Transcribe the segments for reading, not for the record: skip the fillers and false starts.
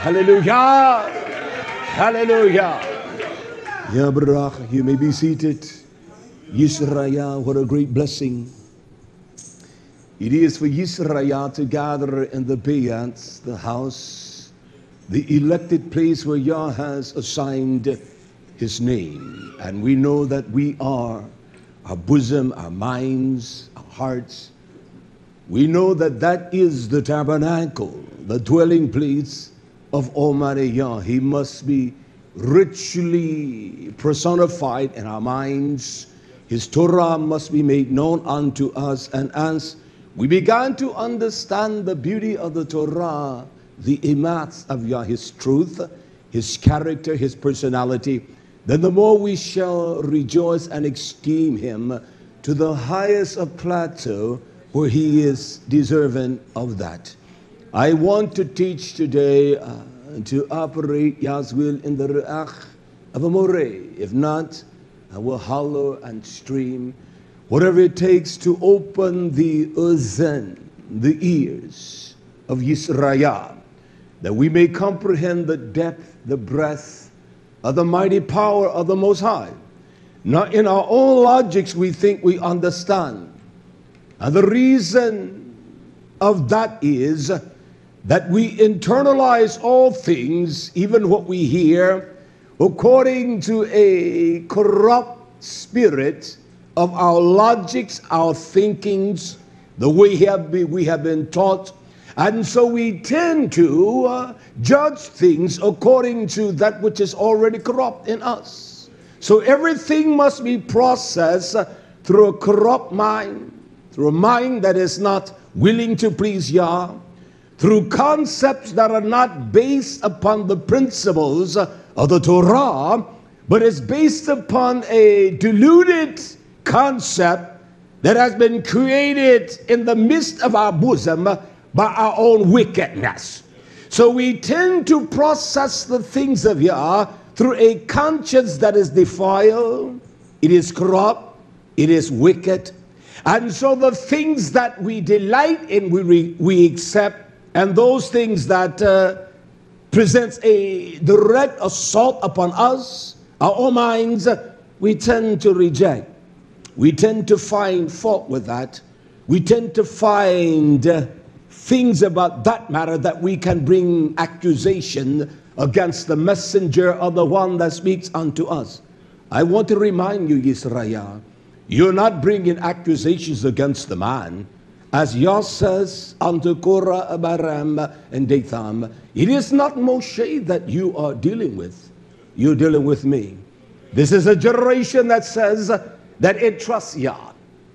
Hallelujah. Hallelujah. Ya Raah, you may be seated. YisraYah, what a great blessing it is for YisraYah to gather in the Bayat, the house, the elected place where Yah has assigned his name. And we know that we are, our bosom, our minds, our hearts, we know that that is the tabernacle, the dwelling place of Almighty Yah. He must be richly personified in our minds. His Torah must be made known unto us. And as we began to understand the beauty of the Torah, the imats of Yah, his truth, his character, his personality, then the more we shall rejoice and esteem him to the highest of plateau where he is deserving of that. I want to teach today to operate Yah's will in the Raah of a moreh. If not, I will holler and stream. Whatever it takes to open the uzn, the ears of YisraYah, that we may comprehend the depth, the breadth of the mighty power of the Most High. Not in our own logics we think we understand. And the reason of that is that we internalize all things, even what we hear, according to a corrupt spirit of our logics, our thinkings, the way we have been taught. And so we tend to judge things according to that which is already corrupt in us. So everything must be processed through a corrupt mind, through a mind that is not willing to please Yah, through concepts that are not based upon the principles of the Torah, but is based upon a deluded concept that has been created in the midst of our bosom by our own wickedness. So we tend to process the things of Yah through a conscience that is defiled, it is corrupt, it is wicked. And so the things that we delight in, we accept, and those things that presents a direct assault upon us, our own minds, we tend to reject. We tend to find fault with that. We tend to find things about that matter that we can bring accusation against the messenger of the one that speaks unto us. I want to remind you, YisraYah, you're not bringing accusations against the man. As Yah says unto Korah, Abiram, and Dathan, it is not Moshe that you are dealing with. You're dealing with me. This is a generation that says that it trusts Yah.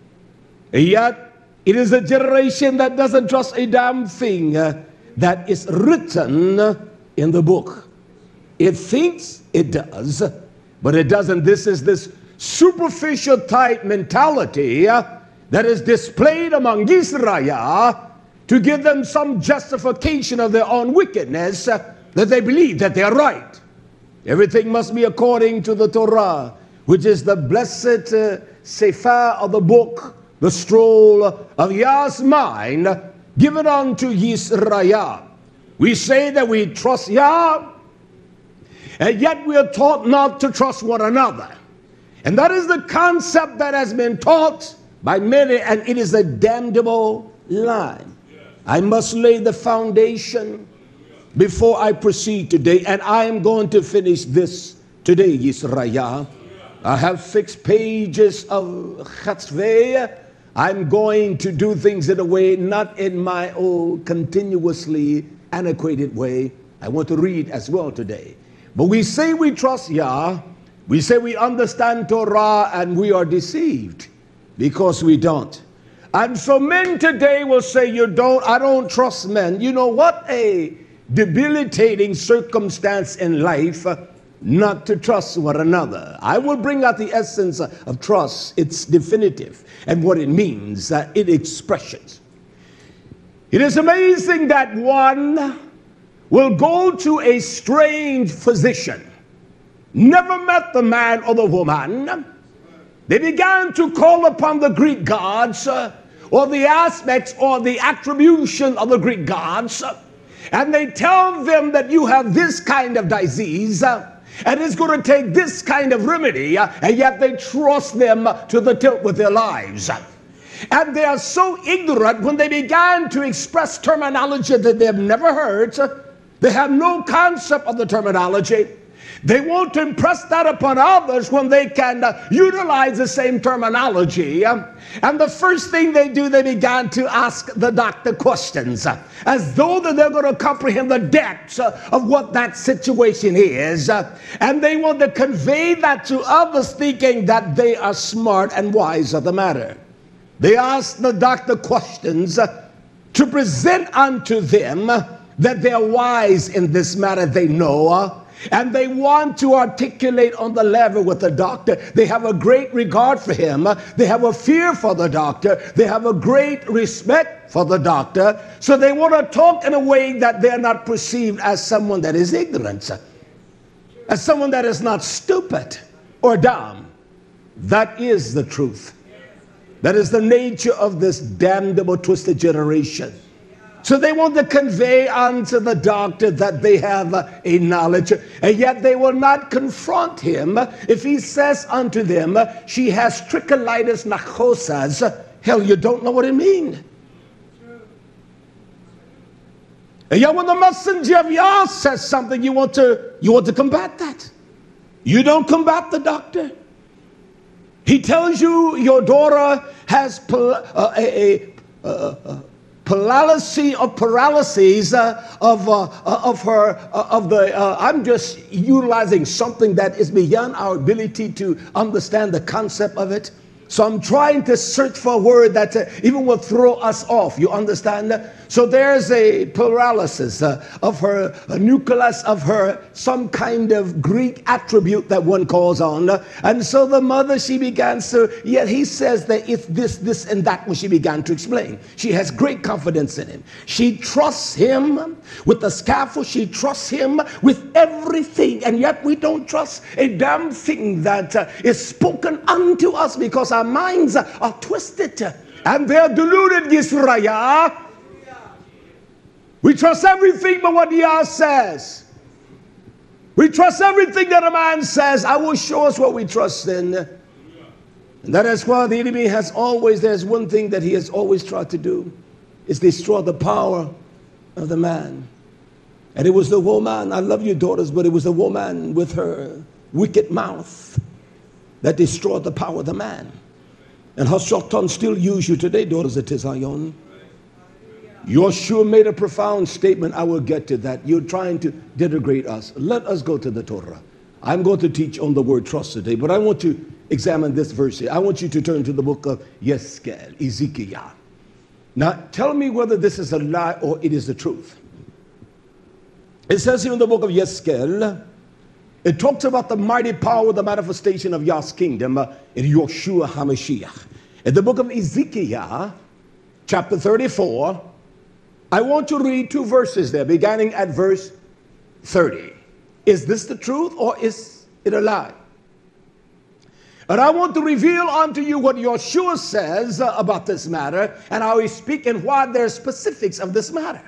Yet, it is a generation that doesn't trust a damn thing that is written in the book. It thinks it does, but it doesn't. This is this superficial type mentality that is displayed among YisraYah to give them some justification of their own wickedness, that they believe that they are right. Everything must be according to the Torah, which is the blessed sefer of the book, the scroll of Yah's mind, given unto YisraYah. We say that we trust Yah, and yet we are taught not to trust one another. And that is the concept that has been taught by many, and it is a damnable lie. I must lay the foundation before I proceed today, and I am going to finish this today, YisraYah. I have 6 pages of chatzveh. I'm going to do things in a way, not in my own continuously antiquated way. I want to read as well today. But we say we trust Yah, we say we understand Torah, and we are deceived because we don't. And so men today will say, I don't trust men. You know what a debilitating circumstance in life not to trust one another. I will bring out the essence of trust, its definitive, and what it means, in expressions. It is amazing that one will go to a strange physician, never met the man or the woman. They began to call upon the Greek gods, or the aspects or the attribution of the Greek gods, and they tell them that you have this kind of disease, and it's going to take this kind of remedy, and yet they trust them to the tilt with their lives. And they are so ignorant when they began to express terminology that they've never heard. They have no concept of the terminology. They want to impress that upon others when they can utilize the same terminology. And the first thing they do, they began to ask the doctor questions, as though that they're going to comprehend the depths of what that situation is. And they want to convey that to others, thinking that they are smart and wise of the matter. They ask the doctor questions to present unto them that they're wise in this matter, they know. And they want to articulate on the level with the doctor. They have a great regard for him. They have a fear for the doctor. They have a great respect for the doctor. So they want to talk in a way that they're not perceived as someone that is ignorant, as someone that is not stupid or dumb. That is the truth. That is the nature of this damnable, twisted generation. So they want to convey unto the doctor that they have a knowledge, and yet they will not confront him if he says unto them, she has tricholitis narcosas. Hell, you don't know what it means. And yet when the messenger of Yah says something, you want to combat that. You don't combat the doctor. He tells you your daughter has paralysis I'm just utilizing something that is beyond our ability to understand the concept of it. So I'm trying to search for a word that even will throw us off. You understand? So there's a paralysis of her nucleus, of her some kind of Greek attribute that one calls on. And so the mother, she begins to, yet he says that it's this, and that, when she began to explain. She has great confidence in him. She trusts him with the scaffold. She trusts him with everything. And yet we don't trust a damn thing that is spoken unto us, because our minds are twisted and they're deluded, YisraYah. We trust everything but what Yah says. We trust everything that a man says. I will show us what we trust in. And that is why the enemy has always, there's one thing that he has always tried to do, is destroy the power of the man. And it was the woman, I love you daughters, but it was the woman with her wicked mouth that destroyed the power of the man. And her short tongue still use you today, daughters of Zion. Yeshua made a profound statement. I will get to that. You're trying to denigrate us. Let us go to the Torah. I'm going to teach on the word trust today, but I want to examine this verse here. I want you to turn to the book of Ezekiel. Now, tell me whether this is a lie or it is the truth. It says here in the book of Ezekiel, it talks about the mighty power, the manifestation of Yah's kingdom in Yeshua HaMashiach. In the book of Ezekiel, chapter 34, I want to read two verses there, beginning at verse 30. Is this the truth or is it a lie? And I want to reveal unto you what Yeshua says about this matter, and how he speaks and why there are specifics of this matter.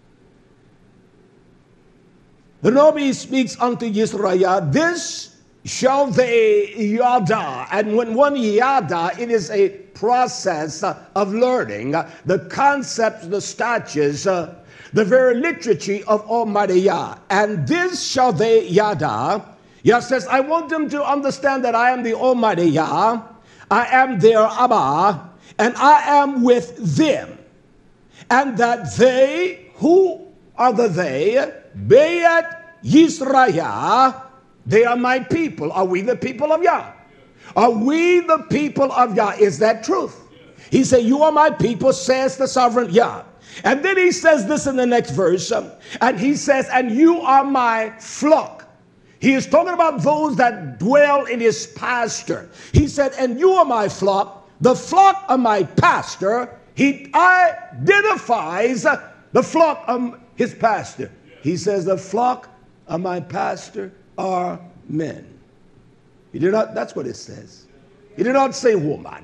The Nabi speaks unto YisraYah, this shall they yada. And when one yada, it is a process of learning the concepts, the statutes, the very literature of Almighty Yah. And this shall they yada. Yah says, I want them to understand that I am the Almighty Yah. I am their Abba, and I am with them. And that they, who are the they? Beyat YisraYah, they are my people. Are we the people of Yah? Are we the people of Yah? Is that truth? He said, you are my people, says the sovereign Yah. And then he says this in the next verse, and he says, and you are my flock. He is talking about those that dwell in his pasture. He said, and you are my flock, the flock of my pasture. He identifies the flock of his pasture. He says, the flock of my pastor are men. He did not, that's what it says. He did not say woman.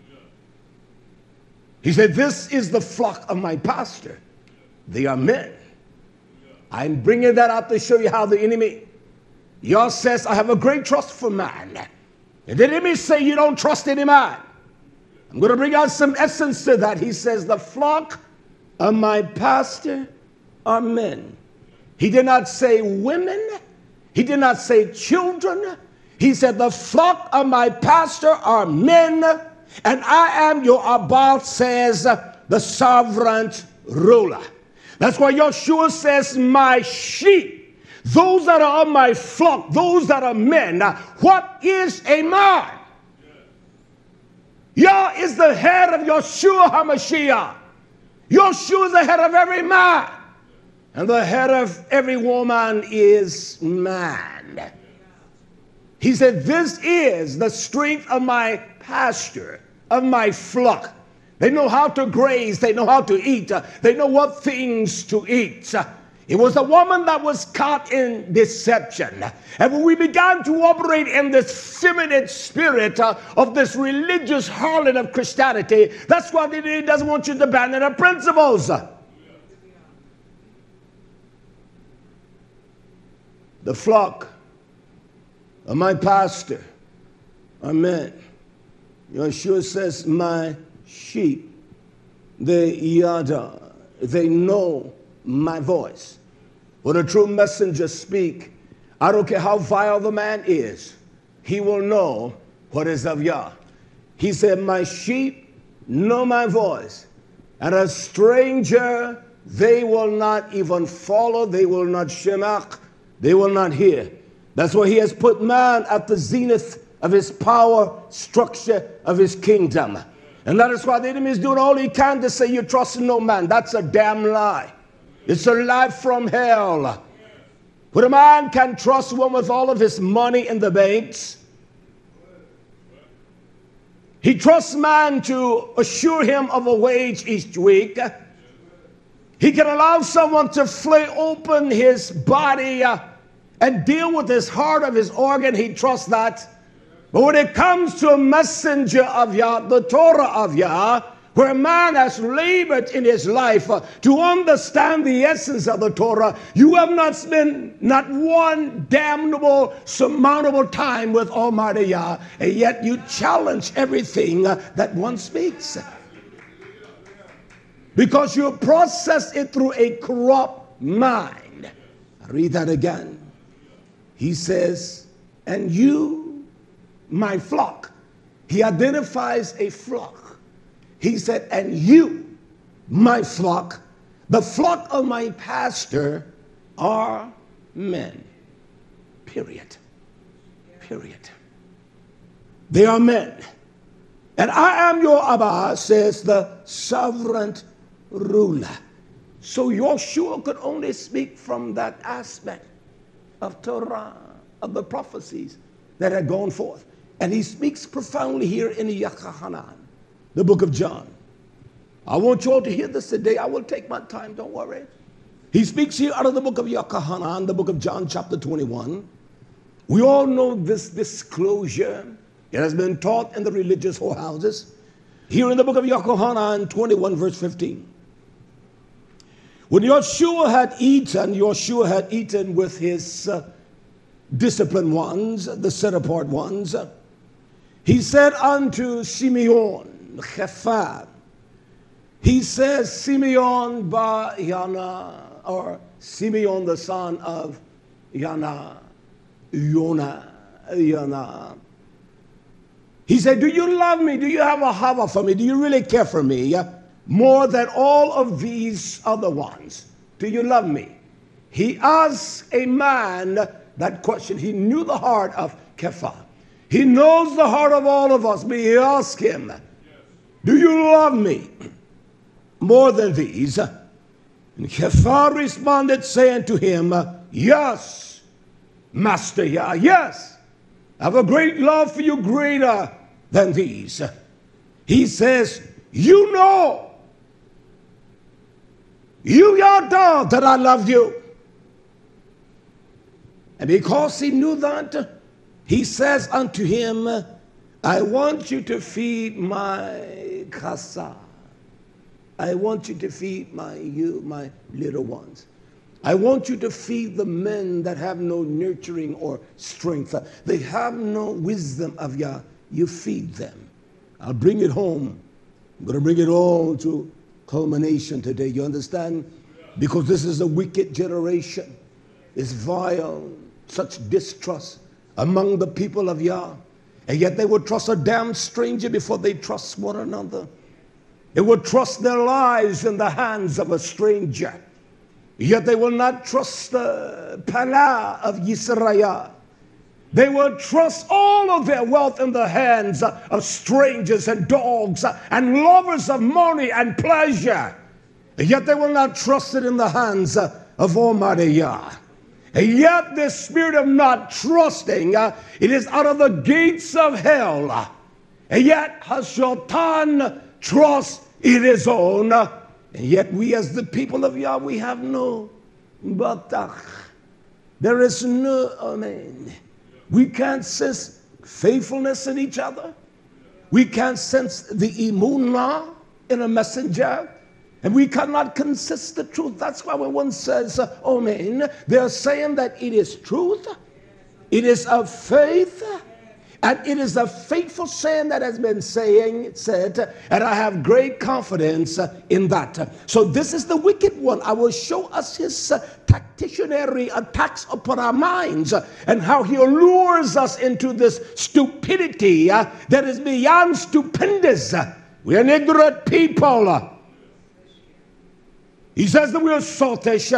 He said, this is the flock of my pastor. They are men. I'm bringing that out to show you how the enemy, Yah says, I have a great trust for man. And the enemy say you don't trust any man. I'm going to bring out some essence to that. He says, the flock of my pastor are men. He did not say women. He did not say children. He said, the flock of my pastor are men, and I am your Abba, says the sovereign ruler. That's why Yeshua says, my sheep, those that are of my flock, those that are men. What is a man? Yah is the head of Yeshua HaMashiach. Yeshua is the head of every man. And the head of every woman is man. He said, this is the strength of my pasture, of my flock. They know how to graze. They know how to eat. They know what things to eat. It was the woman that was caught in deception. And when we began to operate in this feminine spirit of this religious harlot of Christianity, that's why he doesn't want you to abandon the principles. The flock of my pastor are men. Yeshua says, my sheep, they yada, they know my voice. When a true messenger speak, I don't care how vile the man is, he will know what is of Yah. He said, my sheep know my voice, and a stranger they will not even follow, they will not shemach, they will not hear. That's why he has put man at the zenith of his power structure of his kingdom. And that is why the enemy is doing all he can to say you trust in no man. That's a damn lie. It's a lie from hell. When a man can trust one with all of his money in the banks, he trusts man to assure him of a wage each week. He can allow someone to flay open his body and deal with his heart of his organ. He trusts that. But when it comes to a messenger of Yah, the Torah of Yah, where man has labored in his life to understand the essence of the Torah, you have not spent not one damnable, surmountable time with Almighty Yah, and yet you challenge everything that one speaks. Because you process it through a corrupt mind. I read that again. He says, and you, my flock. He identifies a flock. He said, and you, my flock, the flock of my pastor are men. Period. Period. They are men. And I am your Abba, says the sovereign ruler. So Yeshua could only speak from that aspect of Torah, of the prophecies that had gone forth. And he speaks profoundly here in the Yachanan, the book of John. I want you all to hear this today. I will take my time, don't worry. He speaks here out of the book of Yachanan, the book of John, chapter 21. We all know this disclosure. It has been taught in the religious whorehouses. Here in the book of Yachanan 21, verse 15. When Yeshua had eaten with his disciplined ones, the set apart ones, he said unto Simeon, Chephar, he says, Simeon ba Yana, or Simeon the son of Yana, Yona. He said, do you love me? Do you have a hava for me? Do you really care for me? More than all of these other ones? Do you love me? He asked a man that question. He knew the heart of Kephah. He knows the heart of all of us. But he asked him, do you love me more than these? And Kephah responded, saying to him, yes, Master Yah, yes. I have a great love for you, greater than these. He says, you know, you Yah that I love you. And because he knew that, he says unto him, I want you to feed my kasa. I want you to feed my little ones. I want you to feed the men that have no nurturing or strength. They have no wisdom of Yah. You feed them. I'll bring it home. I'm going to bring it all to culmination today. You understand? Because this is a wicked generation. It's vile, such distrust among the people of Yah. And yet they will trust a damn stranger before they trust one another. They will trust their lives in the hands of a stranger. Yet they will not trust the Palah of YisraYah. They will trust all of their wealth in the hands of strangers and dogs and lovers of money and pleasure. Yet they will not trust it in the hands of Almighty Yah. And yet this spirit of not trusting, it is out of the gates of hell. And yet Hashatan trusts in his own. And yet we as the people of Yah, we have no batach. There is no amen. We can't sense faithfulness in each other. We can't sense the imunah in a messenger. And we cannot consist the truth. That's why when one says, amen, they're saying that it is truth. It is of faith. And it is a faithful saying that has been said, and I have great confidence in that. So this is the wicked one. I will show us his tactitionary attacks upon our minds and how he allures us into this stupidity that is beyond stupendous. We are an ignorant people. He says that we are saltish.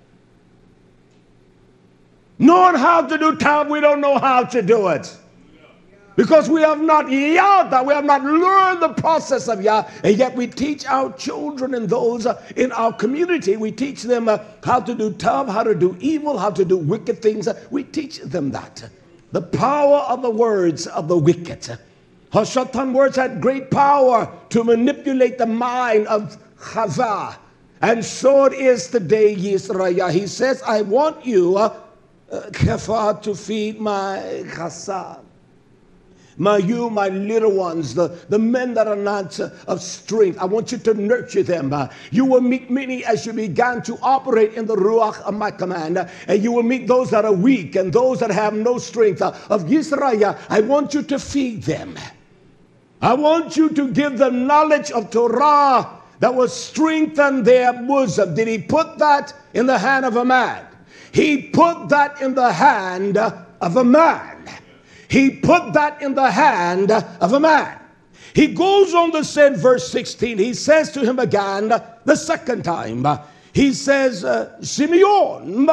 Knowing how to do time, we don't know how to do it. Because we have not Yah, we have not learned the process of Yah, and yet we teach our children and those in our community, we teach them how to do tough, how to do evil, how to do wicked things. We teach them that. The power of the words of the wicked. Hashatan words had great power to manipulate the mind of Chava. And so it is today, YisraYah. He says, I want you, Kefa, to feed my chasad. My little ones, the men that are not of strength, I want you to nurture them. You will meet many as you began to operate in the Ruach of my command. And you will meet those that are weak and those that have no strength of YisraYah. I want you to feed them. I want you to give them knowledge of Torah that will strengthen their bosom. Did he put that in the hand of a man? He put that in the hand of a man. He put that in the hand of a man. He goes on to say in verse 16, he says to him again the second time, he says, Simeon,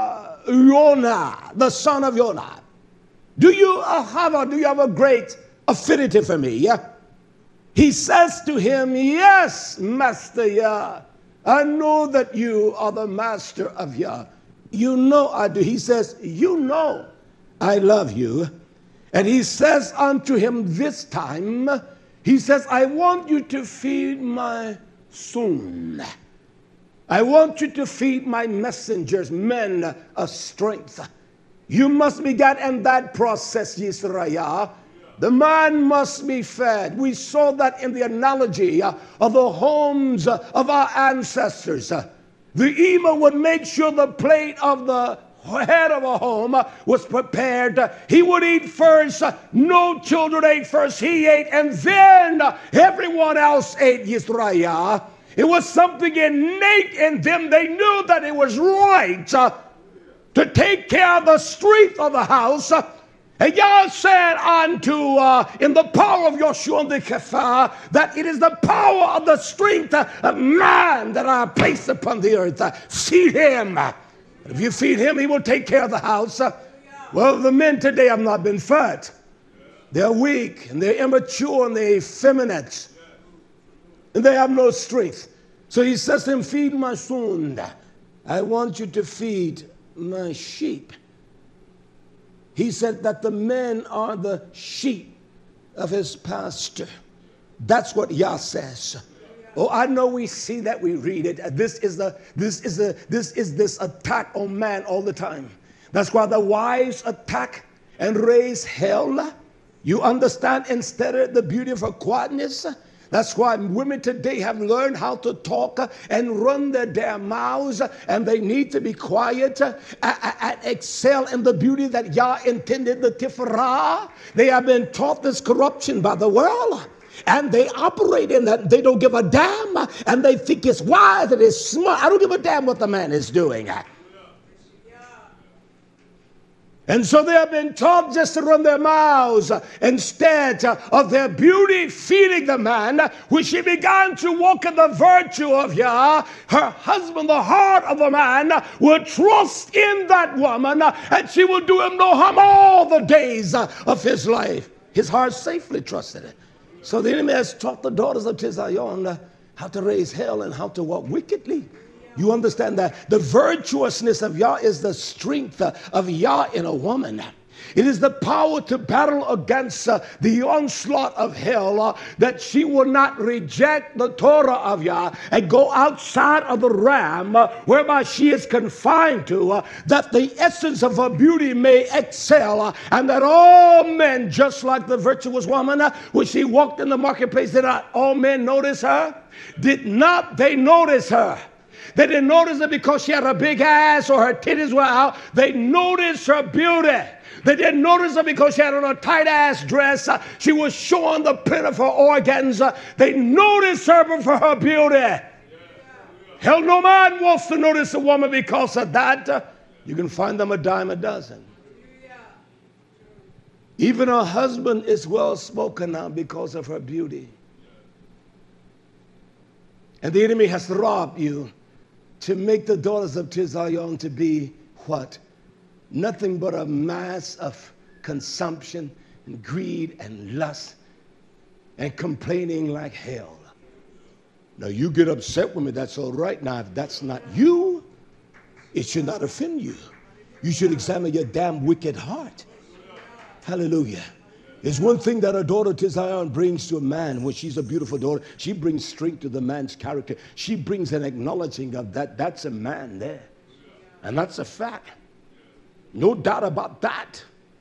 Yonah, the son of Yonah, do you have a great affinity for me? He says to him, yes, Master Yah, I know that you are the master of Yah. You know I do. He says, you know I love you. And he says unto him this time, he says, I want you to feed my son. I want you to feed my messengers, men of strength. You must be God in that process, YisraYah. The man must be fed. We saw that in the analogy of the homes of our ancestors. The imam would make sure the plate of the head of a home was prepared. He would eat first. No children ate first. He ate, and then everyone else ate, YisraYah. It was something innate in them. They knew that it was right to take care of the strength of the house. And Yah said unto, in the power of Yoshua the Kephah, that it is the power of the strength of man that I place upon the earth. Feed him. If you feed him, he will take care of the house. Well, the men today have not been fed. They're weak, and they're immature, and they're effeminate. And they have no strength. So he says to him, feed my son. I want you to feed my sheep. He said that the men are the sheep of his pasture. That's what Yah says. Oh, I know we see that, we read it. This is this attack on man all the time. That's why the wives attack and raise hell. You understand, instead of the beauty of her quietness, That's why women today have learned how to talk and run their damn mouths, and they need to be quiet and excel in the beauty that Yah intended the Tifrah. They have been taught this corruption by the world, and they operate in that. They don't give a damn, and they think it's wise and it's smart. I don't give a damn what the man is doing. And so they have been taught just to run their mouths instead of their beauty feeding the man. When she began to walk in the virtue of Yah, her husband, the heart of the man, will trust in that woman, and she will do him no harm all the days of his life. His heart safely trusted it. So the enemy has taught the daughters of Zion how to raise hell and how to walk wickedly. You understand that the virtuousness of Yah is the strength of Yah in a woman. It is the power to battle against the onslaught of hell, that she will not reject the Torah of Yah and go outside of the realm whereby she is confined to, that the essence of her beauty may excel, and that all men, just like the virtuous woman, when she walked in the marketplace, did not all men notice her? Did not they notice her? They didn't notice it because she had a big ass or her titties were out. They noticed her beauty. They didn't notice her because she had on a tight ass dress. She was showing the print of her organs. They noticed her for her beauty. Hell, no man wants to notice a woman because of that. You can find them a dime a dozen. Even her husband is well spoken now because of her beauty. And the enemy has robbed you to make the daughters of Zion to be what? Nothing but a mass of consumption and greed and lust and complaining like hell. Now you get upset with me, that's all right. Now if that's not you, it should not offend you. You should examine your damn wicked heart. Hallelujah. There's one thing that a daughter to Zion brings to a man when she's a beautiful daughter. She brings strength to the man's character. She brings an acknowledging of that. That's a man there. And that's a fact. No doubt about that.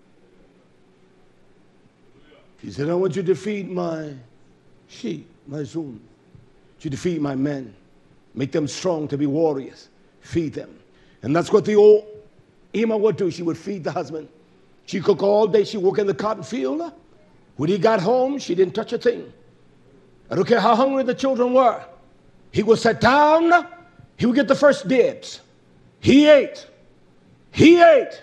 He said, I want you to feed my sheep, my son. I want you to feed my men. Make them strong to be warriors. Feed them. And that's what the old Emma would do. She would feed the husband. She cooked all day. She worked in the cotton field. When he got home, she didn't touch a thing. I don't care how hungry the children were. He would sit down. He would get the first dibs. He ate. He ate.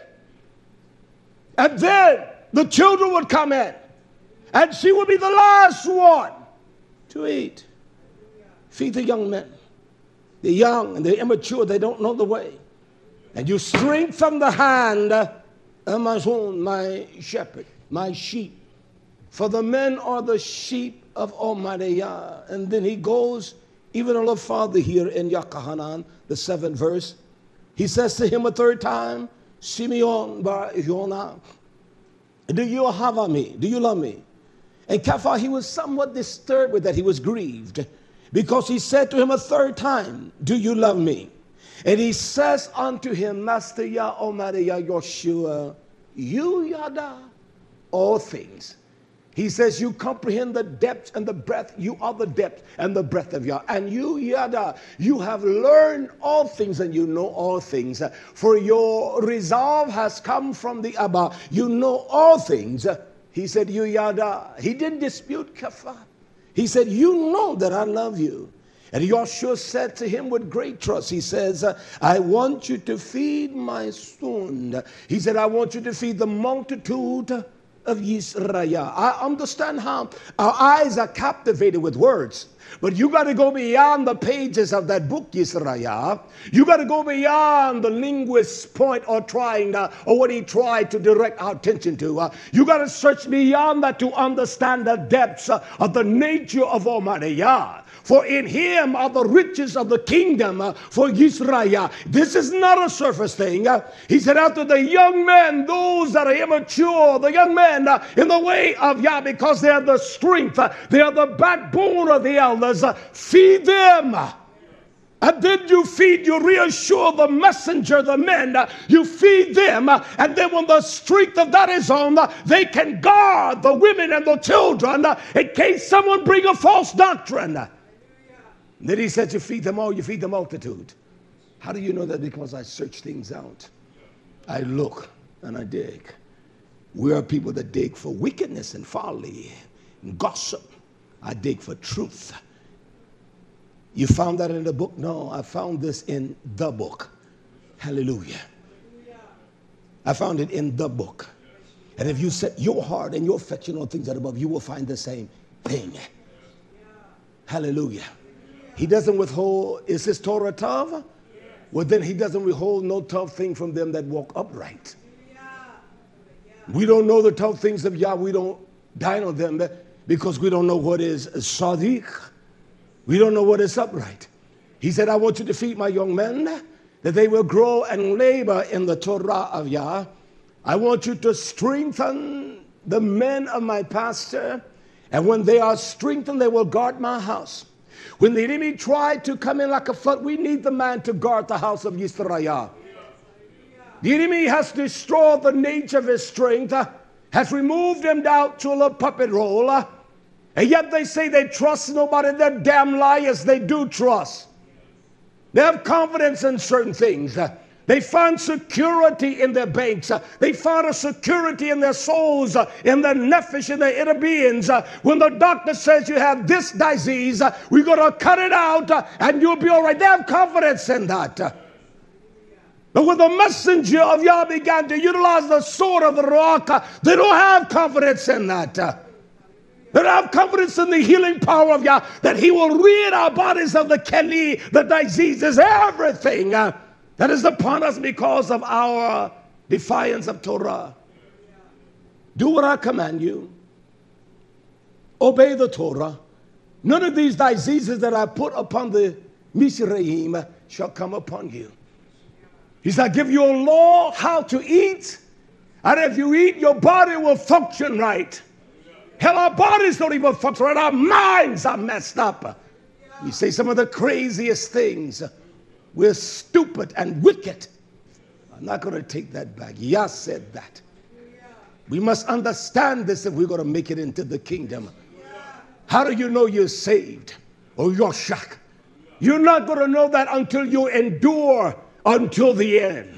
And then the children would come in. And she would be the last one to eat. Feed the young men. They're young and they're immature. They don't know the way. And you strengthen the hand my son, my shepherd, my sheep. For the men are the sheep of Almighty Yah. And then he goes even a little farther here in Yakahanan, the 7th verse. He says to him a third time, Simeon bar Yonah, do you have me? Do you love me? And Kafar, he was somewhat disturbed with that. He was grieved because he said to him a third time, do you love me? And he says unto him, Master Yah, Almighty Yah, Yeshua, you yada all things. He says, you comprehend the depth and the breadth. You are the depth and the breadth of Yah. And you yada, you have learned all things and you know all things. For your resolve has come from the Abba. You know all things. He said, you yada. He didn't dispute Kafar. He said, you know that I love you. And Joshua said to him with great trust, he says, I want you to feed my son. He said, I want you to feed the multitude of YisraYah. I understand how our eyes are captivated with words. But you got to go beyond the pages of that book, YisraYah. You got to go beyond the linguist's point or what he tried to direct our attention to. You got to search beyond that to understand the depths of the nature of Almighty Yah. For in him are the riches of the kingdom for YisraYah. This is not a surface thing. He said, after the young men, those that are immature, the young men in the way of Yah, because they are the strength, they are the backbone of the elders, feed them. And then you feed, you reassure the messenger, the men, you feed them, and then when the strength of that is on, they can guard the women and the children in case someone bring a false doctrine. Then he said, you feed them all, you feed the multitude. How do you know that? Because I search things out. I look and I dig. We are people that dig for wickedness and folly and gossip. I dig for truth. You found that in the book? No, I found this in the book. Hallelujah. I found it in the book. And if you set your heart and your affection on things that are above, you will find the same thing. Hallelujah. He doesn't withhold, is his Torah tough? Well, then he doesn't withhold no tough thing from them that walk upright. We don't know the tough things of Yah. We don't dine on them because we don't know what is sadiq. We don't know what is upright. He said, I want you to feed my young men that they will grow and labor in the Torah of Yah. I want you to strengthen the men of my pasture. And when they are strengthened, they will guard my house. When the enemy tried to come in like a flood, we need the man to guard the house of YisraYah. The enemy has destroyed the nature of his strength, has removed him down to a little puppet role. And yet they say they trust nobody. They're damn liars. They do trust. They have confidence in certain things. They find security in their banks. They find a security in their souls, in their nefesh, in their inner beings. When the doctor says you have this disease, we're going to cut it out and you'll be all right. They have confidence in that. But when the messenger of Yah began to utilize the sword of the Raah, they don't have confidence in that. They don't have confidence in the healing power of Yah, that he will rid our bodies of the keli, the diseases, everything that is upon us because of our defiance of Torah. Do what I command you. Obey the Torah. None of these diseases that I put upon the Mizraim shall come upon you. He said, I give you a law how to eat. And if you eat, your body will function right. Hell, our bodies don't even function right. Our minds are messed up. We say some of the craziest things. We're stupid and wicked. I'm not going to take that back. Yah said that. We must understand this if we're going to make it into the kingdom. How do you know you're saved or you're shocked? You're not going to know that until you endure until the end.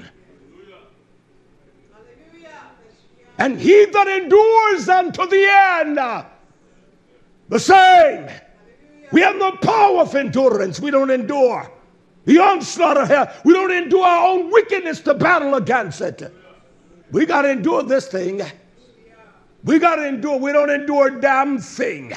And he that endures unto the end, the same. We have no power of endurance. We don't endure the onslaught of hell. We don't endure our own wickedness to battle against it. We got to endure this thing. We got to endure. We don't endure a damn thing.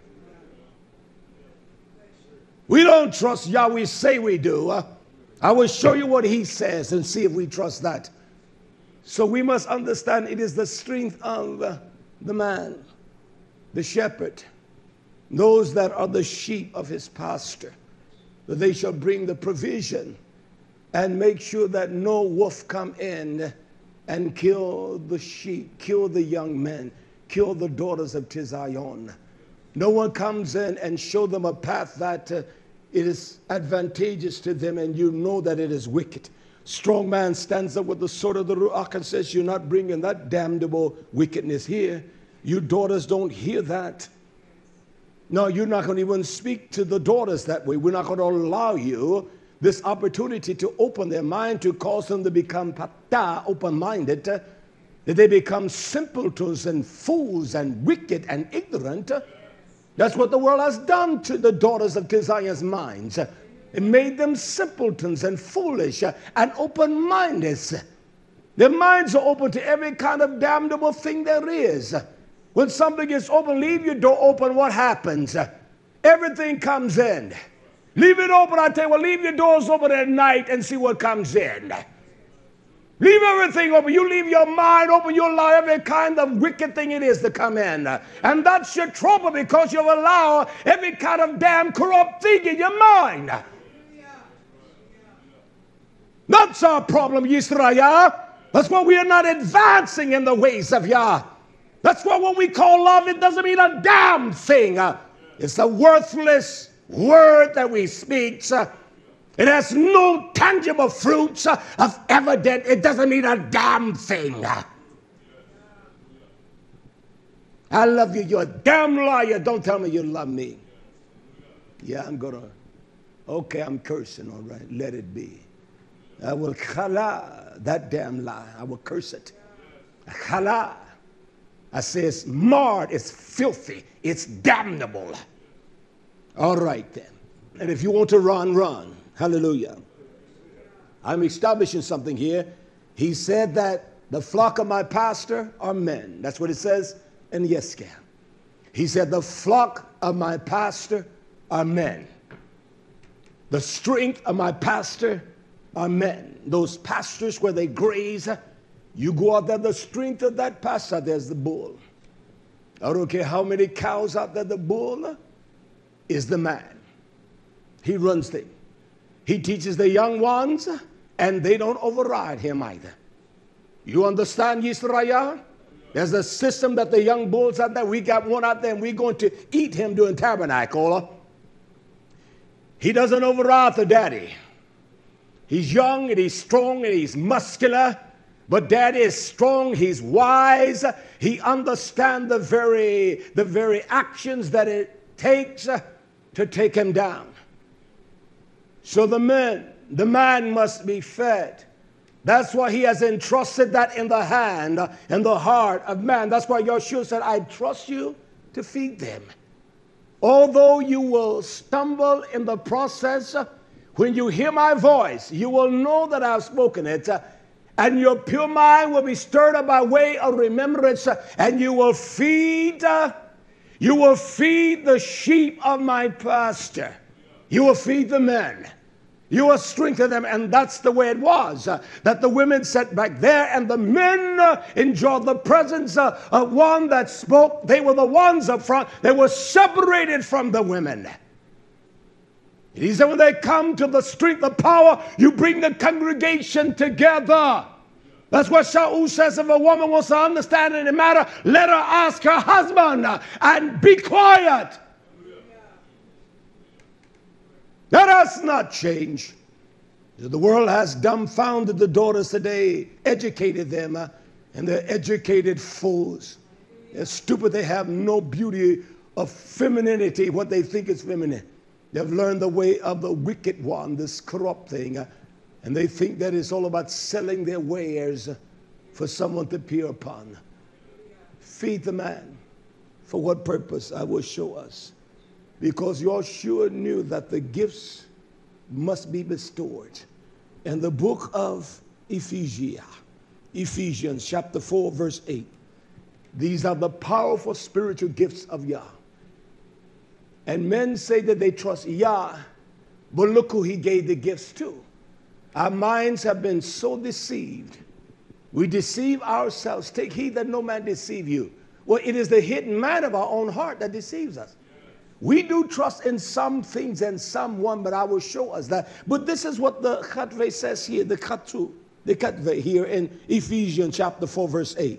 We don't trust Yah. We say we do. I will show you what he says and see if we trust that. So we must understand it is the strength of the man, the shepherd, those that are the sheep of his pasture, that they shall bring the provision and make sure that no wolf come in and kill the sheep, kill the young men, kill the daughters of Tizion. No one comes in and show them a path that it is advantageous to them and you know that it is wicked. Strong man stands up with the sword of the Ruach and says, you're not bringing that damnable wickedness here. You daughters don't hear that. No, you're not going to even speak to the daughters that way. We're not going to allow you this opportunity to open their mind, to cause them to become open-minded, that they become simpletons and fools and wicked and ignorant. That's what the world has done to the daughters of Tizion's minds. It made them simpletons and foolish and open-minded. Their minds are open to every kind of damnable thing there is. When something is open, leave your door open, what happens? Everything comes in. Leave it open, I tell you, well, leave your doors open at night and see what comes in. Leave everything open. You leave your mind open, you'll allow every kind of wicked thing it is to come in. And that's your trouble because you'll allow every kind of damn corrupt thing in your mind. That's our problem, YisraYah. That's why we are not advancing in the ways of Yah. That's why when we call love, it doesn't mean a damn thing. It's a worthless word that we speak. It has no tangible fruits of evidence. It doesn't mean a damn thing. I love you. You're a damn liar. Don't tell me you love me. Yeah, I'm going to. Okay, I'm cursing. All right, let it be. I will chala that damn lie. I will curse it. Chala. I say it's marred. It's filthy. It's damnable. All right then. And if you want to run, run. Hallelujah. I'm establishing something here. He said that the flock of my pastor are men. That's what it says in Yeskel. He said the flock of my pastor are men. The strength of my pastor are men. Those pastures where they graze, you go out there, the strength of that pastor, there's the bull. I don't care how many cows out there, the bull is the man. He runs things. He teaches the young ones, and they don't override him either. You understand, YisraYah? There's a system that the young bulls out there, we got one out there, and we're going to eat him during tabernacle. He doesn't override the daddy. He's young, and he's strong, and he's muscular, but daddy is strong, he's wise, he understands the very actions that it takes to take him down. So the man must be fed. That's why he has entrusted that in the hand and the heart of man. That's why Yeshua said, I trust you to feed them. Although you will stumble in the process, when you hear my voice, you will know that I've spoken it, and your pure mind will be stirred up by way of remembrance, and you will feed the sheep of my pasture. You will feed the men. You will strengthen them. And that's the way it was, that the women sat back there and the men enjoyed the presence of one that spoke. They were the ones up front. They were separated from the women. He said, when they come to the strength, the power, you bring the congregation together. That's what Shaul says. If a woman wants to understand any matter, let her ask her husband and be quiet. Let us not change. The world has dumbfounded the daughters today, educated them, and they're educated fools. They're stupid. They have no beauty of femininity, what they think is feminine. They've learned the way of the wicked one, this corrupt thing, and they think that it's all about selling their wares for someone to peer upon. Feed the man. For what purpose? I will show us. Because Yeshua knew that the gifts must be bestowed. In the book of Ephesians chapter 4, verse 8, these are the powerful spiritual gifts of Yah. And men say that they trust Yah, but look who he gave the gifts to. Our minds have been so deceived. We deceive ourselves. Take heed that no man deceive you. Well, it is the hidden man of our own heart that deceives us. We do trust in some things and someone, but I will show us that. But this is what the Khatve says here, the Khatve here in Ephesians chapter 4, verse 8.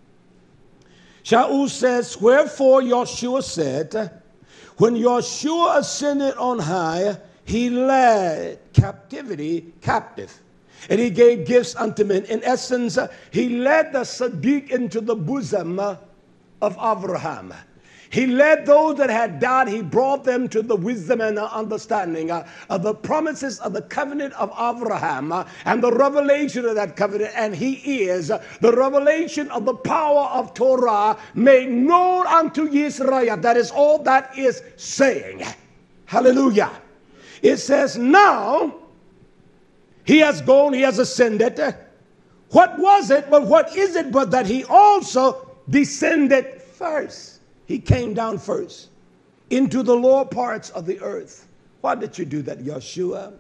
Shaul says, wherefore Yeshua said, when Yeshua ascended on high, he led captivity captive. And he gave gifts unto men. In essence, he led the Sadiq into the bosom of Abraham. He led those that had died. He brought them to the wisdom and the understanding of the promises of the covenant of Abraham and the revelation of that covenant. And he is the revelation of the power of Torah made known unto YisraYah. That is all that is saying. Hallelujah. It says now he has gone, he has ascended. What was it, but what is it, but that he also descended first. He came down first into the lower parts of the earth. Why did you do that, Yeshua?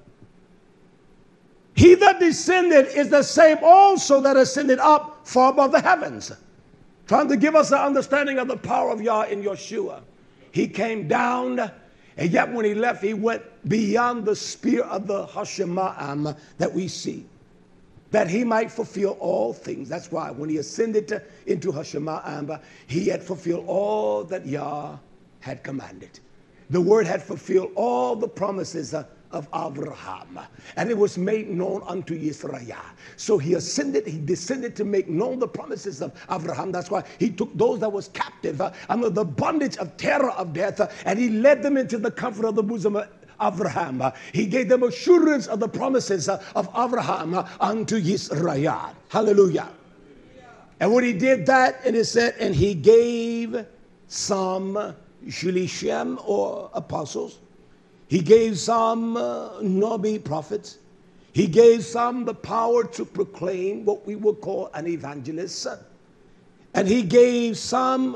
He that descended is the same also that ascended up far above the heavens. Trying to give us an understanding of the power of Yah in Yeshua. He came down, and yet when he left, he went beyond the sphere of the Hashema'am that we see, that he might fulfill all things. That's why when he ascended into Hashema'am, he had fulfilled all that Yah had commanded. The word had fulfilled all the promises of Abraham, and it was made known unto YisraYah. So he descended to make known the promises of Abraham. That's why he took those that was captive under the bondage of terror of death, and he led them into the comfort of the bosom of Abraham. He gave them assurance of the promises of Abraham unto YisraYah. Hallelujah. And when he did that, and it said, and he gave some Shilishim, or apostles. He gave some Nabi, prophets. He gave some the power to proclaim, what we would call an evangelist. And he gave some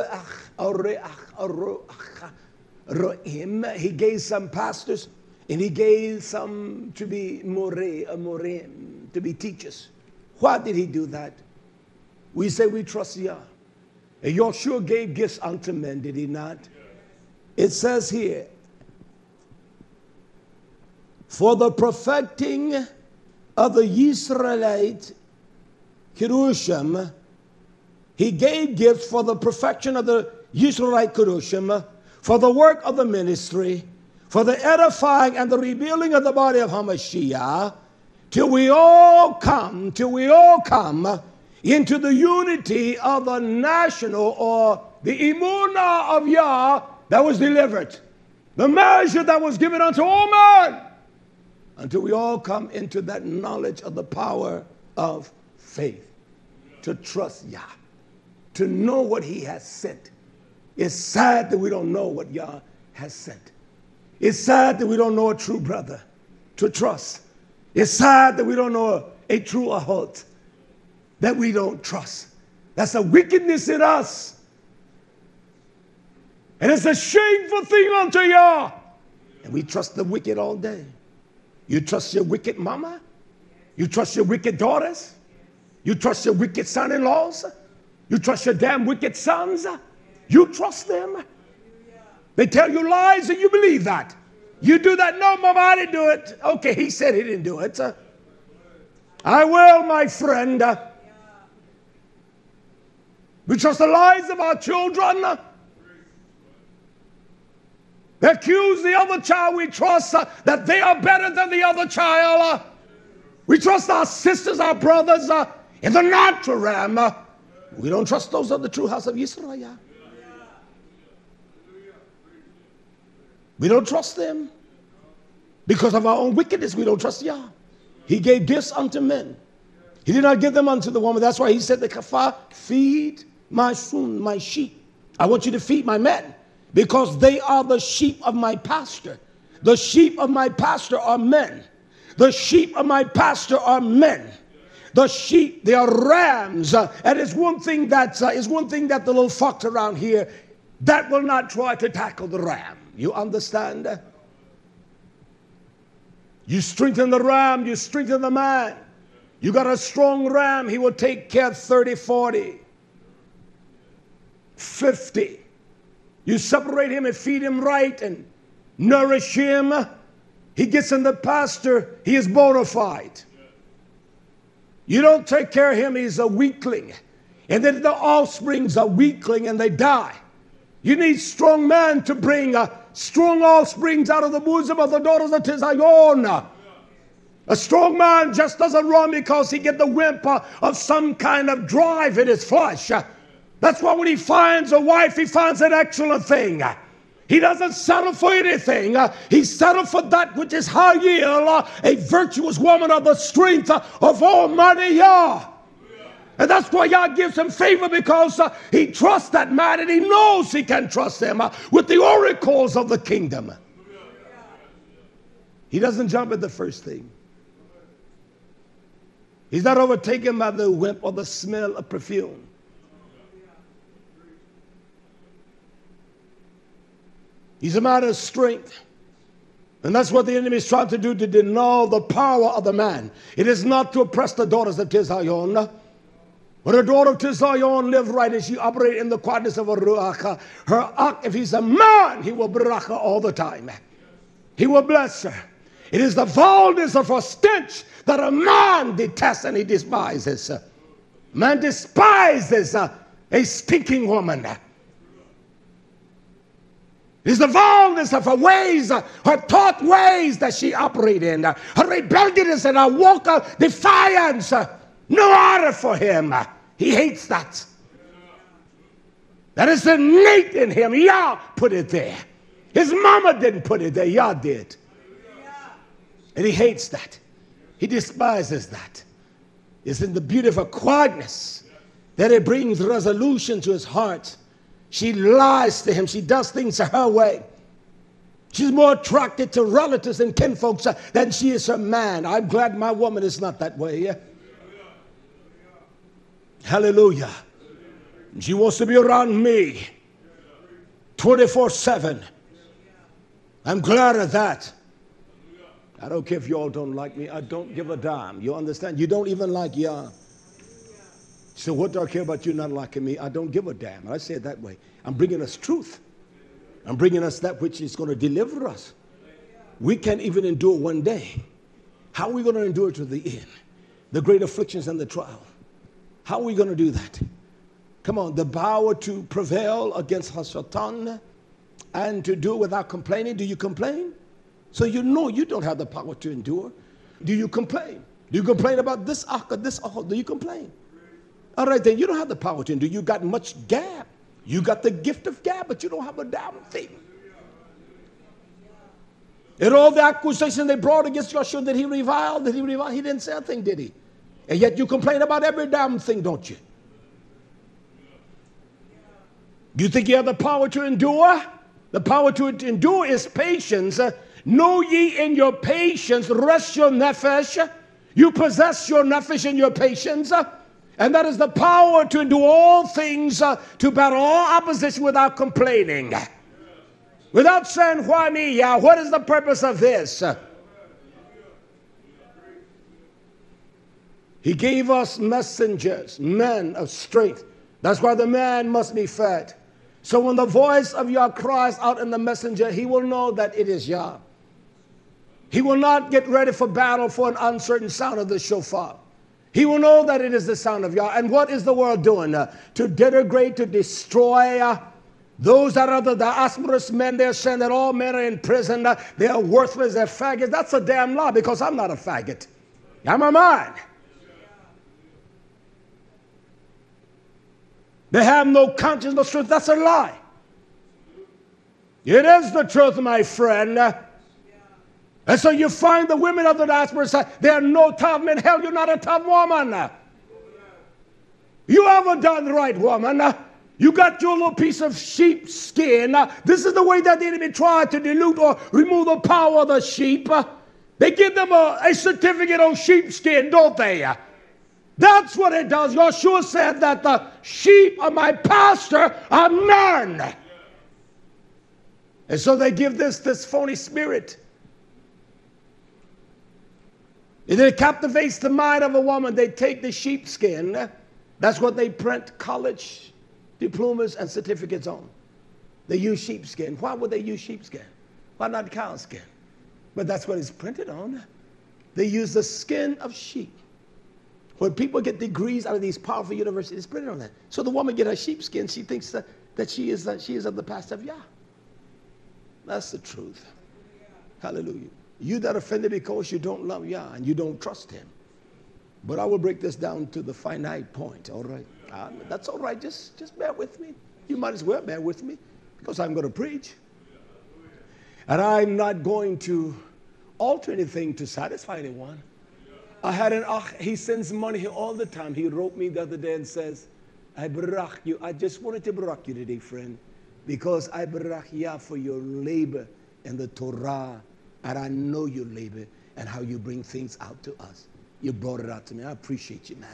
he gave some pastors, and he gave some to be morim, to be teachers. Why did he do that? We say we trust Yah. And Yahshua gave gifts unto men, did he not? It says here, for the perfecting of the Israelite Kerushim, he gave gifts for the perfection of the Israelite Kerushim, for the work of the ministry, for the edifying and the rebuilding of the body of Hamashiach, till we all come into the unity of the national, or the imunah of Yah that was delivered, the measure that was given unto all men, until we all come into that knowledge of the power of faith, to trust Yah, to know what he has sent. It's sad that we don't know what Yah has sent. It's sad that we don't know a true brother to trust. It's sad that we don't know a true ahot that we don't trust. That's a wickedness in us. And it's a shameful thing unto Yah. And we trust the wicked all day. You trust your wicked mama? You trust your wicked daughters? You trust your wicked son-in-laws? You trust your damn wicked sons? You trust them? They tell you lies and you believe that. You do that? No, mama, I didn't do it. Okay, he said he didn't do it. I will, my friend. We trust the lies of our children. They accuse the other child. We trust that they are better than the other child. We trust our sisters, our brothers in the natural realm. We don't trust those of the true house of YisraYah. We don't trust them. Because of our own wickedness, we don't trust Yah. He gave gifts unto men. He did not give them unto the woman. That's why he said, the kafar, feed my son, my sheep. I want you to feed my men, because they are the sheep of my pasture. The sheep of my pasture are men. The sheep of my pasture are men. The sheep, they are rams. And it's one thing that the little fox around here that will not try to tackle the ram. You understand? You strengthen the ram, you strengthen the man. You got a strong ram, he will take care of 30, 40, 50. You separate him and feed him right and nourish him. He gets in the pasture, he is bona fide. You don't take care of him, he's a weakling. And then the offsprings are weakling and they die. You need strong men to bring strong offsprings out of the bosom of the daughters of Zion. A strong man just doesn't run because he gets the whimp of some kind of drive in his flesh. That's why when he finds a wife, he finds an excellent thing. He doesn't settle for anything. He settles for that which is high yield, a virtuous woman of the strength of Almighty Yah. And that's why Yah gives him favor, because he trusts that man and he knows he can trust him with the oracles of the kingdom. He doesn't jump at the first thing. He's not overtaken by the whimp or the smell of perfume. He's a man of strength. And that's what the enemy is trying to do, to deny the power of the man. It is not to oppress the daughters of Zion. When a daughter of Zion live right and she operate in the quietness of a Raah, her ak, if he's a man, he will bracha all the time. He will bless her. It is the foulness of her stench that a man detests and he despises. Man despises a stinking woman. It's the vileness of her ways, her thought ways that she operates in. Her rebelliousness and her walk of defiance. No order for him. He hates that. That is innate in him. Yah put it there. His mama didn't put it there. Yah did. And he hates that. He despises that. It's in the beauty of her quietness that it brings resolution to his heart. She lies to him. She does things her way. She's more attracted to relatives and kinfolks than she is her man. I'm glad my woman is not that way. Yeah? Hallelujah. She wants to be around me 24/7. I'm glad of that. I don't care if you all don't like me. I don't give a damn. You understand? You don't even like Yah. So what do I care about you not liking me? I don't give a damn. I say it that way. I'm bringing us truth. I'm bringing us that which is going to deliver us. We can't even endure one day. How are we going to endure to the end? The great afflictions and the trial. How are we going to do that? Come on, the power to prevail against Hasatan and to do it without complaining. Do you complain? So you know you don't have the power to endure. Do you complain? Do you complain about this or this? Do you complain? All right, then you don't have the power to endure. You got much gab. You got the gift of gab, but you don't have a damn thing. And all the accusations they brought against Joshua that he reviled, he didn't say a thing, did he? And yet you complain about every damn thing, don't you? You think you have the power to endure? The power to endure is patience. Know ye in your patience, rest your nefesh. You possess your nefesh in your patience. And that is the power to do all things, to battle all opposition without complaining. Without saying, why me, Yah? What is the purpose of this? He gave us messengers, men of strength. That's why the man must be fed. So when the voice of Yah cries out in the messenger, he will know that it is Yah. He will not get ready for battle for an uncertain sound of the shofar. He will know that it is the sound of Yah. And what is the world doing? To denigrate, to destroy those that are the diasporous men. They're saying that all men are in prison. They are worthless. They're faggots. That's a damn lie, because I'm not a faggot. I'm a man. They have no conscience, no truth. That's a lie. It is the truth, my friend. And so you find the women of the diaspora say, there are no tough men. Hell, you're not a tough woman. You haven't done right, woman. You got your little piece of sheep skin. This is the way that the enemy tried to dilute or remove the power of the sheep. They give them a certificate on sheepskin, don't they? That's what it does. Yeshua said that the sheep of my pastor are men. And so they give this phony spirit. And it captivates the mind of a woman. They take the sheepskin. That's what they print college diplomas and certificates on. They use sheepskin. Why would they use sheepskin? Why not cow skin? But that's what it's printed on. They use the skin of sheep. When people get degrees out of these powerful universities, it's printed on that. So the woman get her sheepskin, she thinks that she is of the pastor of Yah. That's the truth. Hallelujah. You that offended because you don't love Yah and you don't trust him. But I will break this down to the finite point, all right? That's all right. Just bear with me. You might as well bear with me, because I'm going to preach. And I'm not going to alter anything to satisfy anyone. I had an he sends money here all the time. He wrote me the other day and says, I barach you. I just wanted to barach you today, friend, because I barach Yah for your labor in the Torah. And I know your labor and how you bring things out to us. You brought it out to me. I appreciate you, man.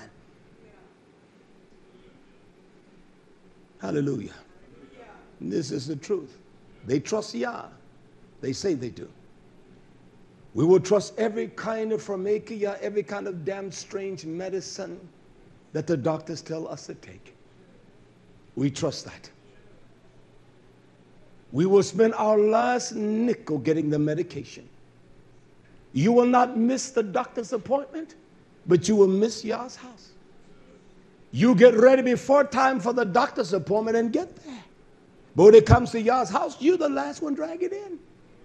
Hallelujah. This is the truth. They trust Yah. They say they do. We will trust every kind of pharmacia, every kind of damn strange medicine that the doctors tell us to take. We trust that. We will spend our last nickel getting the medication. You will not miss the doctor's appointment, but you will miss Yah's house. You get ready before time for the doctor's appointment and get there. But when it comes to Yah's house, you're the last one drag it in.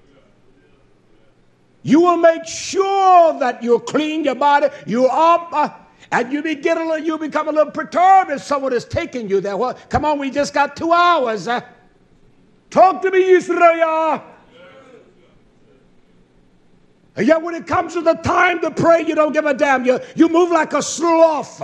You will make sure that you're clean, your body, you're up, and you become a little perturbed if someone is taking you there. Well, come on, we just got 2 hours. Talk to me, YisraYah. And yet when it comes to the time to pray, you don't give a damn. You move like a sloth.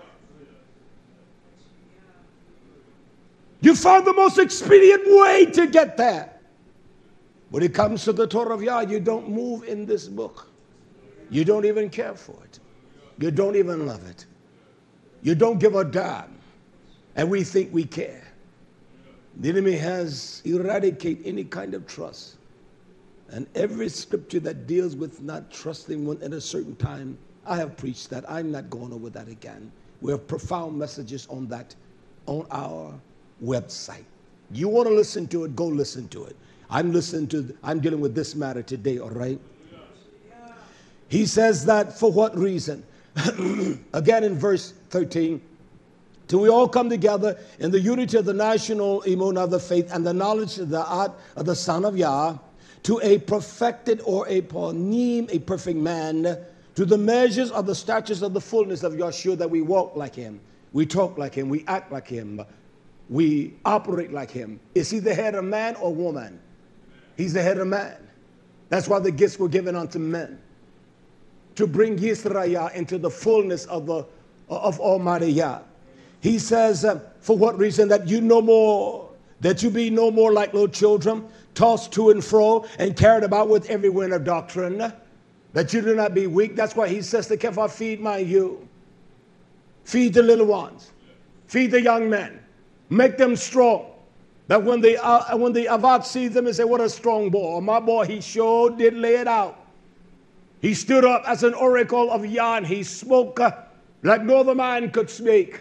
You found the most expedient way to get there. When it comes to the Torah of Yah, you don't move in this book. You don't even care for it. You don't even love it. You don't give a damn. And we think we care. The enemy has eradicated any kind of trust. And every scripture that deals with not trusting one at a certain time, I have preached that. I'm not going over that again. We have profound messages on that on our website. You want to listen to it, go listen to it. I'm dealing with this matter today, all right? He says that for what reason? Again in verse 13, till we all come together in the unity of the national emunah of the faith and the knowledge of the Son of Yah, to a perfected or a panim, a perfect man, to the measures of the statures of the fullness of Yahshua, that we walk like him, we talk like him, we act like him, we operate like him. Is he the head of man or woman? He's the head of man. That's why the gifts were given unto men, to bring YisraYah into the fullness of Almighty Yah. He says, for what reason? That you be no more like little children, tossed to and fro and carried about with every wind of doctrine, that you do not be weak. That's why he says to Kepha, feed my you. Feed the little ones. Feed the young men. Make them strong. That when the Avad sees them and say, what a strong boy. My boy, he sure did lay it out. He stood up as an oracle of Yah, and he spoke like no other man could speak.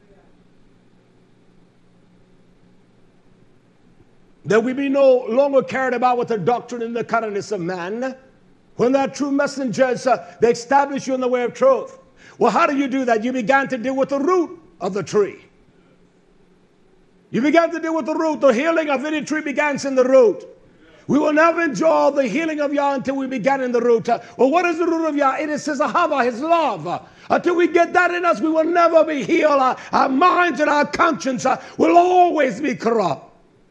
That we be no longer carried about with the doctrine and the cunningness of man. When that true messengers, they establish you in the way of truth. Well, how do you do that? You began to deal with the root of the tree. You began to deal with the root. The healing of any tree begins in the root. We will never enjoy the healing of Yah until we begin in the root. Well, what is the root of Yah? It is his ahava, his love. Until we get that in us, we will never be healed. Our minds and our conscience will always be corrupt.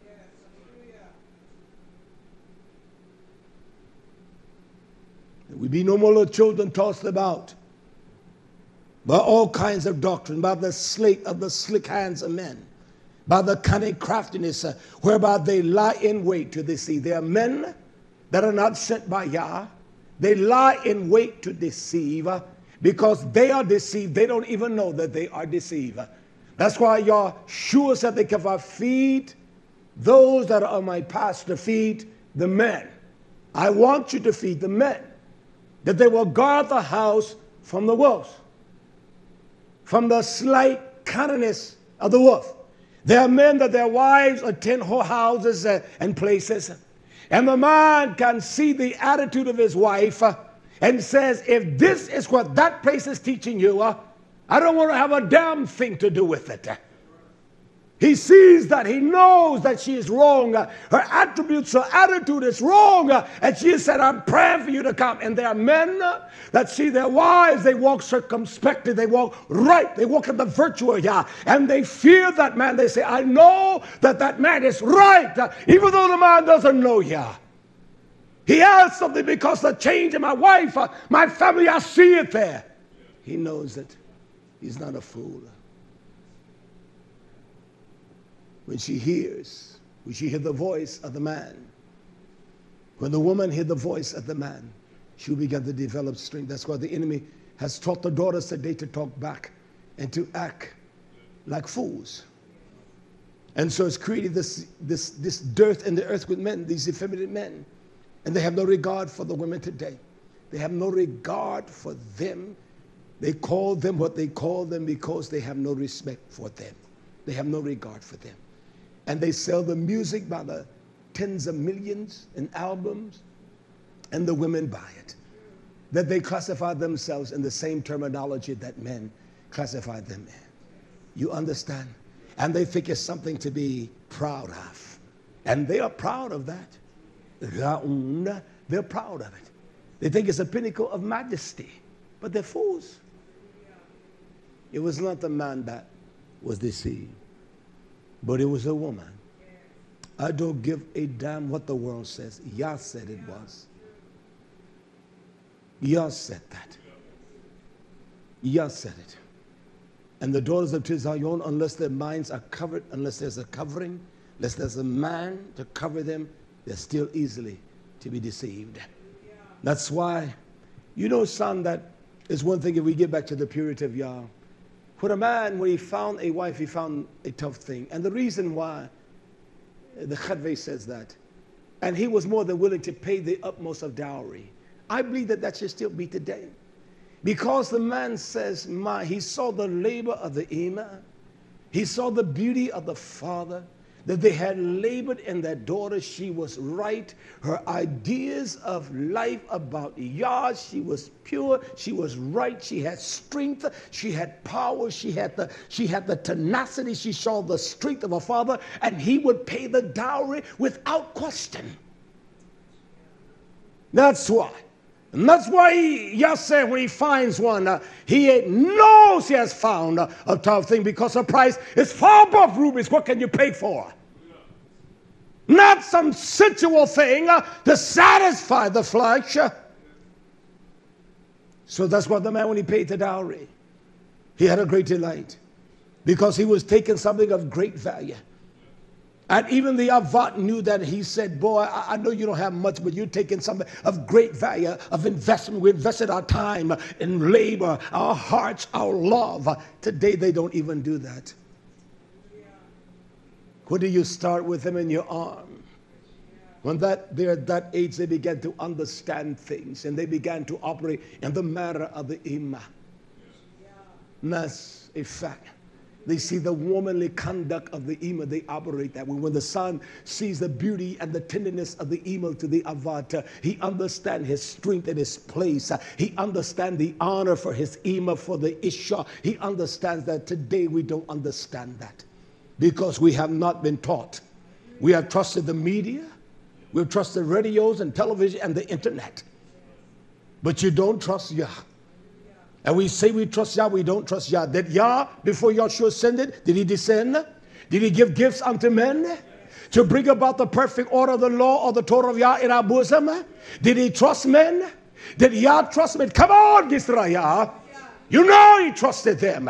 We be no more little children tossed about by all kinds of doctrine, by the slick hands of men, by the cunning craftiness whereby they lie in wait to deceive. There are men that are not sent by Yah. They lie in wait to deceive because they are deceived. They don't even know that they are deceived. That's why Yahshua said they can feed those that are on my path, to feed the men. I want you to feed the men, that they will guard the house from the wolves, from the slight cunningness of the wolf. There are men that their wives attend houses and places, and the man can see the attitude of his wife and says, if this is what that place is teaching you, I don't want to have a damn thing to do with it. He sees that, he knows that she is wrong. Her attributes, her attitude is wrong. And she said, I'm praying for you to come. And there are men that see their wives, they walk circumspectly, they walk right, they walk in the virtue of Yah. And they fear that man. They say, I know that that man is right, even though the man doesn't know Yah. He has something because the change in my wife, my family, I see it there. He knows that he's not a fool. When she hear the voice of the man, when the woman hear the voice of the man, she'll begin to develop strength. That's why the enemy has taught the daughters today to talk back and to act like fools. And so it's created this dearth in the earth with men, these effeminate men. And they have no regard for the women today. They have no regard for them. They call them what they call them because they have no respect for them. They have no regard for them. And they sell the music by the tens of millions in albums, and the women buy it. That they classify themselves in the same terminology that men classify them in. You understand? And they think it's something to be proud of. And they are proud of that. Raah, they're proud of it. They think it's a pinnacle of majesty. But they're fools. It was not the man that was deceived, but it was a woman. I don't give a damn what the world says. Yah said it was. Yah said that. Yah said it. And the daughters of Zion, unless their minds are covered, unless there's a covering, unless there's a man to cover them, they're still easily to be deceived. That's why, you know, son, that is one thing if we get back to the purity of Yah. For a man, when he found a wife, he found a tough thing. And the reason why, the Khadve says that. And he was more than willing to pay the utmost of dowry. I believe that that should still be today. Because the man says, he saw the labor of the Imah. He saw the beauty of the father. That they had labored in their daughter. She was right. Her ideas of life about Yah, she was pure. She was right. She had strength. She had power. She had the tenacity. She saw the strength of her father. And he would pay the dowry without question. That's why. And that's why Yah said when he finds one, he knows he has found a tough thing because the price is far above rubies. What can you pay for? Not some sensual thing to satisfy the flesh. So that's what the man, when he paid the dowry, he had a great delight because he was taking something of great value. And even the Avat knew that. He said, boy, I know you don't have much, but you're taking something of great value, of investment. We invested our time and labor, our hearts, our love. Today, they don't even do that. When do you start with them in your arm? When they're at that age, they began to understand things, and they began to operate in the matter of the Imah. And that's a fact. They see the womanly conduct of the Imah. They operate that way. When the son sees the beauty and the tenderness of the Imah to the Avat, he understands his strength and his place. He understands the honor for his Imah, for the Isha. He understands that. Today we don't understand that because we have not been taught. We have trusted the media. We've trusted radios and television and the internet. But you don't trust Yah. And we say we trust Yah, we don't trust Yah. Did Yah, before Yahshua ascended, did he descend? Did he give gifts unto men to bring about the perfect order of the law or the Torah of Yah in our bosom? Did he trust men? Did Yah trust men? Come on, YisraYah. You know he trusted them.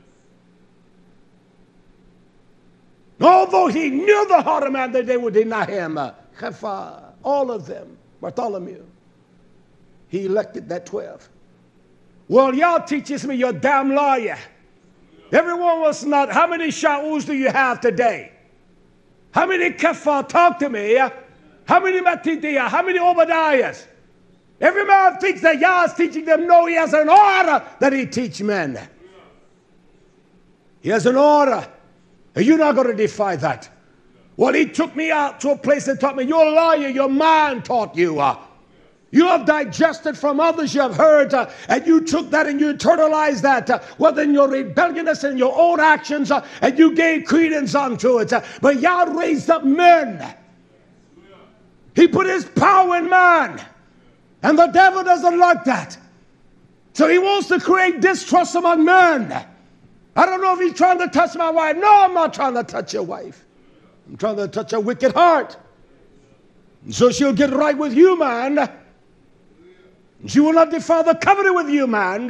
Although he knew the heart of man that they would deny him. Khafa, all of them, Bartholomew. He elected that 12. Well, Yah teaches me you're a damn liar. Everyone was not. How many Sha'us do you have today? How many Kafar? Talk to me. How many Matidiyah? How many Obadiahs? Every man thinks that Yah is teaching them. No, he has an order that he teach men. He has an order. And you're not going to defy that. Well, he took me out to a place and taught me. You're a liar. Your mind taught you. You have digested from others you have heard, and you took that and you internalized that. Well, in your rebelliousness and your own actions, and you gave credence unto it. But Yah raised up men. He put his power in man. And the devil doesn't like that. So he wants to create distrust among men. I don't know if he's trying to touch my wife. No, I'm not trying to touch your wife. I'm trying to touch her wicked heart. And so she'll get right with you, man. She will not defile the covenant with you, man.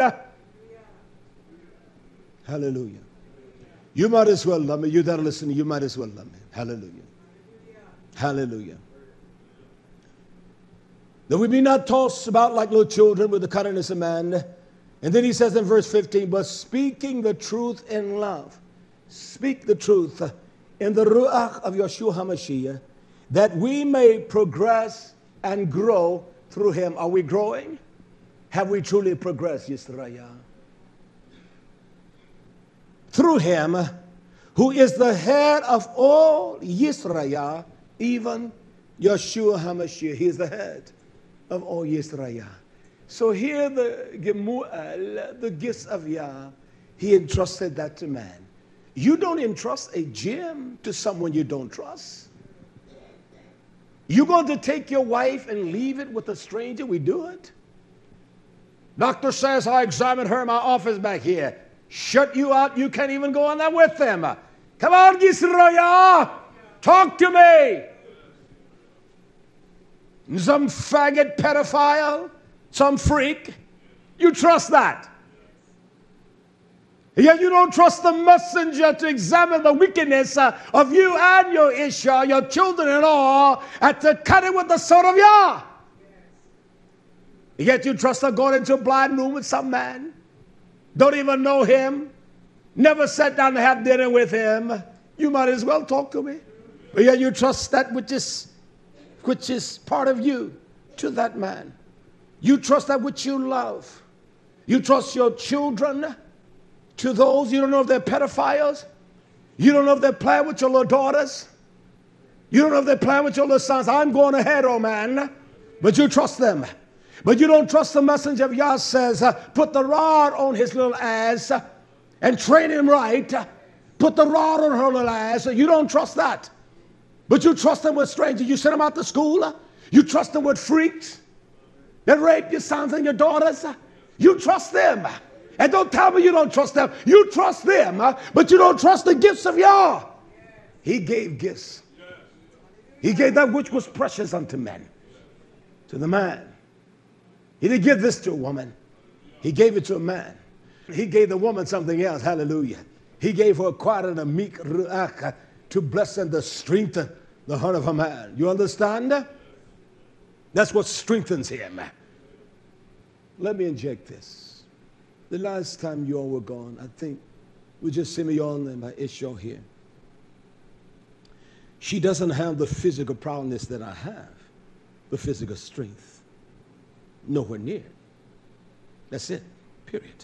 Hallelujah. You might as well love me. You that are listening, you might as well love me. Hallelujah. Hallelujah. That we be not tossed about like little children with the cunningness of man. And then he says in verse 15, but speaking the truth in love. Speak the truth in the Ruach of Yeshua HaMashiach, that we may progress and grow through him. Are we growing? Have we truly progressed, YisraYah? Through him, who is the head of all YisraYah, even Yeshua HaMashiach. He is the head of all YisraYah. So here the Gemu'al, the gifts of Yah, he entrusted that to man. You don't entrust a gem to someone you don't trust. You going to take your wife and leave it with a stranger? We do it. Doctor says, I examined her in my office back here. Shut you out. You can't even go on there with them. Come on, YisraYah. Talk to me. Some faggot pedophile, some freak. You trust that. Yet you don't trust the messenger to examine the wickedness of you and your Isha, your children-in-law, and to cut it with the sword of Yah. Yet you trust her going into a blind room with some man, don't even know him, never sat down to have dinner with him. You might as well talk to me. But yet you trust that which is part of you to that man. You trust that which you love. You trust your children to those. You don't know if they're pedophiles. You don't know if they're playing with your little daughters. You don't know if they're playing with your little sons. I'm going ahead, oh man. But you trust them. But you don't trust the messenger of Yah says, put the rod on his little ass and train him right. Put the rod on her little ass. You don't trust that. But you trust them with strangers. You send them out to school. You trust them with freaks that rape your sons and your daughters. You trust them. And don't tell me you don't trust them. You trust them, but you don't trust the gifts of Yah. He gave gifts. He gave that which was precious unto men, to the man. He didn't give this to a woman. He gave it to a man. He gave the woman something else. Hallelujah. He gave her a quiet and a meek Raah to bless and to strengthen the heart of a man. You understand? That's what strengthens him. Let me inject this. The last time you all were gone, I think we just Simeon and my Isha here. She doesn't have the physical prowess that I have, the physical strength. Nowhere near. That's it. Period.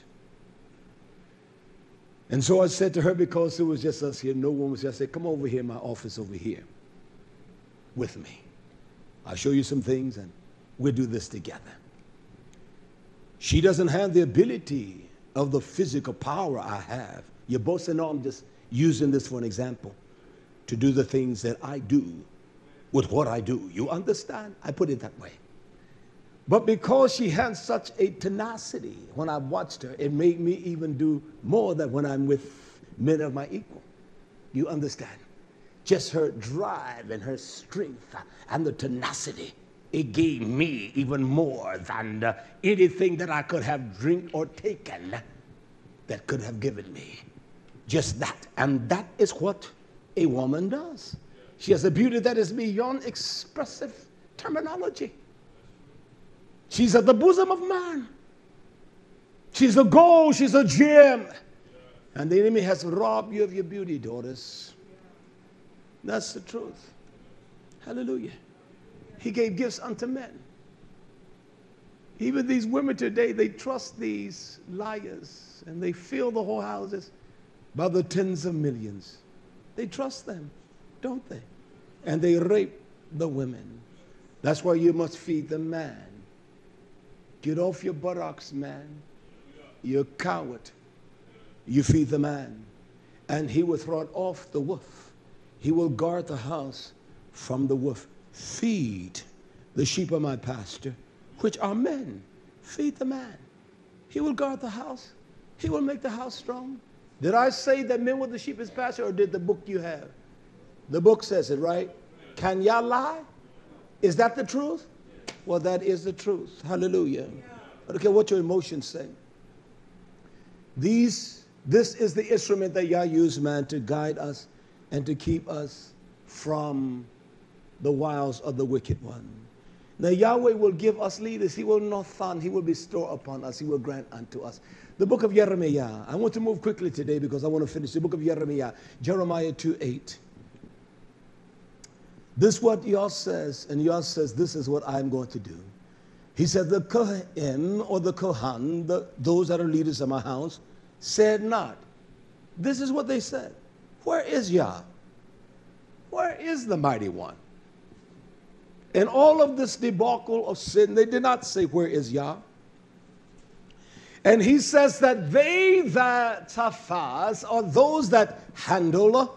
And so I said to her, because it was just us here, no one was here, I said, come over here in my office over here with me. I'll show you some things and we'll do this together. She doesn't have the ability of the physical power I have. You both know I'm just using this for an example to do the things that I do with what I do. You understand? I put it that way. But because she had such a tenacity, when I watched her, it made me even do more than when I'm with men of my equal. You understand? Just her drive and her strength and the tenacity, it gave me even more than anything that I could have drank or taken that could have given me. Just that. And that is what a woman does. She has a beauty that is beyond expressive terminology. She's at the bosom of man. She's a gold, she's a gem. And the enemy has robbed you of your beauty, daughters. That's the truth. Hallelujah. He gave gifts unto men. Even these women today, they trust these liars and they fill the whole houses by the tens of millions. They trust them, don't they? And they rape the women. That's why you must feed the man. Get off your buttocks, man. You're a coward. You feed the man, and he will throw off the wolf. He will guard the house from the wolf. Feed the sheep of my pasture, which are men. Feed the man. He will guard the house. He will make the house strong. Did I say that men were the sheep of his pasture, or did the book you have? The book says it, right? Can y'all lie? Is that the truth? Well, that is the truth. Hallelujah. I don't care what your emotions say. This is the instrument that Yah used, man, to guide us and to keep us from the wiles of the wicked one. Now, Yahweh will give us leaders. He will not fund. He will bestow upon us. He will grant unto us. The book of YisraYah. I want to move quickly today because I want to finish. The book of YisraYah. Jeremiah 2:8. This is what Yah says, and Yah says, this is what I'm going to do. He said, the Kohen or the Kohan, those that are leaders of my house, said not. This is what they said. Where is Yah? Where is the mighty one? In all of this debacle of sin, they did not say, where is Yah? And he says that they that tafaz, or those that handle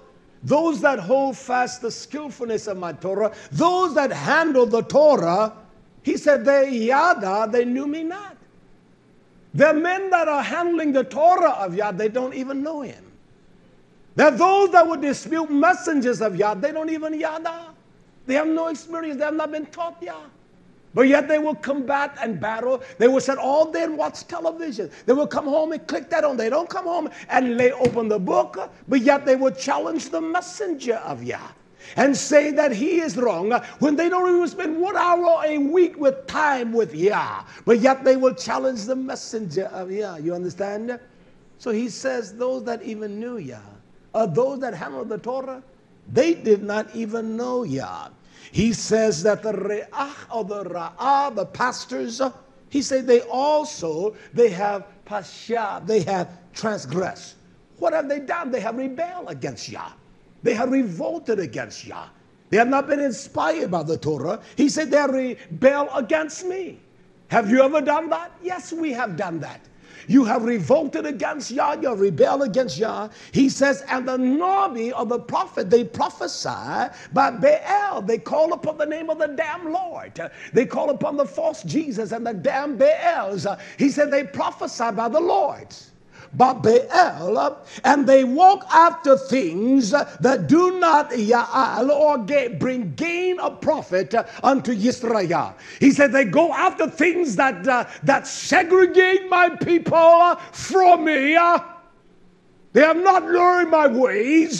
those that hold fast the skillfulness of my Torah, those that handle the Torah, he said, they knew me not. There are men that are handling the Torah of Yah, they don't even know him. There are those that would dispute messengers of Yah, they don't even Yada. They have no experience, they have not been taught Yah. But yet they will combat and battle. They will sit all day and watch television. They will come home and click that on. They don't come home and lay open the book, but yet they will challenge the messenger of Yah and say that he is wrong when they don't even spend 1 hour a week with time with Yah. But yet they will challenge the messenger of Yah. You understand? So he says those that even knew Yah, or those that handled the Torah, they did not even know Yah. He says that the Raah or the Raah, the pastors, he said they have pasha, they have transgressed. What have they done? They have rebelled against Yah. They have revolted against Yah. They have not been inspired by the Torah. He said they rebel against me. Have you ever done that? Yes, we have done that. You have revolted against Yah, you have rebelled against Yah. He says, and the Nabi or the prophet, they prophesy by Baal. They call upon the name of the damn Lord. They call upon the false Jesus and the damn Baals. He said they prophesy by the Lord, by Baal, and they walk after things that do not Ya'al or bring gain of profit unto YisraYah. He said they go after things that segregate my people from me. They have not learned my ways.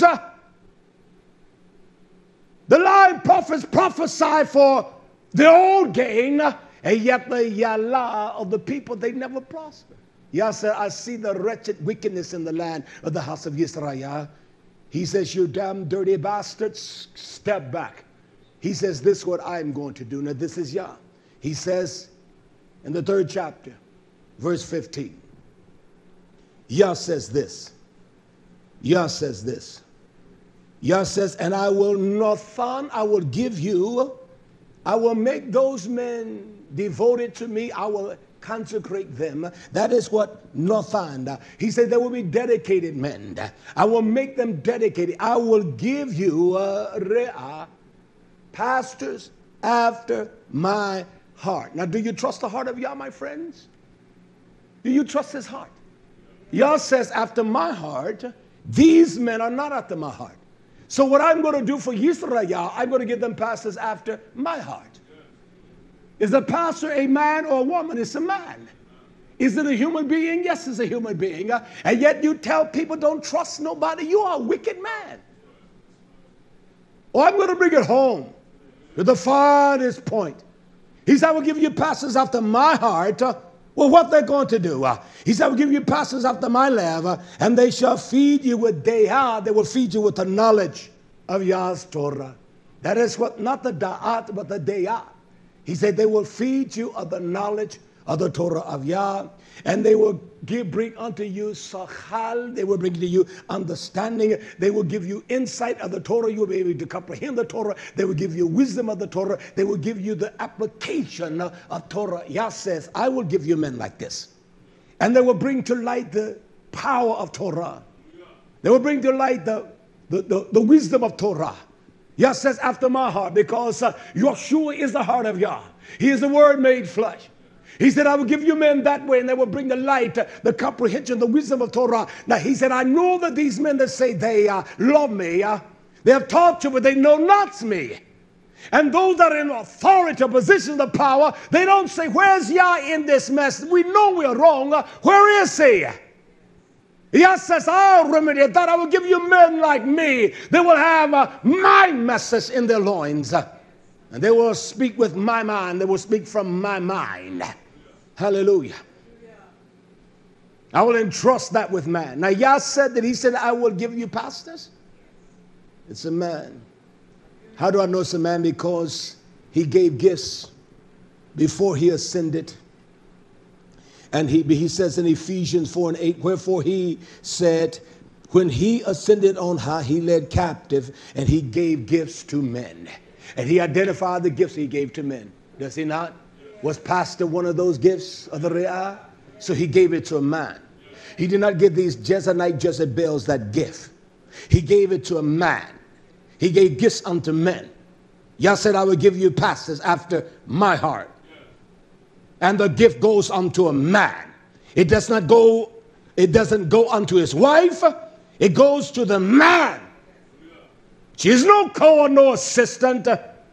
The lying prophets prophesy for their own gain, and yet the Ya'ala of the people, they never prosper. Yah said, I see the wretched wickedness in the land of the house of YisraYah. He says, you damn dirty bastards, step back. He says, this is what I'm going to do. Now, this is Yah. He says in the 3rd chapter, verse 15, Yah says this. Yah says this. Yah says, and I will Nathan, I will give you, I will make those men devoted to me, I will consecrate them. That is what Nathan. He said there will be dedicated men. I will make them dedicated. I will give you Raah, pastors after my heart. Now, do you trust the heart of Yah, my friends? Do you trust his heart? Yah says, after my heart, these men are not after my heart. So what I'm going to do for YisraYah, I'm going to give them pastors after my heart. Is a pastor a man or a woman? It's a man. Is it a human being? Yes, it's a human being. And yet you tell people don't trust nobody. You are a wicked man. Oh, I'm going to bring it home to the finest point. He said, I will give you pastors after my heart. Well, what they're going to do? He said, I will give you pastors after my love, and they shall feed you with da'ah. They will feed you with the knowledge of Yah's Torah. That is what, not the da'at, but the da'ah. He said they will feed you of the knowledge of the Torah of Yah, and they will bring unto you sachal. They will bring to you understanding. They will give you insight of the Torah. You will be able to comprehend the Torah. They will give you wisdom of the Torah. They will give you the application of Torah. Yah says, I will give you men like this. And they will bring to light the power of Torah. They will bring to light the wisdom of Torah. Yah says, after my heart, because Yeshua is the heart of Yah. He is the Word made flesh. He said, I will give you men that way, and they will bring the light, the comprehension, the wisdom of Torah. Now, he said, I know that these men that say they love me, they have taught you, but they know not me. And those that are in authority, positions of power, they don't say, where's Yah in this mess? We know we are wrong. Where is he? Yah says, I'll remedy that. I will give you men like me. They will have my message in their loins. And they will speak with my mind. They will speak from my mind. Hallelujah. I will entrust that with man. Now, Yah said that he said, I will give you pastors. It's a man. How do I know it's a man? Because he gave gifts before he ascended. And he says in Ephesians 4:8, wherefore he said, when he ascended on high, he led captive and he gave gifts to men. And he identified the gifts he gave to men. Does he not? Was pastor one of those gifts of the Raah? So he gave it to a man. He did not give these Jezebelites that gift. He gave it to a man. He gave gifts unto men. Yah said, I will give you pastors after my heart. And the gift goes unto a man. It doesn't go unto his wife. It goes to the man. She is no co or no assistant.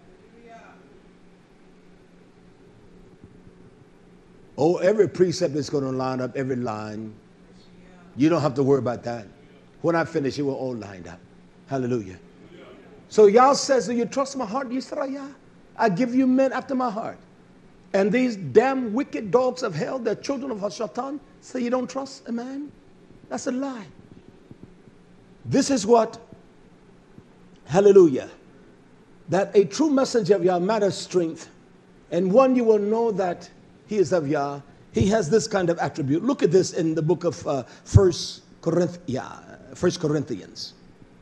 Oh, every precept is going to line up, every line. You don't have to worry about that. When I finish, it will all line up. Hallelujah. So Yah says, do you trust my heart, YisraYah? I give you men after my heart. And these damn wicked dogs of hell, the children of Hashatan, say you don't trust a man? That's a lie. This is what, hallelujah, that a true messenger of Yah, man of strength, and one you will know that he is of Yah, he has this kind of attribute. Look at this in the book of 1 Corinthians.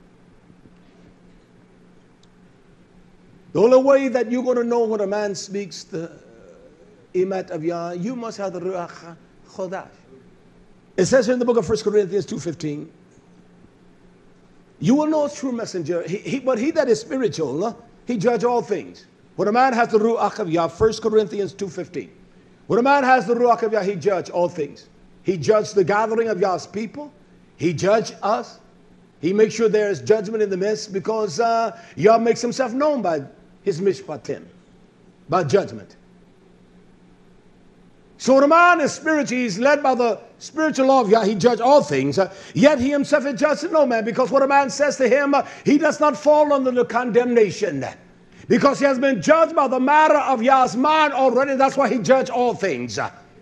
The only way that you're going to know when a man speaks the imat of Yah, you must have the Raah Chodash. It says in the book of 1 Corinthians 2:15, you will know a true messenger, but he that is spiritual, he judge all things. When a man has the Ruach of Yah, 1 Corinthians 2:15, when a man has the Ruach of Yah, he judge all things. He judged the gathering of Yah's people. He judged us. He makes sure there is judgment in the midst because Yah makes himself known by his mishpatim, by judgment. So when a man is spiritual, he's led by the spiritual law of Yah. He judges all things. Yet he himself is judged no man, because what a man says to him, he does not fall under the condemnation. Because he has been judged by the matter of Yah's mind already. That's why he judged all things.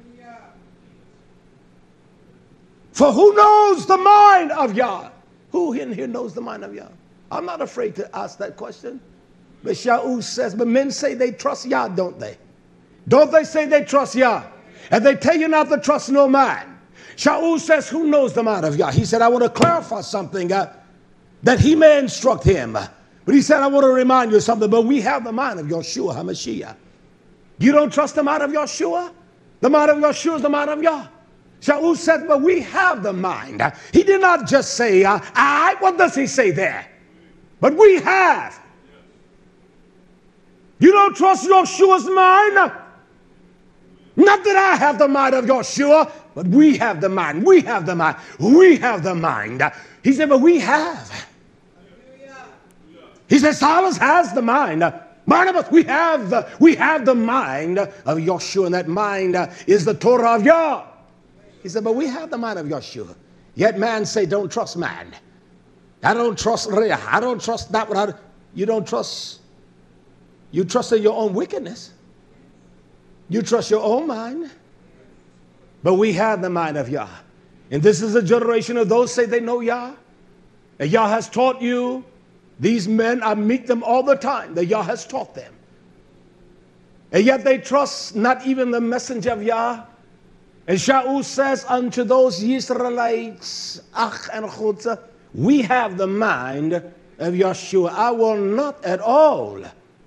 For who knows the mind of Yah? Who in here knows the mind of Yah? I'm not afraid to ask that question. But Shaul says, but men say they trust Yah, don't they? Don't they say they trust Yah? And they tell you not to trust no man. Shaul says, who knows the mind of Yah? He said, I want to clarify something that he may instruct him. But he said, I want to remind you something. But we have the mind of Yeshua HaMashiach. You don't trust the mind of Yeshua? The mind of Yeshua is the mind of Yah. Shaul said, but we have the mind. He did not just say, what does he say there? But we have. You don't trust Yeshua's mind? Not that I have the mind of Yeshua, but we have the mind. We have the mind. We have the mind. He said, but we have. He said, Silas has the mind. Barnabas, we have the mind of Yeshua, and that mind is the Torah of Yah. He said, but we have the mind of Yeshua. Yet man say, don't trust man. I don't trust Raah. I don't trust that one. You don't trust. You trust in your own wickedness. You trust your own mind. But we have the mind of Yah. And this is a generation of those say they know Yah. And Yah has taught you. These men, I meet them all the time. That Yah has taught them. And yet they trust not even the messenger of Yah. And Shaul says unto those Israelites, Ach and Chutza, we have the mind of Yeshua. I will not at all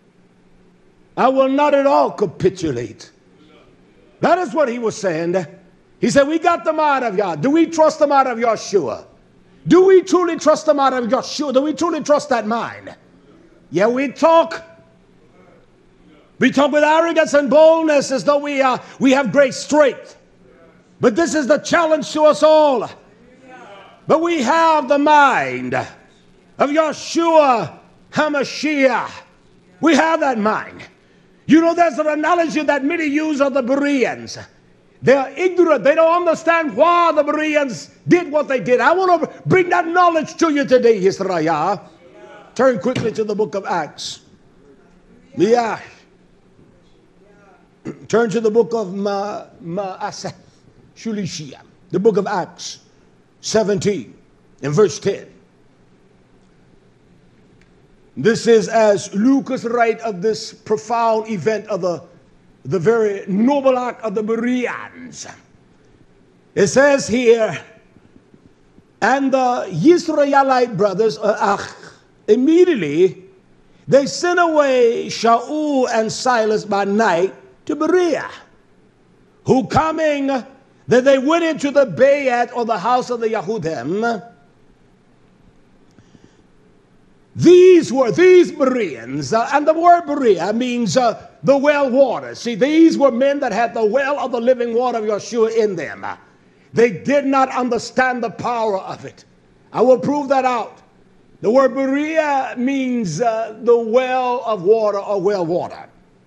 capitulate. That is what he was saying. He said, we got the mind of Yah. Do we trust the mind of Yeshua? Do we truly trust the mind of Yeshua? Do we truly trust that mind? Yeah, we talk. We talk with arrogance and boldness as though we have great strength. But this is the challenge to us all. But we have the mind of Yeshua HaMashiach. We have that mind. You know, there's an analogy that many use of the Bereans. They are ignorant. They don't understand why the Bereans did what they did. I want to bring that knowledge to you today, YisraYah. Turn quickly to the book of Acts. Yeah. Turn to the book of Shulishia, the book of Acts 17 and verse 10. This is as Lucas writes of this profound event of the very noble act of the Bereans. It says here, and the YisraYahite brothers, immediately they sent away Shaul and Silas by night to Berea, who coming, that they went into the Bayat, or the house of the Yahudim, these Bereans, and the word Berea means the well water. See, these were men that had the well of the living water of Yeshua in them. They did not understand the power of it. I will prove that out. The word Berea means the well of water or well water.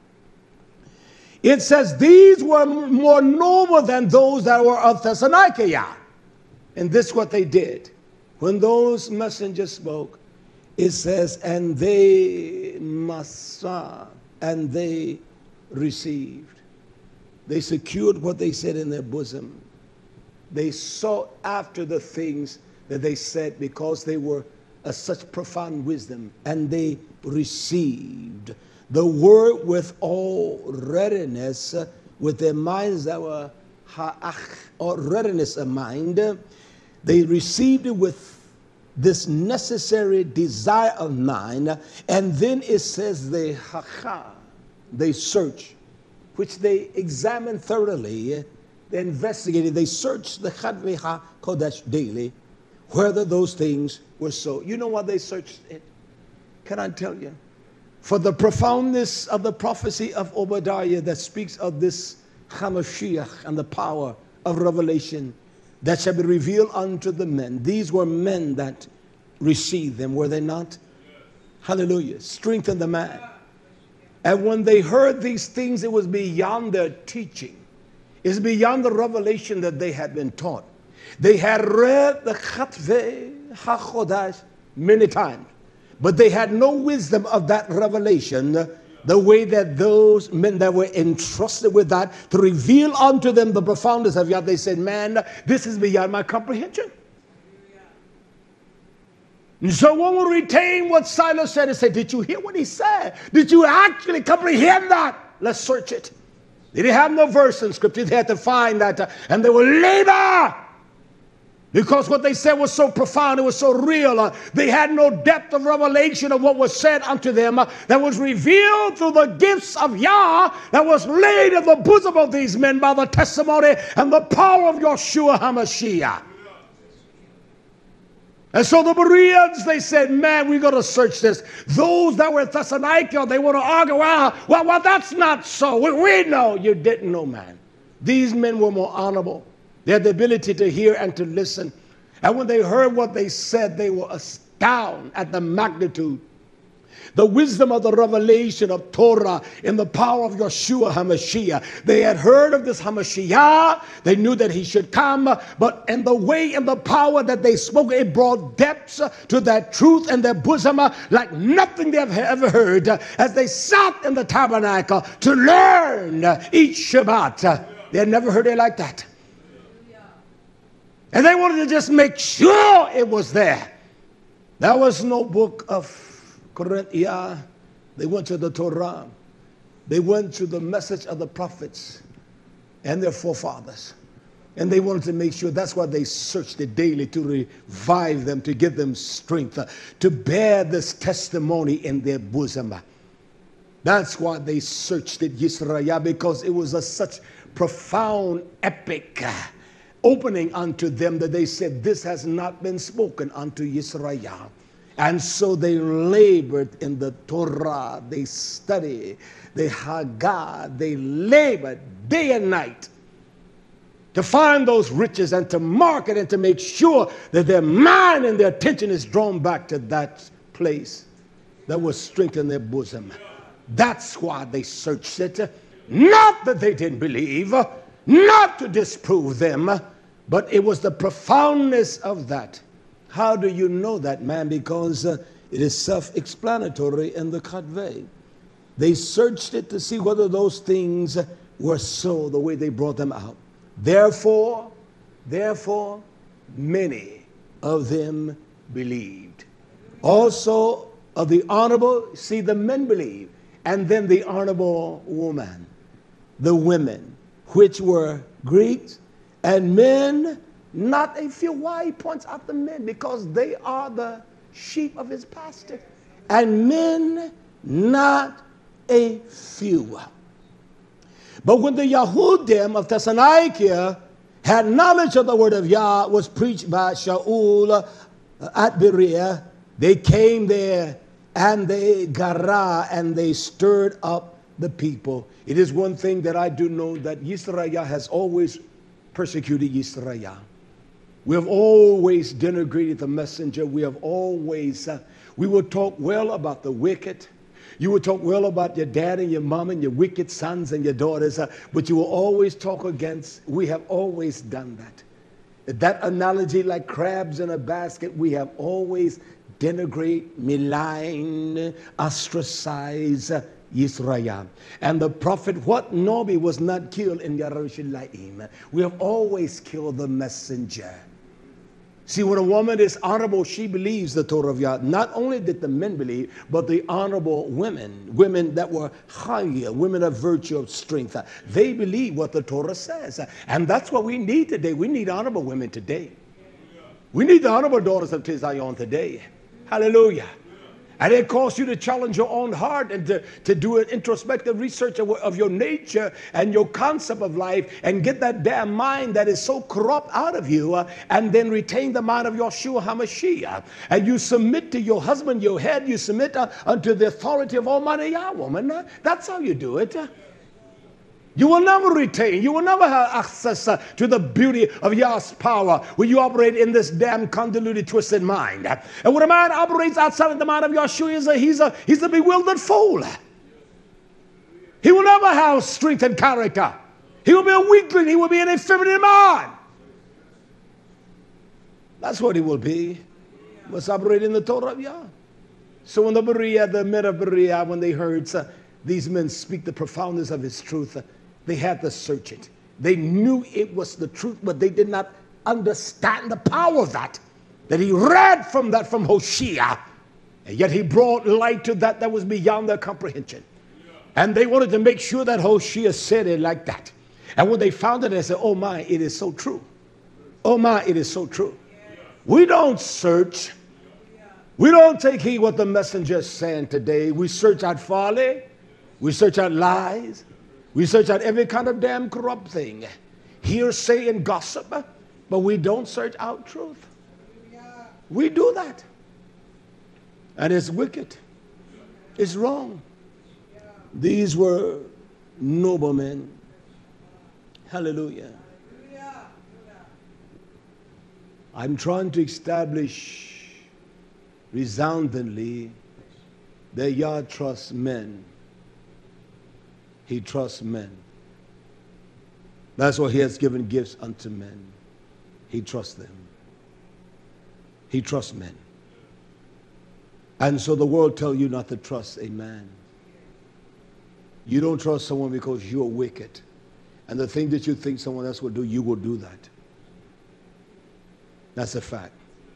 It says these were more noble than those that were of Thessalonica. And this is what they did. When those messengers spoke, it says, and they massa, and they received. They secured what they said in their bosom. They sought after the things that they said because they were of such profound wisdom, and they received the word with all readiness, with their minds that were or readiness of mind. They received it with this necessary desire of mind, and then it says they search, which they examine thoroughly, they investigated, they searched the Chadveha Kodesh daily, whether those things were so. You know why they searched it? Can I tell you? For the profoundness of the prophecy of Obadiah that speaks of this Hamashiach and the power of revelation that shall be revealed unto the men. These were men that received them, were they not? Hallelujah. Strengthen the man. And when they heard these things, it was beyond their teaching. It's beyond the revelation that they had been taught. They had read the Chatvei HaChodash many times, but they had no wisdom of that revelation, the way that those men that were entrusted with that to reveal unto them the profoundness of Yah, they said, man, this is beyond my comprehension. And so one will retain what Silas said and say, did you hear what he said? Did you actually comprehend that? Let's search it. They didn't have no verse in scripture. They had to find that, and they will labor. Because what they said was so profound, it was so real. They had no depth of revelation of what was said unto them that was revealed through the gifts of Yah that was laid in the bosom of these men by the testimony and the power of Yeshua HaMashiach. And so the Bereans, they said, man, we're going to search this. Those that were in Thessalonica, they want to argue, well, that's not so. We know. You didn't know, man. These men were more honorable. They had the ability to hear and to listen. And when they heard what they said, they were astounded at the magnitude, the wisdom of the revelation of Torah in the power of Yeshua HaMashiach. They had heard of this HaMashiach. They knew that he should come. But in the way and the power that they spoke, it brought depths to that truth in their bosom like nothing they have ever heard as they sat in the tabernacle to learn each Shabbat. They had never heard it like that. And they wanted to just make sure it was there. There was no book of Corinthians. They went to the Torah. They went to the message of the prophets and their forefathers. And they wanted to make sure. That's why they searched it daily, to revive them, to give them strength, to bear this testimony in their bosom. That's why they searched it, YisraYah, because it was such profound, epic opening unto them that they said, this has not been spoken unto YisraYah. And so they labored in the Torah, they studied, they Haggah, they labored day and night to find those riches and to mark it and to make sure that their mind and their attention is drawn back to that place that was strength in their bosom. That's why they searched it. Not that they didn't believe, not to disprove them, but it was the profoundness of that. How do you know that, man? Because it is self-explanatory in the Chatvei. They searched it to see whether those things were so, the way they brought them out. Therefore, many of them believed. Also, of the honorable, see, the men believed, and then the honorable woman, the women, which were Greeks, and men, not a few. Why he points out the men? Because they are the sheep of his pasture. And men, not a few. But when the Yahudim of Thessalonica had knowledge of the word of Yah was preached by Shaul at Berea, They came there and they Raah and they stirred up the people. It is one thing that I do know, that YisraYah has always persecuted YisraYah. We have always denigrated the messenger. We have always, we will talk well about the wicked. You will talk well about your dad and your mom and your wicked sons and your daughters, but you will always talk against. We have always done that. That analogy, like crabs in a basket, we have always denigrate, malign, ostracize YisraYah. And the prophet, what Nobi was not killed in Yerushalayim. We have always killed the messenger. See, when a woman is honorable, she believes the Torah of Yah. Not only did the men believe, but the honorable women that were higher, women of virtue, of strength, they believe what the Torah says. And that's what we need today. We need honorable women today. We need the honorable daughters of Zion today. Hallelujah. And it calls you to challenge your own heart and to do an introspective research of your nature and your concept of life, and get that damn mind that is so corrupt out of you, and then retain the mind of Yeshua HaMashiach. And you submit to your husband, your head, you submit unto the authority of Almighty Yah, woman. That's how you do it. You will never retain, you will never have access to the beauty of Yah's power when you operate in this damn convoluted, twisted mind. And when a man operates outside of the mind of Yeshua, he's a bewildered fool. He will never have strength and character. He will be a weakling. He will be an effeminate man. That's what he will be. He must operate in the Torah of Yah. So when the men of Berea, when they heard these men speak the profoundness of his truth, they had to search it. They knew it was the truth, but they did not understand the power of that. That he read from that from Hosea, and yet he brought light to that was beyond their comprehension. And they wanted to make sure that Hosea said it like that. And when they found it, they said, oh my, it is so true. Oh my, it is so true. We don't search. We don't take heed what the messenger is saying today. We search out folly. We search out lies. We search out every kind of damn corrupt thing. Hearsay and gossip. But we don't search out truth. We do that. And it's wicked. It's wrong. These were noblemen. Hallelujah. I'm trying to establish resoundingly that Yah trusts men. He trusts men. That's why he has given gifts unto men. He trusts them. He trusts men. And so the world tells you not to trust a man. You don't trust someone because you're wicked. And the thing that you think someone else will do, you will do that. That's a fact.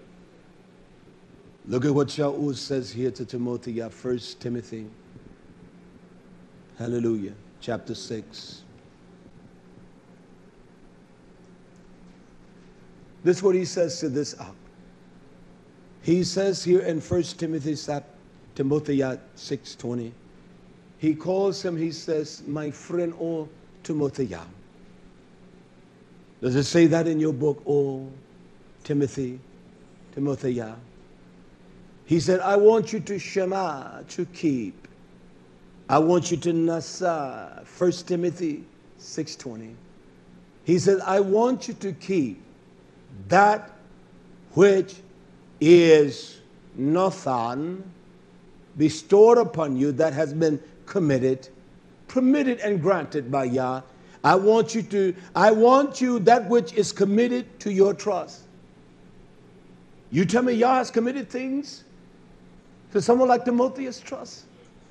Look at what Shaul says here to Timothy, 1 Timothy. Hallelujah. Chapter 6. This is what he says to this. He says here in 1 Timothy 6:20. He calls him, he says, my friend, O Timothy. Does it say that in your book, O Timothy? Timothy. He said, I want you to shema, to keep. I want you to nasa. 1 Timothy 6:20. He said, I want you to keep that which is Nathan bestowed upon you, that has been committed, permitted and granted by Yah. I want you that which is committed to your trust. You tell me Yah has committed things to someone like Timotheus' trust?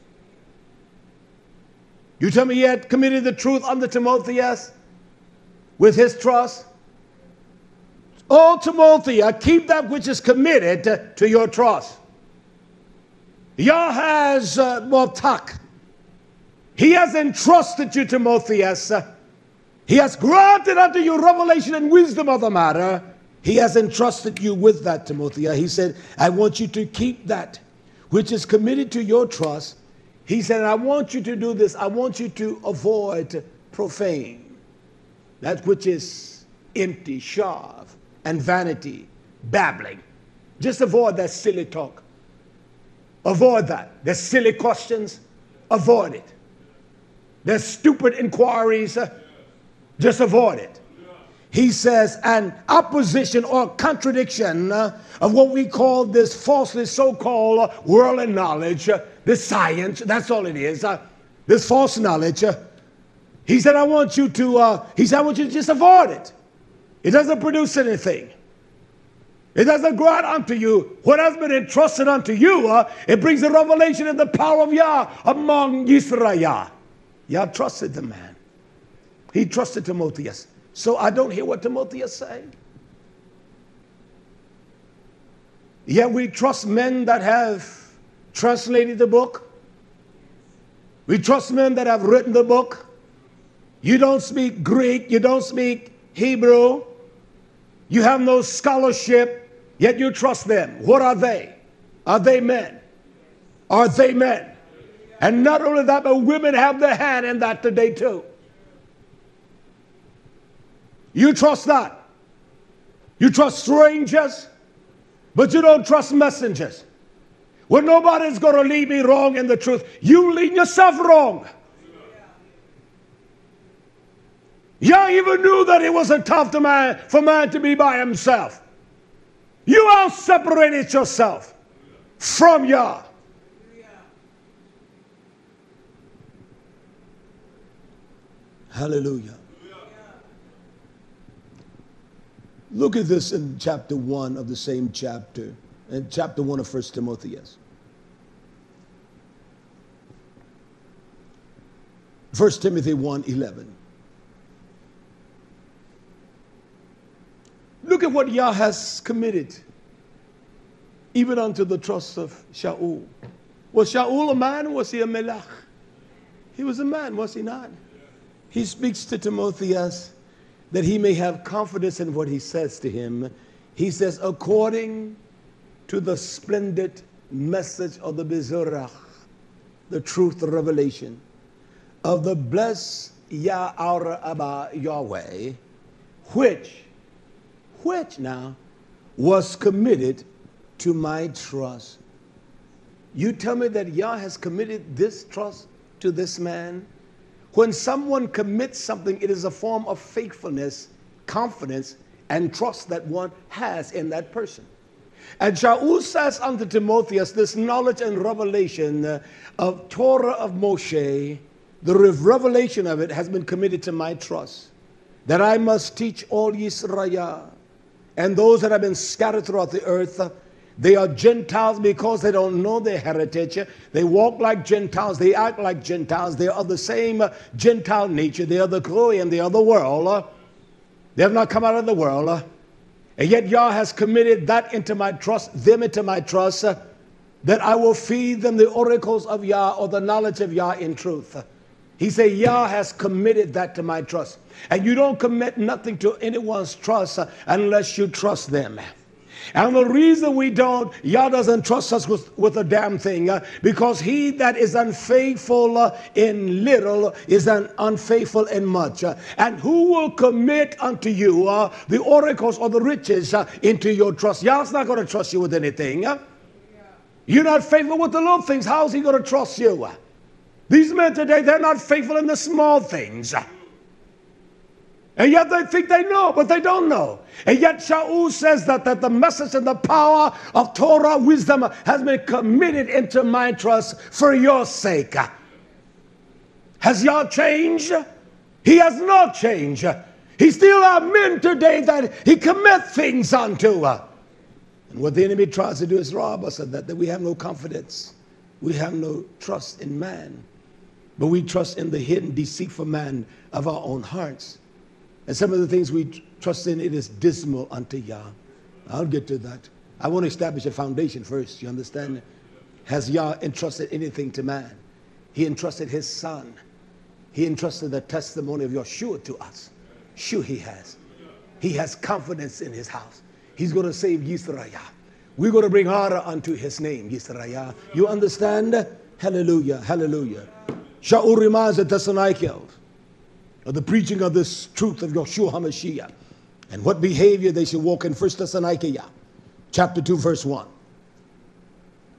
You tell me he had committed the truth unto Timotheus with his trust? Oh, Timothy, keep that which is committed to your trust. Yah has motak. He has entrusted you, Timotheus. He has granted unto you revelation and wisdom of the matter. He has entrusted you with that, Timothy. He said, I want you to keep that which is committed to your trust. He said, I want you to do this. I want you to avoid profane, that which is empty, shav, and vanity, babbling. Just avoid that silly talk. Avoid that. There's silly questions. Avoid it. There's stupid inquiries. Just avoid it. He says, an opposition or contradiction of what we call this falsely so-called worldly knowledge, this science, that's all it is, this false knowledge. He said, I want you to just avoid it. It doesn't produce anything. It doesn't go out unto you. What has been entrusted unto you, it brings the revelation and the power of Yah among YisraYah. Yah trusted the man. He trusted Timotheus. So I don't hear what Timotheus saying. Yet we trust men that have translated the book. We trust men that have written the book. You don't speak Greek. You don't speak Hebrew. You have no scholarship, yet you trust them. What are they? Are they men? Are they men? And not only that, but women have their hand in that today too. You trust that. You trust strangers, but you don't trust messengers. Well, nobody's going to lead me wrong in the truth. You lead yourself wrong. Yah even knew that it wasn't tough for man to be by himself. You all separated yourself from Yah. Hallelujah. Look at this in chapter 1 of the same chapter, in chapter 1 of 1 Timothy. 1 Timothy 1:11. Look at what Yah has committed, even unto the trust of Shaul. Was Shaul a man or was he a melech? He was a man, was he not? He speaks to Timotheus that he may have confidence in what he says to him. He says, according to the splendid message of the Bezorach, the truth, the revelation of the blessed Yah our Abba Yahweh, which now was committed to my trust. You tell me that Yah has committed this trust to this man? When someone commits something, it is a form of faithfulness, confidence, and trust that one has in that person. And Shaul says unto Timotheus, this knowledge and revelation of Torah of Moshe, the revelation of it has been committed to my trust, that I must teach all YisraYah and those that have been scattered throughout the earth. They are Gentiles because they don't know their heritage. They walk like Gentiles. They act like Gentiles. They are of the same Gentile nature. They are the Goyim. They are the world. They have not come out of the world. And yet Yah has committed that into my trust, them into my trust, that I will feed them the oracles of Yah, or the knowledge of Yah in truth. He said, Yah has committed that to my trust. And you don't commit nothing to anyone's trust unless you trust them. And the reason we don't, Yah doesn't trust us with a damn thing, because he that is unfaithful in little is unfaithful in much. And who will commit unto you the oracles or the riches into your trust? Yah's not going to trust you with anything. You're not faithful with the little things. How's he going to trust you? These men today, they're not faithful in the small things. And yet they think they know, but they don't know. And yet Shaul says that the message and the power of Torah wisdom has been committed into my trust for your sake. Has Yah changed? He has not changed. He still are men today that he commit things unto. And what the enemy tries to do is rob us of that we have no confidence. We have no trust in man. But we trust in the hidden, deceitful man of our own hearts. And some of the things we trust in, it is dismal unto Yah. I'll get to that. I want to establish a foundation first, you understand? Has Yah entrusted anything to man? He entrusted his son. He entrusted the testimony of Yeshua to us. Sure he has. He has confidence in his house. He's going to save YisraYah. We're going to bring honor unto his name, YisraYah. You understand? Hallelujah, hallelujah. Shaul reminds the Thessalonians of the preaching of this truth of Yeshua HaMashiach, and what behavior they should walk in. 1 Thessalonians chapter 2 verse 1.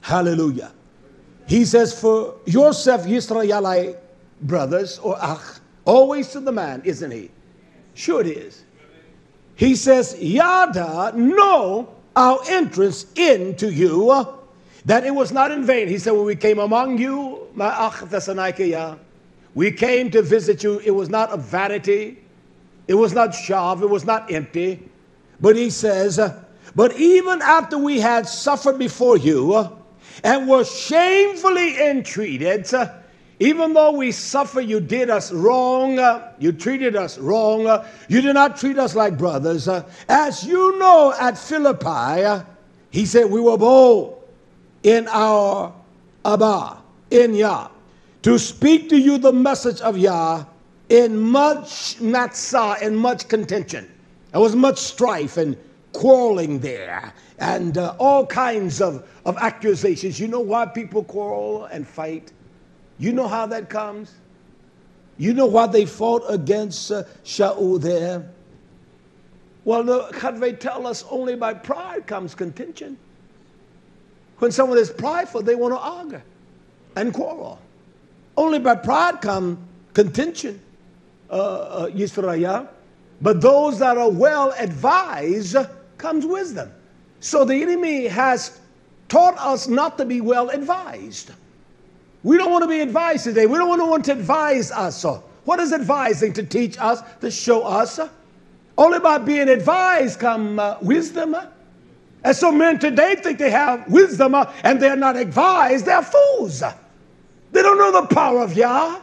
Hallelujah. He says, for yourself, YisraYah, brothers, or ach, always to the man, isn't he? Sure it is. He says, Yada, know our entrance into you, that it was not in vain. He said, when we came among you, my ach Thessalonica, we came to visit you. It was not a vanity. It was not shav. It was not empty. But he says, but even after we had suffered before you and were shamefully entreated, even though we suffer, you did us wrong. You treated us wrong. You did not treat us like brothers. As you know, at Philippi, he said, we were bold in our Abba, in Yah, to speak to you the message of Yah in much matzah, in much contention. There was much strife and quarreling there, and all kinds of accusations. You know why people quarrel and fight? You know how that comes? You know why they fought against Shaul there? Well, the Chadvei tell us only by pride comes contention. When someone is prideful, they want to argue and quarrel. Only by pride comes contention, YisraYah. But those that are well advised comes wisdom. So the enemy has taught us not to be well advised. We don't want to be advised today. We don't want no one to advise us. So what is advising? To teach us, to show us. Only by being advised come wisdom. And so men today think they have wisdom and they're not advised. They're fools. They don't know the power of Yah.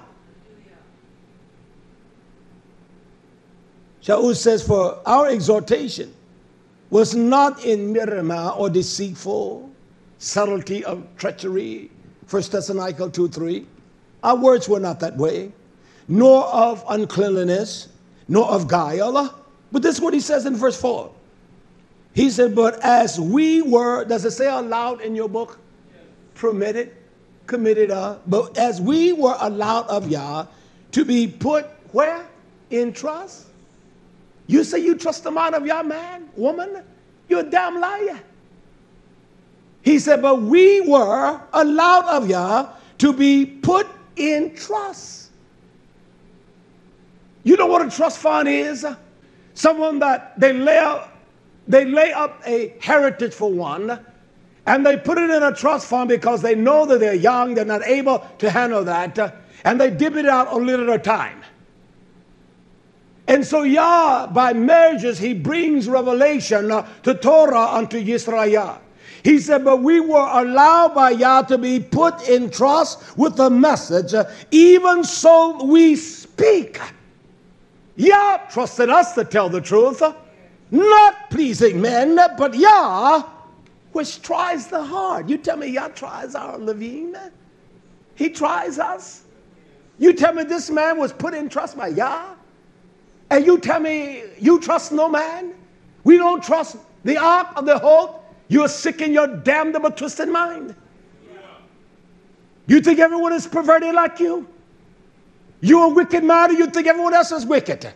Shaul says, for our exhortation was not in mirama or deceitful, subtlety of treachery. 1 Thessalonians 2:3. Our words were not that way, nor of uncleanliness, nor of guile. But this is what he says in verse 4. He said, but as we were, does it say allowed in your book? Yes. Permitted, committed, but as we were allowed of Yah to be put where? In trust. You say you trust the mind of Yah, man, woman? You're a damn liar. He said, but we were allowed of Yah to be put in trust. You know what a trust fund is? Someone that they lay up a heritage for one, and they put it in a trust fund because they know that they're young, they're not able to handle that, and they dip it out a little at a time. And so Yah, by measures, he brings revelation to Torah unto YisraYah. He said, but we were allowed by Yah to be put in trust with the message, even so we speak. Yah trusted us to tell the truth, not pleasing men, but Yah, which tries the heart. You tell me Yah tries our Levine? He tries us? You tell me this man was put in trust by Yah? And you tell me you trust no man? We don't trust the ark of the hope? You're sick in your damnable twisted mind. You think everyone is perverted like you? You're a wicked man, or you think everyone else is wicked?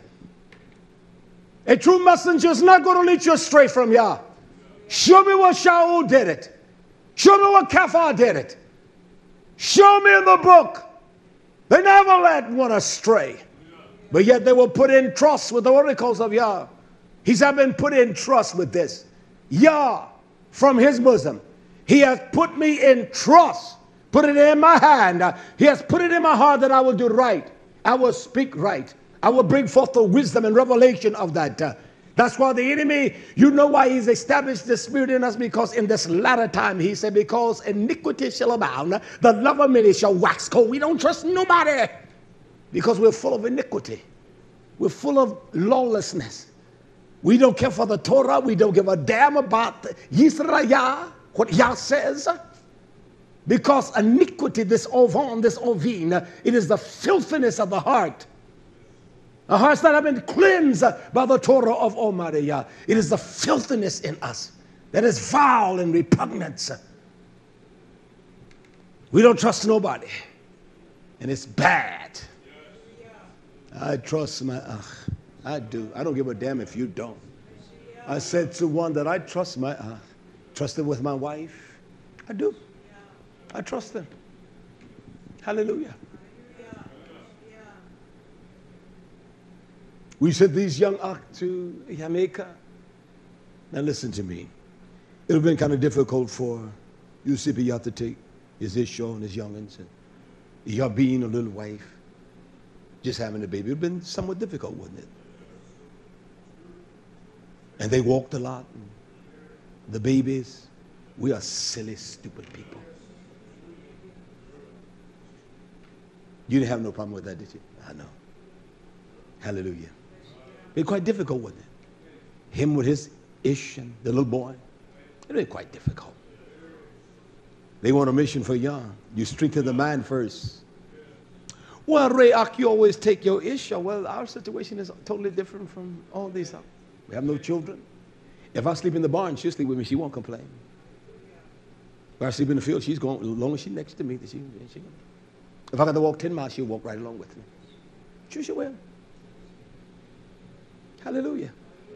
A true messenger is not going to lead you astray from Yah. Show me what Shaul did it. Show me what Kafar did it. Show me in the book. They never led one astray. But yet they were put in trust with the oracles of Yah. He said, I've been put in trust with this. Yah, from his bosom, he has put me in trust. Put it in my hand. He has put it in my heart that I will do right. I will speak right. I will bring forth the wisdom and revelation of that. That's why the enemy, you know why he's established the spirit in us? Because in this latter time, he said, because iniquity shall abound, the love of many shall wax cold. We don't trust nobody because we're full of iniquity. We're full of lawlessness. We don't care for the Torah. We don't give a damn about YisraYah, what Yah says. Because iniquity, this ovon, this ovine, it is the filthiness of the heart. The hearts that have been cleansed by the Torah of Almighty Yah. It is the filthiness in us that is foul and repugnant. We don't trust nobody. And it's bad. I trust my ach. I do. I don't give a damn if you don't. I said to one that I trust my ach. Trusted with my wife. I do. I trust them. Hallelujah. We sent these young to Jamaica. Now listen to me. It would have been kind of difficult for YisraYah to take his Isha and his youngins and your being a little wife, just having a baby. It would have been somewhat difficult, wouldn't it? And they walked a lot. And the babies, we are silly, stupid people. You didn't have no problem with that, did you? I know. Hallelujah. It's quite difficult, wasn't it? Him with his Ish and the little boy. It was quite difficult. They want a mission for Yah. You strengthen the man first. Well, Raah, you always take your Isha. Well, our situation is totally different from all these. We have no children. If I sleep in the barn, she'll sleep with me. She won't complain. If I sleep in the field, she's going, as long as she's next to me, she if I got to walk 10 miles, she'll walk right along with me. Sure she will. Hallelujah.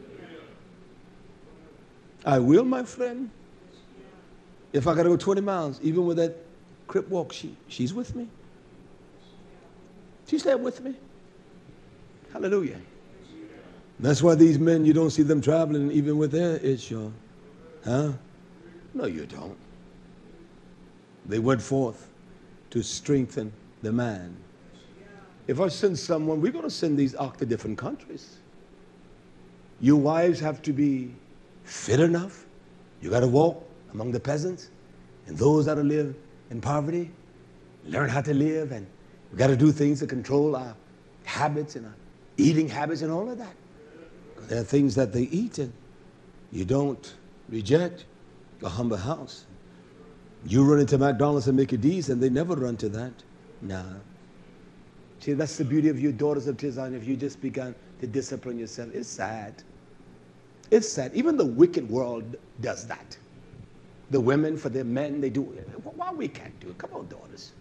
I will, my friend. If I got to go 20 miles, even with that crip walk, she's with me. She's there with me. Hallelujah. That's why these men, you don't see them traveling even with their Isha. Huh? No, you don't. They went forth to strengthen the man. If I send someone, we're going to send these to different countries. Your wives have to be fit enough. You got to walk among the peasants and those that live in poverty. Learn how to live, and we got to do things to control our habits and our eating habits and all of that. There are things that they eat, and you don't reject a humble house. You run into McDonald's and Mickey D's, and they never run to that. Nah. See, that's the beauty of your daughters of Zion. If you just begun to discipline yourself, it's sad. It's sad. Even the wicked world does that. The women, for their men, they do it. Why we can't do it? Come on, daughters.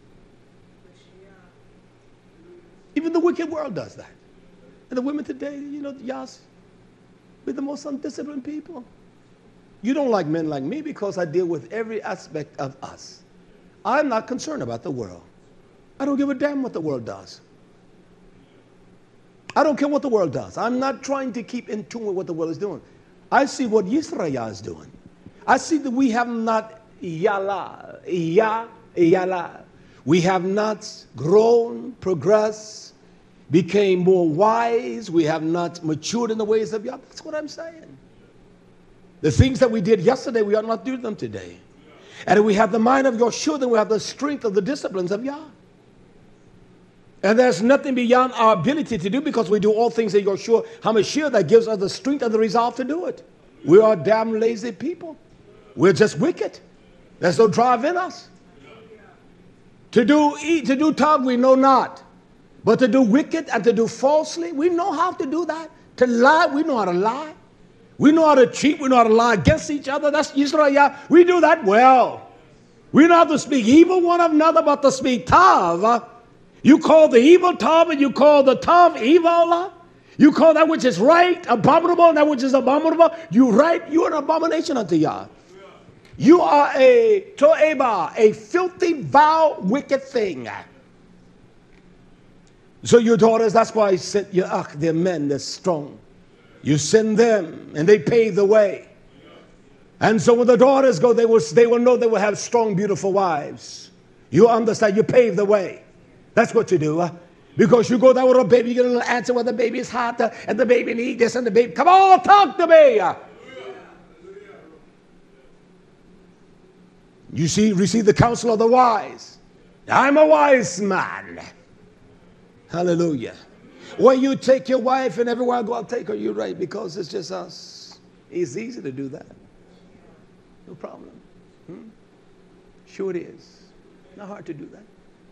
Even the wicked world does that. And the women today, Yas, we're the most undisciplined people. You don't like men like me because I deal with every aspect of us. I'm not concerned about the world. I don't give a damn what the world does. I don't care what the world does. I'm not trying to keep in tune with what the world is doing. I see what YisraYah is doing. I see that we have not yala. We have not grown, progressed, became more wise. We have not matured in the ways of Yah. That's what I'm saying. The things that we did yesterday, we ought not do them today. And if we have the mind of Yeshua, then we have the strength of the disciplines of Yah. And there's nothing beyond our ability to do, because we do all things in Yeshua HaMashiach that gives us the strength and the resolve to do it. We are damn lazy people. We're just wicked. There's no drive in us. To do time we know not. But to do wicked and to do falsely, we know how to do that. To lie, we know how to lie. We know how to cheat. We know how to lie against each other. That's YisraYah. We do that well. We know how to speak evil one of another, but to speak tav. You call the evil tav, and you call the tav evil. You call that which is right abominable, and that which is abominable you right. You are an abomination unto Yah. You are a to'eba, a filthy, vile, wicked thing. So your daughters, that's why I sent you, they're men, they're strong. You send them, and they pave the way. And so when the daughters go, they will know they will have strong, beautiful wives. You understand? You pave the way. That's what you do. Because you go there with a baby, you get a little answer when the baby is hot, and the baby needs this, and the baby, come on, talk to me. You see, receive the counsel of the wise. I'm a wise man. Hallelujah. When you take your wife and everywhere I go, I'll take her, you're right, because it's just us. It's easy to do that. No problem. Sure it is. Not hard to do that.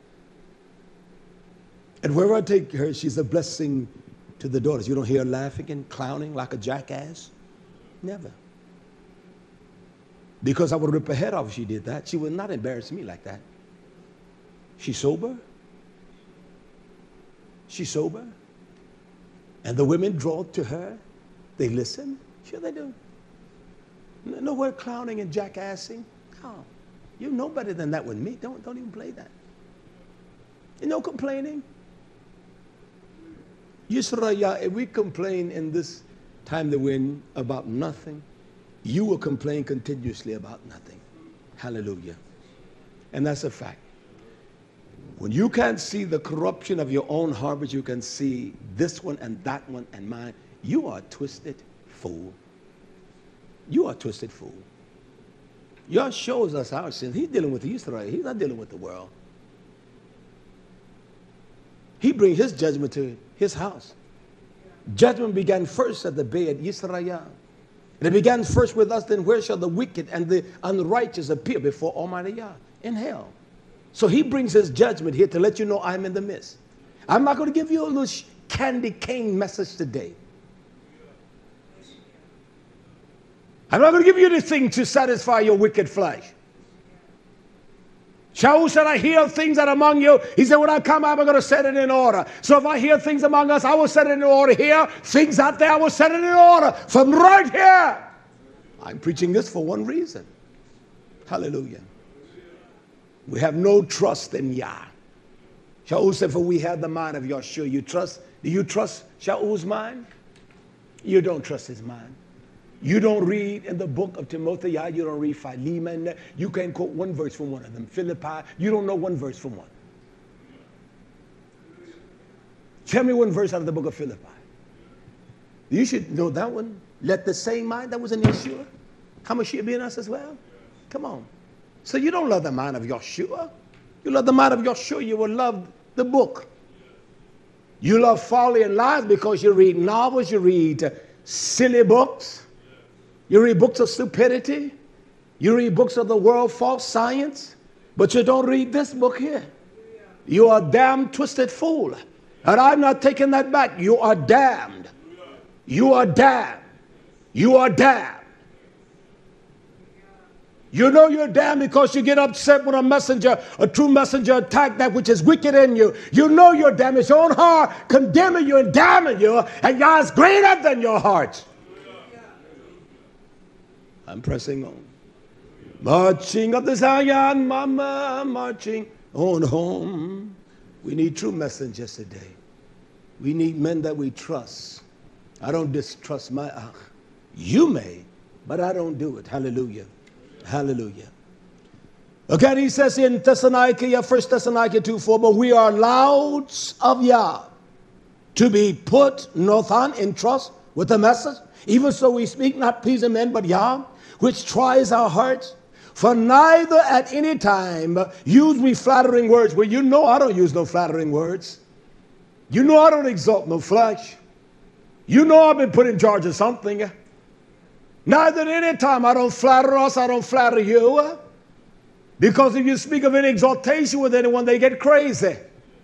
And wherever I take her, she's a blessing to the daughters. You don't hear her laughing and clowning like a jackass. Never. Because I would rip her head off if she did that. She would not embarrass me like that. She's sober. She's sober. And the women draw to her. They listen. Sure they do. No word clowning and jackassing. No. You know better than that with me. Don't even play that. You know, complaining. YisraYah, if we complain in this time that we're in about nothing, you will complain continuously about nothing. Hallelujah. And that's a fact. When you can't see the corruption of your own heart, but you can see this one and that one and mine, you are a twisted fool. You are a twisted fool. Yah shows us our sins. He's dealing with Israel. He's not dealing with the world. He brings his judgment to his house. Judgment began first at the bay at YisraYah. And it began first with us, then where shall the wicked and the unrighteous appear before Almighty Yah? In hell. So he brings his judgment here to let you know I'm in the midst. I'm not going to give you a little candy cane message today. I'm not going to give you this thing to satisfy your wicked flesh. Shaul said, I hear things that are among you. He said, when I come, I'm going to set it in order. So if I hear things among us, I will set it in order here. Things out there, I will set it in order from right here. I'm preaching this for one reason. Hallelujah. We have no trust in Yah. Shaul said, for we have the mind of Yahshua. Do you trust Shaul's mind? You don't trust his mind. You don't read in the book of Timothy, you don't read Philemon. You can't quote one verse from one of them. Philippi, you don't know one verse from one. Tell me one verse out of the book of Philippi. You should know that one. Let the same mind that was in Yeshua, how much should it be in us as well? Come on. So you don't love the mind of Yeshua. You love the mind of Yeshua, you will love the book. You love folly and lies because you read novels, you read silly books. You read books of stupidity. You read books of the world, false science. But you don't read this book here. You are a damn twisted fool. And I'm not taking that back. You are damned. You are damned. You are damned. You know you're damned because you get upset when a true messenger attack that which is wicked in you. You know you're damned. It's your own heart condemning you and damning you. And God is greater than your heart. I'm pressing on. Marching up the Zion, mama, marching on home. We need true messengers today. We need men that we trust. I don't distrust my ach. You may, but I don't do it. Hallelujah. Hallelujah. Again, he says in 1 Thessalonians 2:4, but we are louds of Yah to be put north on in trust with the message. Even so we speak not pleasing men, but Yah, which tries our hearts. For neither at any time use we flattering words. Well, you know I don't use no flattering words. You know I don't exalt no flesh. You know I've been put in charge of something. Neither at any time I don't flatter us, I don't flatter you. Because if you speak of any exaltation with anyone, they get crazy.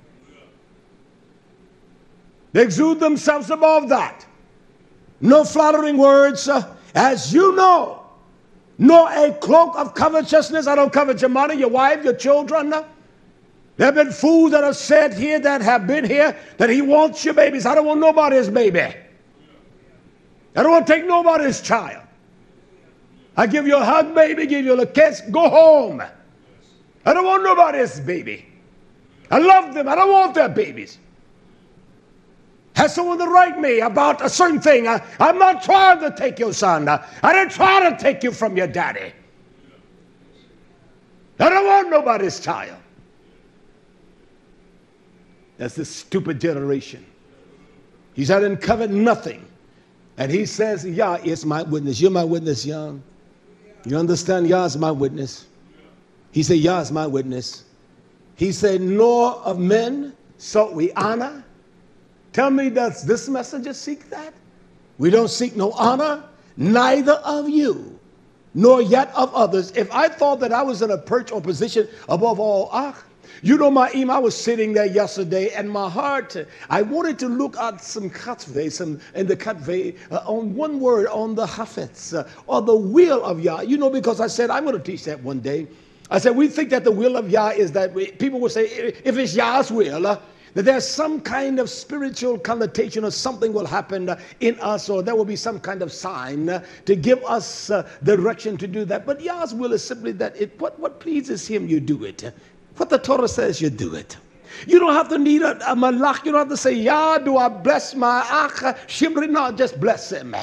They exude themselves above that. No flattering words, as you know. Nor a cloak of covetousness. I don't covet your money, your wife, your children. There have been fools that have said here, that have been here, that he wants your babies. I don't want nobody's baby. I don't want to take nobody's child. I give you a hug, baby, give you a kiss, go home. I don't want nobody's baby. I love them. I don't want their babies. Has someone to write me about a certain thing? I'm not trying to take your son. I didn't try to take you from your daddy. I don't want nobody's child. That's this stupid generation. He said, I didn't covet nothing. And he says, Yah is my witness. You're my witness, young. You understand? Yah is my witness. He said, Yah is my witness. He said, nor of men sought we honor. Tell me, does this messenger seek that? We don't seek no honor, neither of you, nor yet of others. If I thought that I was in a perch or position above all, you know, I was sitting there yesterday, and my heart, I wanted to look at some katveh, in the katveh, on one word, on the hafetz, or the will of Yah. You know, because I said, I'm going to teach that one day. I said, we think that the will of Yah is that people will say, if it's Yah's will, that there's some kind of spiritual connotation or something will happen in us, or there will be some kind of sign to give us direction to do that. But Yah's will is simply that what pleases him, you do it. What the Torah says, you do it. You don't have to need a malach. You don't have to say, Yah, do I bless my ach, shibri? No, just bless him.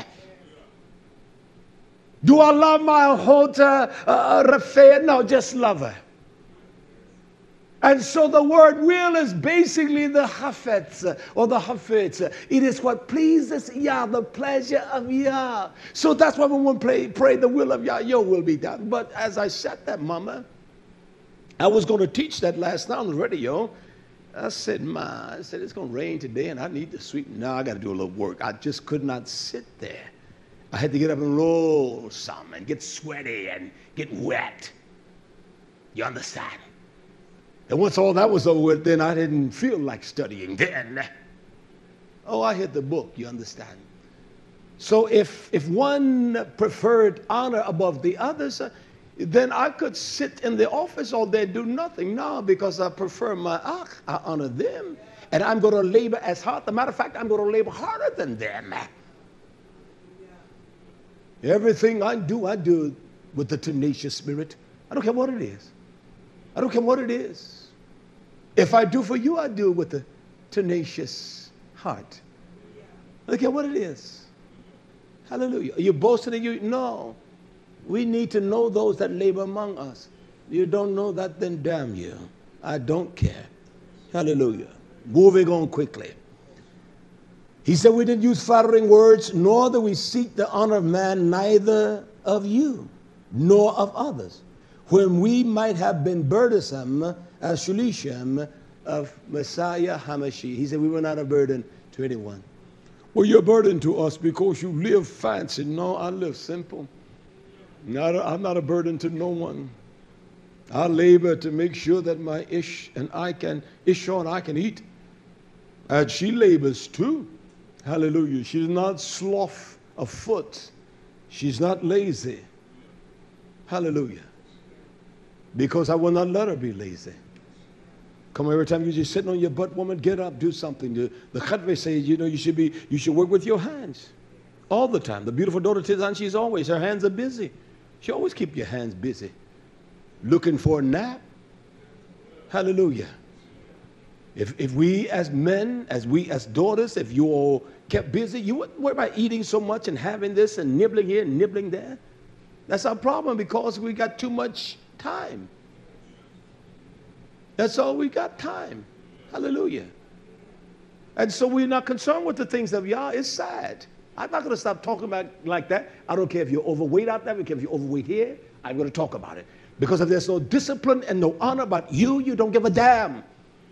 Do I love my hota, Raah? No, just love her. And so the word will is basically the hafetz or the hafetz. It is what pleases Yah, the pleasure of Yah. So that's why we want to pray the will of Yah, your will be done. But as I said that, Mama, I was going to teach that last night on the radio. I said, Ma, it's going to rain today and I need to sweep. Now I got to do a little work. I just could not sit there. I had to get up and roll some and get sweaty and get wet. You understand? And once all that was over with, then I didn't feel like studying then. Oh, I hit the book, you understand? So if one preferred honor above the others, then I could sit in the office all day and do nothing. No, because I prefer my ach, I honor them. And I'm going to labor as hard. As a matter of fact, I'm going to labor harder than them. Everything I do with the tenacious spirit. I don't care what it is. I don't care what it is. If I do for you, I do it with a tenacious heart. I don't care what it is. Hallelujah. Are you boasting in you? No. We need to know those that labor among us. You don't know that, then damn you. I don't care. Hallelujah. Moving on quickly. He said we didn't use flattering words, nor do we seek the honor of man, neither of you, nor of others, when we might have been burdensome as Shulishim of Messiah Hamashi. He said we were not a burden to anyone. Well, you're a burden to us because you live fancy. No, I live simple. I'm not a burden to no one. I labor to make sure that my Isha and I can eat. And she labors too. Hallelujah. She's not sloth of foot. She's not lazy. Hallelujah. Because I will not let her be lazy. Come on, every time you're just sitting on your butt, woman, get up, do something. The Khadve says, you should work with your hands all the time. The beautiful daughter Tizan, her hands are busy. She always keep your hands busy. Looking for a nap. Hallelujah. If we as men, as we as daughters, if you all kept busy, you wouldn't worry about eating so much and having this and nibbling here and nibbling there. That's our problem because we got too much time. That's all we got, time. Hallelujah. And so we're not concerned with the things of Yah. It's sad. I'm not going to stop talking about like that. I don't care if you're overweight out there. I don't care if you're overweight here. I'm going to talk about it. Because if there's no discipline and no honor about you, you don't give a damn.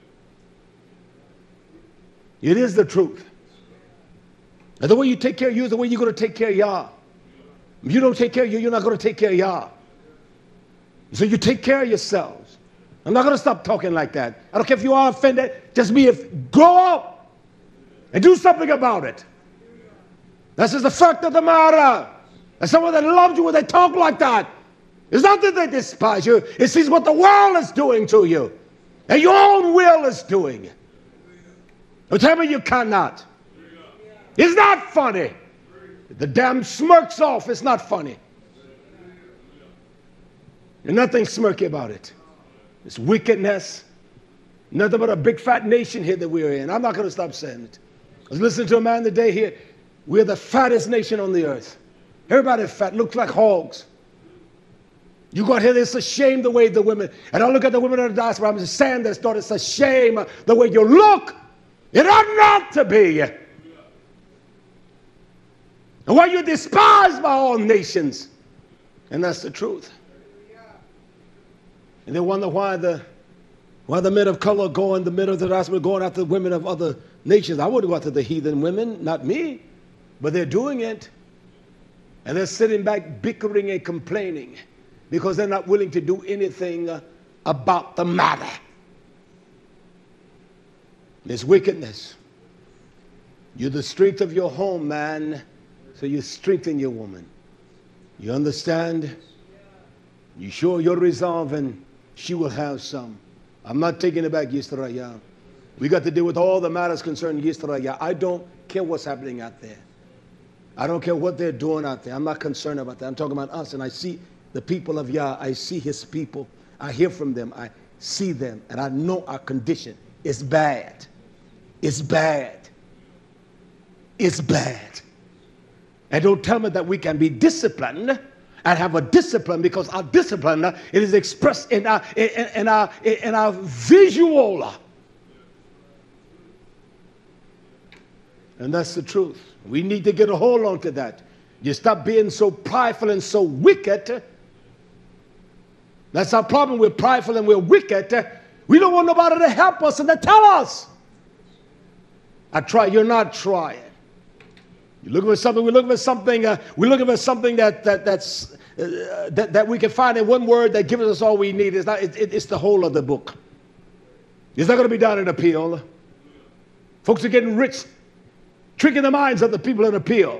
It is the truth. And the way you take care of you is the way you're going to take care of Yah. If you don't take care of you, you're not going to take care of Yah. So you take care of yourselves. I'm not going to stop talking like that. I don't care if you are offended. Just go up and do something about it. This is the fact of the matter. And someone that loves you when they talk like that, it's not that they despise you. It's what the world is doing to you. And your own will is doing. But tell me you cannot. It's not funny. The damn smirks off. It's not funny. And nothing smirky about it. It's wickedness. Nothing but a big fat nation here that we're in. I'm not going to stop saying it. I was listening to a man today here. We're the fattest nation on the earth. Everybody fat, looks like hogs. You go out here, it's a shame the way the women, and I look at the women of the diaspora, I'm saying this, daughter, it's a shame the way you look. It ought not to be. And why you despise by all nations. And that's the truth. And they wonder why the men of color go in the middle of the diaspora going after the women of other nations. I wouldn't go after the heathen women, not me. But they're doing it. And they're sitting back bickering and complaining because they're not willing to do anything about the matter. There's wickedness. You're the strength of your home, man. So you strengthen your woman. You understand? You show your resolve and she will have some. I'm not taking it back, YisraYah. We got to deal with all the matters concerning YisraYah. I don't care what's happening out there. I don't care what they're doing out there. I'm not concerned about that. I'm talking about us, and I see the people of Yah. I see his people. I hear from them. I see them, and I know our condition is bad. It's bad. It's bad. And don't tell me that we can be disciplined and have a discipline, because our discipline it is expressed in our visual. And that's the truth. We need to get a hold on to that. You stop being so prideful and so wicked. That's our problem. We're prideful and we're wicked. We don't want nobody to help us and to tell us. I try. You're not trying. You're looking for something. We're looking for something. We're looking for something that we can find in one word that gives us all we need. It's not. It's the whole of the book. It's not going to be done in appeal. Folks are getting rich, tricking the minds of the people in appeal.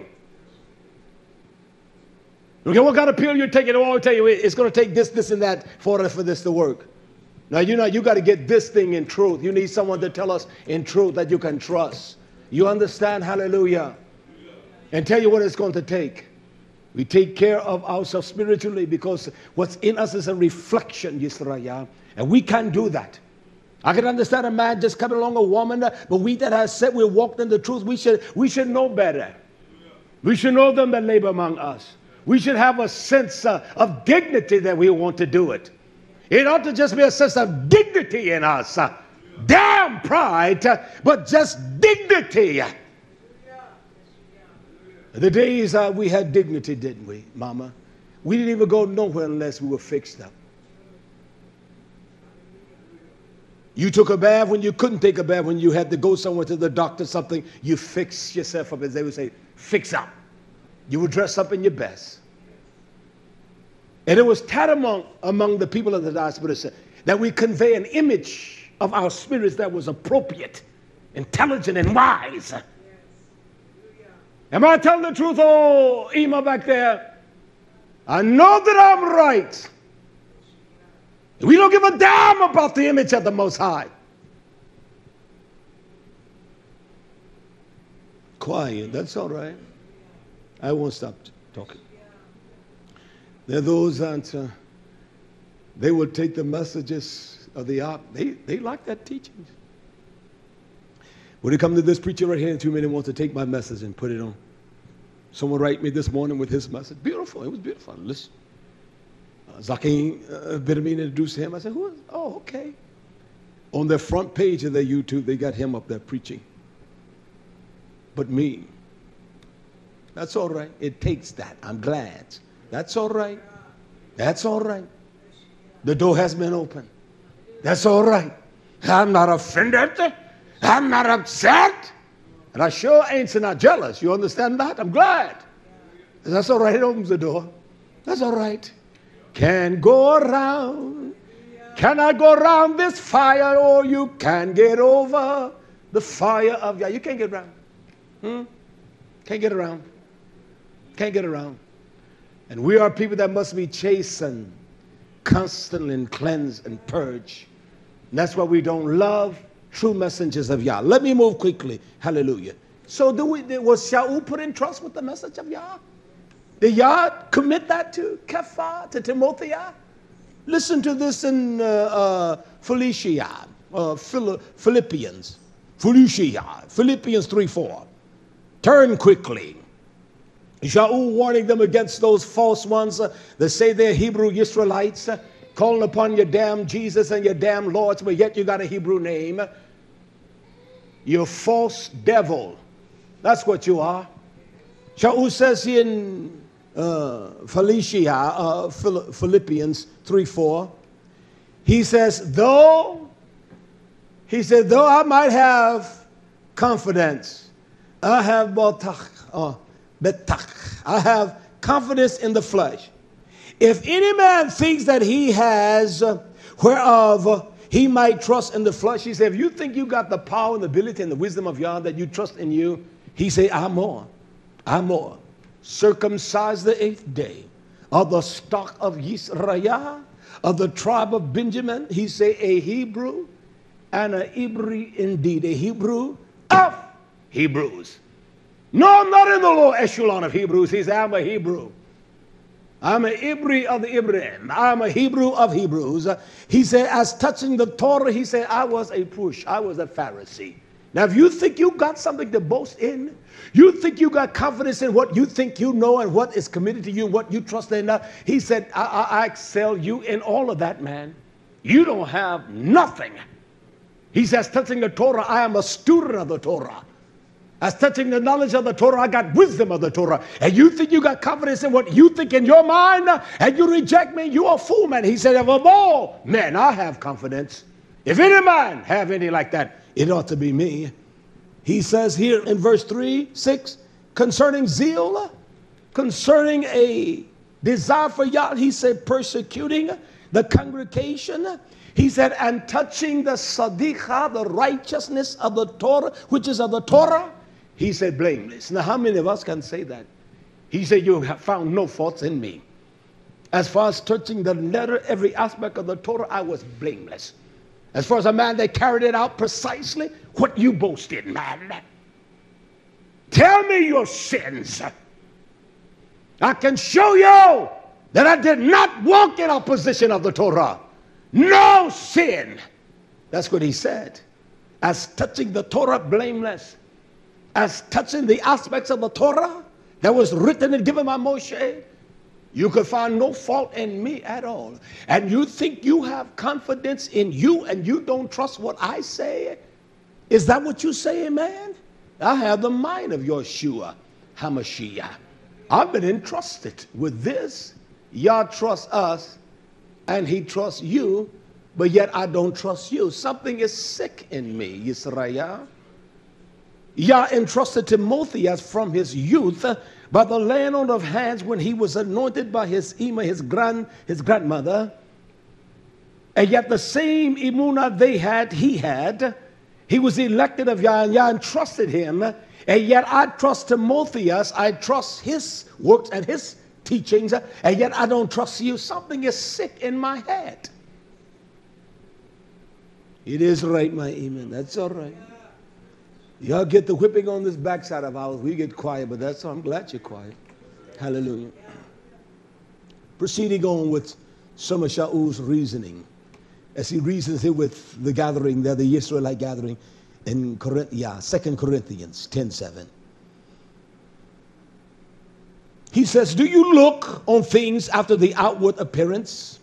Okay, what kind of pill you're taking? I'll tell you, it's going to take this, this, and that for this to work. Now, you got to get this thing in truth. You need someone to tell us in truth that you can trust. You understand? Hallelujah. And tell you what it's going to take. We take care of ourselves spiritually, because what's in us is a reflection, YisraYah, and we can't do that. I can understand a man just coming along a woman, but we that have said we walked in the truth, we should know better. We should know them that labor among us. We should have a sense of dignity that we want to do it. It ought to just be a sense of dignity in us. Damn pride, but just dignity. The days we had dignity, didn't we, Mama? We didn't even go nowhere unless we were fixed up. You took a bath when you couldn't take a bath, when you had to go somewhere to the doctor, something, you fixed yourself up, as they would say, fix up. You would dress up in your best. And it was tantamount among the people of the diaspora that we convey an image of our spirits that was appropriate, intelligent, and wise. Yes. Am I telling the truth, oh, Ema back there? I know that I'm right. We don't give a damn about the image of the Most High. Quiet, that's all right. I won't stop talking. There are those that they will take the messages of the ark. They like that teaching. When it comes to this preacher right here in 2 minutes wants to take my message and put it on. Someone write me this morning with his message. Beautiful. It was beautiful. Listen. Zakin Bitamine introduced him. I said, who is? Oh, okay. On their front page of their YouTube, they got him up there preaching. But me, that's all right. It takes that. I'm glad. That's all right. That's all right. The door has been opened. That's all right. I'm not offended. I'm not upset. And I sure ain't not jealous. You understand that? I'm glad. That's all right. It opens the door. That's all right. Can go around. Cannot go around this fire, or you can get over the fire of Yah. You can't get around. Can't get around. Can't get around. And we are people that must be chastened, constantly, and cleansed and purged. And that's why we don't love true messengers of Yah. Let me move quickly. Hallelujah. So was Shaul put in trust with the message of Yah? Did Yah commit that to Kephah, to Timothy? Listen to this in Philippians 3:4. Turn quickly. Shaul warning them against those false ones that say they're Hebrew Israelites, calling upon your damn Jesus and your damn lords, but yet you got a Hebrew name. You're a false devil. That's what you are. Shaul says in Philippians 3:4, he says, though I might have confidence, I have I have confidence in the flesh. If any man thinks that he has whereof he might trust in the flesh, he said, if you think you got the power and the ability and the wisdom of Yah, that you trust in you, he say, I'm more. Circumcised the 8th day, of the stock of YisraYah, of the tribe of Benjamin, he say, a Hebrew and a Hebrew indeed, a Hebrew of Hebrews. No, I'm not in the low echelon of Hebrews. He said, I'm a Hebrew. I'm a Hebrew of the Ibrahim. I'm a Hebrew of Hebrews. He said, as touching the Torah, he said, I was a Prush. I was a Pharisee. Now, if you think you got something to boast in, you think you got confidence in what you think you know and what is committed to you and what you trust in, he said, I excel you in all of that, man. You don't have nothing. He says, touching the Torah, I am a student of the Torah. As touching the knowledge of the Torah, I got wisdom of the Torah. And you think you got confidence in what you think in your mind, and you reject me, you are a fool, man. He said, of all men, I have confidence. If any man have any like that, it ought to be me. He says here in verse 3-6, concerning zeal, concerning a desire for Yah, he said, persecuting the congregation. He said, and touching the sadiqa, the righteousness of the Torah, which is of the Torah, he said, blameless. Now, how many of us can say that? He said, you have found no faults in me. As far as touching the letter, every aspect of the Torah, I was blameless. As far as a man that carried it out precisely, what you boasted, man. Tell me your sins. I can show you that I did not walk in opposition of the Torah. No sin. That's what he said. As touching the Torah, blameless. As touching the aspects of the Torah that was written and given by Moshe, you could find no fault in me at all. And you think you have confidence in you and you don't trust what I say? Is that what you say, man? I have the mind of YisraYah, HaMashiach. I've been entrusted with this. Yah trusts us and he trusts you, but yet I don't trust you. Something is sick in me, YisraYah. Yah entrusted Timothy as from his youth by the laying on of hands when he was anointed by his Ima, his grandmother. And yet the same Imunah they had, he had. He was elected of Yah, and Yah entrusted him. And yet I trust Timotheus. I trust his works and his teachings. And yet I don't trust you. Something is sick in my head. It is right, my Iman. That's all right. Y'all get the whipping on this backside of ours. We get quiet, but that's all. I'm glad you're quiet. Hallelujah. Proceeding on with some of Shaul's reasoning, as he reasons here with the gathering there, the Israelite gathering in 2 Corinthians 10:7. He says, do you look on things after the outward appearance?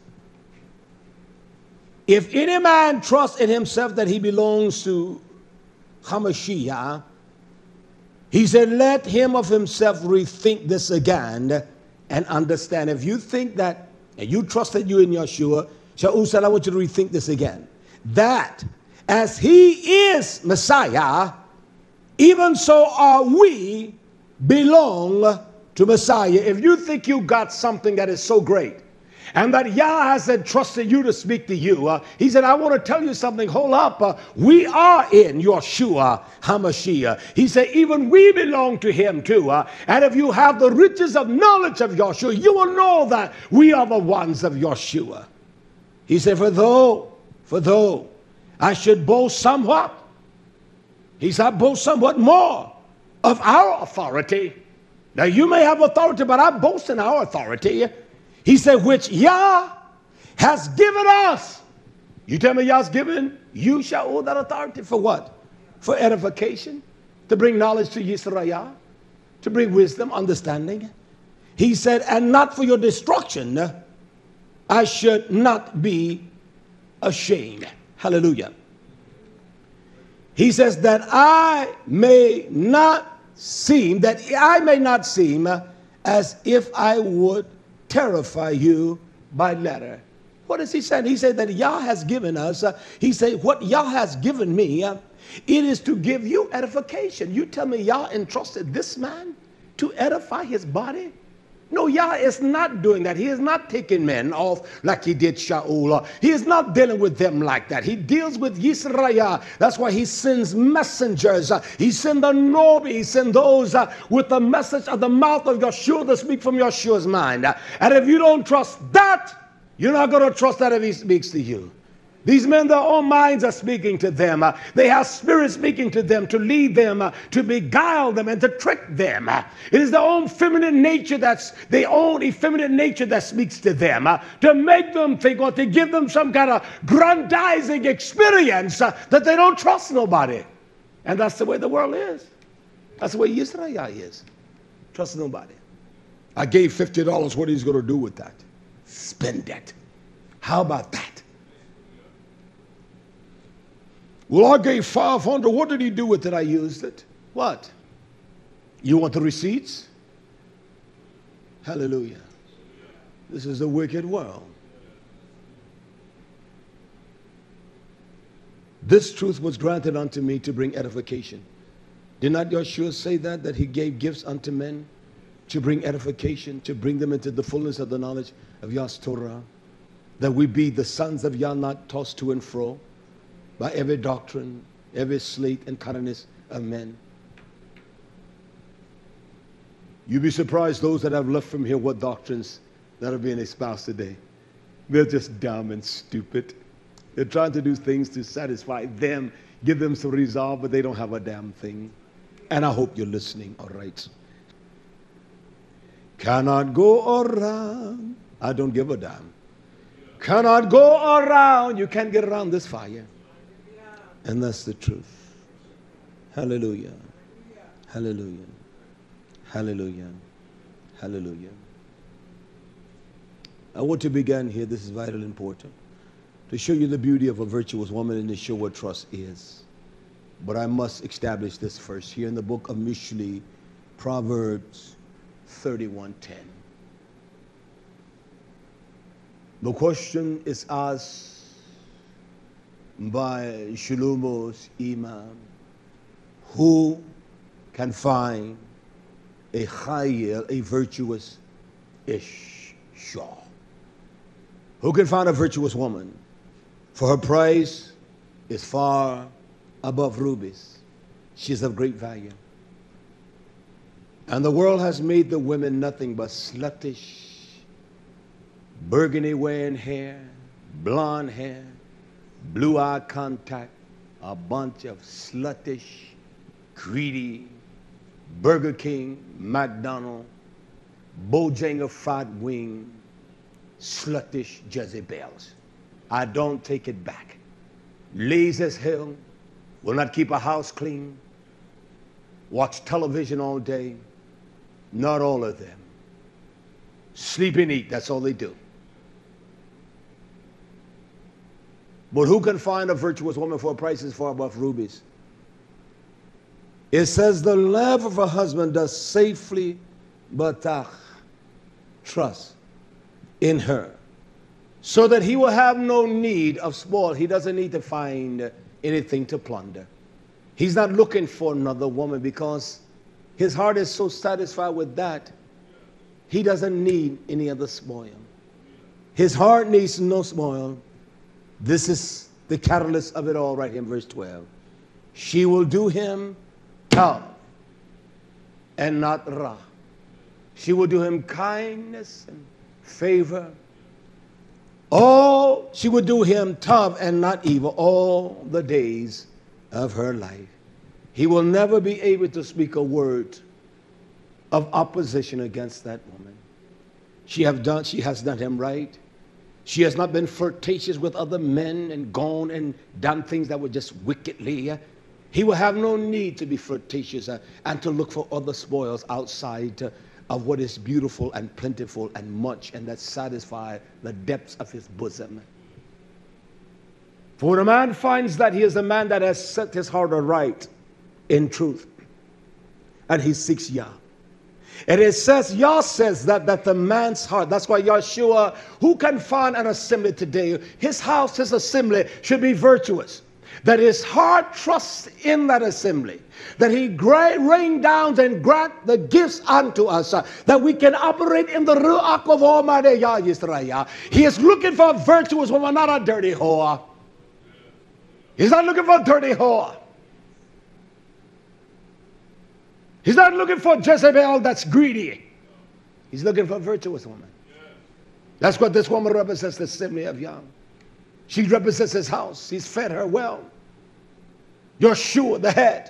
If any man trusts in himself that he belongs to HaMashiach, he said, let him of himself rethink this again and understand. If you think that, and you trust that you in Yeshua, Shaul said, I want you to rethink this again. That as he is Messiah, even so are we belong to Messiah. If you think you got something that is so great, and that Yah has entrusted you to speak to you, he said, I want to tell you something. Hold up. We are in Yeshua HaMashiach. He said, even we belong to him too. And if you have the riches of knowledge of Yeshua, you will know that we are the ones of Yeshua. He said, for though I should boast somewhat, he said, I boast somewhat more of our authority. Now you may have authority, but I boast in our authority. He said, which Yah has given us. You tell me Yah's given you, Shaul, that authority for what? For edification, to bring knowledge to YisraYah, to bring wisdom, understanding. He said, and not for your destruction, I should not be ashamed. Hallelujah. He says that I may not seem as if I would terrify you by letter. What is he saying? He said that Yah has given us, he said, what Yah has given me, it is to give you edification. You tell me Yah entrusted this man to edify his body? No, Yah is not doing that. He is not taking men off like he did Shaul. He is not dealing with them like that. He deals with YisraYah. That's why he sends messengers. He sends the Nobi. He sends those with the message of the mouth of Yeshua to speak from Yeshua's mind. And if you don't trust that, you're not going to trust that if he speaks to you. These men, their own minds are speaking to them. They have spirits speaking to them to lead them, to beguile them, and to trick them. It is their own feminine nature their own effeminate nature that speaks to them, to make them think or to give them some kind of grandizing experience that they don't trust nobody. And that's the way the world is. That's the way YisraYah is. Trust nobody. I gave $50. What are you going to do with that? Spend it. How about that? Well, I gave $500. What did he do with it? I used it. What? You want the receipts? Hallelujah. This is a wicked world. This truth was granted unto me to bring edification. Did not Yeshua say that he gave gifts unto men to bring edification, to bring them into the fullness of the knowledge of Yah's Torah, that we be the sons of Yah, not tossed to and fro by every doctrine, every sleight and cunningness of men. You'd be surprised those that have left from here what doctrines that are being espoused today. They're just dumb and stupid. They're trying to do things to satisfy them, give them some resolve, but they don't have a damn thing. And I hope you're listening, all right? Cannot go around. I don't give a damn. Cannot go around. You can't get around this fire. And that's the truth. Hallelujah. Hallelujah. Hallelujah. Hallelujah. I want to begin here. This is vital important. To show you the beauty of a virtuous woman and to show what trust is. But I must establish this first. Here in the book of Mishli, Proverbs 31:10. The question is asked by Shlomo's Imam, who can find a chayil, a virtuous isha? Who can find a virtuous woman? For her price is far above rubies. She's of great value. And the world has made the women nothing but sluttish, burgundy wearing hair, blonde hair, blue eye contact, a bunch of sluttish, greedy, Burger King, McDonald's, Bojangles fried wing, sluttish Jezebels. I don't take it back. Lazy as hell, will not keep a house clean, watch television all day. Not all of them. Sleep and eat, that's all they do. But who can find a virtuous woman for a price is far above rubies? It says the love of a husband does safely batach, trust in her, so that he will have no need of spoil. He doesn't need to find anything to plunder. He's not looking for another woman because his heart is so satisfied with that. He doesn't need any other spoil. His heart needs no spoil. This is the catalyst of it all right here in verse 12. She will do him tav and not Raah. She will do him kindness and favor. She would do him tav and not evil all the days of her life. He will never be able to speak a word of opposition against that woman. She has done him right. She has not been flirtatious with other men and gone and done things that were just wickedly. He will have no need to be flirtatious and to look for other spoils outside of what is beautiful and plentiful and much and that satisfies the depths of his bosom. For when a man finds that he is a man that has set his heart aright in truth, and he seeks Yah. And it says, Yah says that the man's heart, that's why Yeshua, who can find an assembly today, his house, his assembly should be virtuous. That his heart trusts in that assembly. That he rain down and grant the gifts unto us. That we can operate in the Ruach of Almighty Yah YisraYah. He is looking for a virtuous woman, not a dirty whore. He's not looking for a dirty whore. He's not looking for Jezebel that's greedy. He's looking for a virtuous woman. That's what this woman represents, the assembly of Yah. She represents his house. He's fed her well. Yeshua, the head.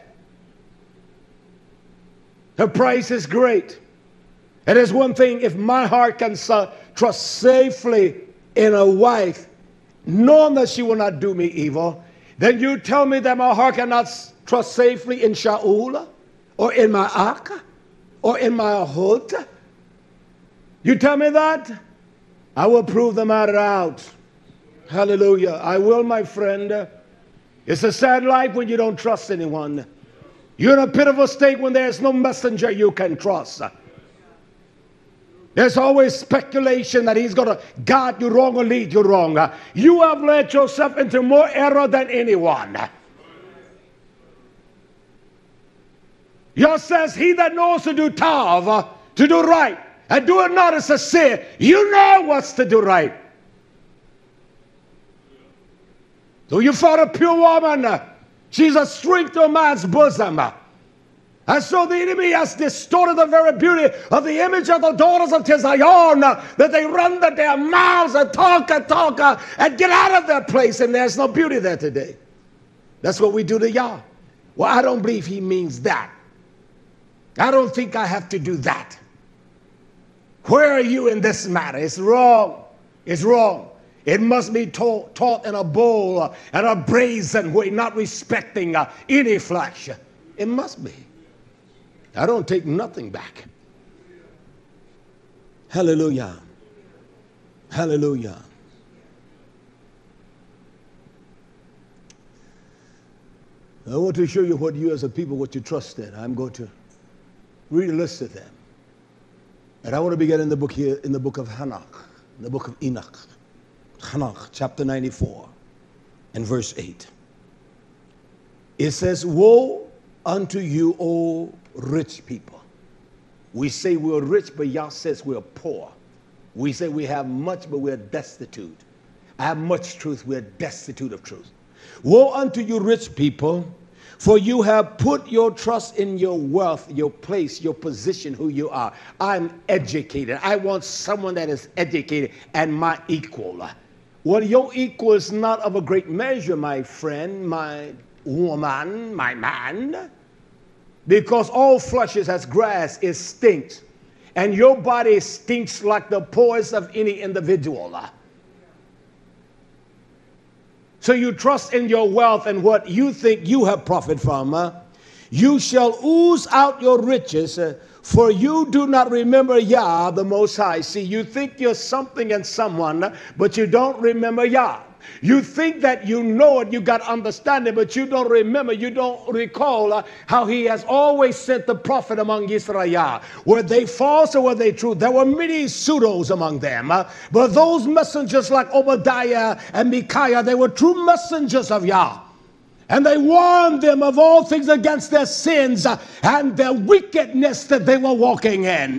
Her price is great. And there's one thing, if my heart can trust safely in a wife, knowing that she will not do me evil, then you tell me that my heart cannot trust safely in Shaul, or in my Ak, or in my Ahut. You tell me that? I will prove the matter out. Hallelujah. I will, my friend. It's a sad life when you don't trust anyone. You're in a pitiful state when there's no messenger you can trust. There's always speculation that he's going to guide you wrong or lead you wrong. You have led yourself into more error than anyone. Yah says, he that knows to do tav, to do right, and do it not is a sin. You know what's to do right. So you found a pure woman. She's a strength to a man's bosom. And so the enemy has distorted the very beauty of the image of the daughters of Zion, that they run their mouths and talk and get out of their place, and there's no beauty there today. That's what we do to Yah. Well, I don't believe he means that. I don't think I have to do that. Where are you in this matter? It's wrong. It's wrong. It must be taught in a bowl and a brazen way, not respecting any flesh. It must be. I don't take nothing back. Hallelujah. Hallelujah. I want to show you what you as a people, what you trust in. I'm going to read a list of them. And I want to begin in the book here, in the book of Hanach, in the book of Enoch. Hanach, chapter 94, and verse 8. It says, woe unto you, O rich people. We say we're rich, but Yah says we're poor. We say we have much, but we're destitute. I have much truth, we're destitute of truth. Woe unto you, rich people, for you have put your trust in your wealth, your place, your position, who you are. I'm educated. I want someone that is educated and my equal. Well, your equal is not of a great measure, my friend, my woman, my man. Because all flesh is as grass, it stinks. And your body stinks like the pores of any individual. So you trust in your wealth and what you think you have profit from. You shall ooze out your riches, for you do not remember Yah, the Most High. See, you think you're something and someone, but you don't remember Yah. You think that you know it, you got understanding, but you don't remember, you don't recall how he has always sent the prophet among YisraYah. Were they false or were they true? There were many pseudos among them, but those messengers like Obadiah and Micaiah, they were true messengers of Yah. And they warned them of all things against their sins and their wickedness that they were walking in.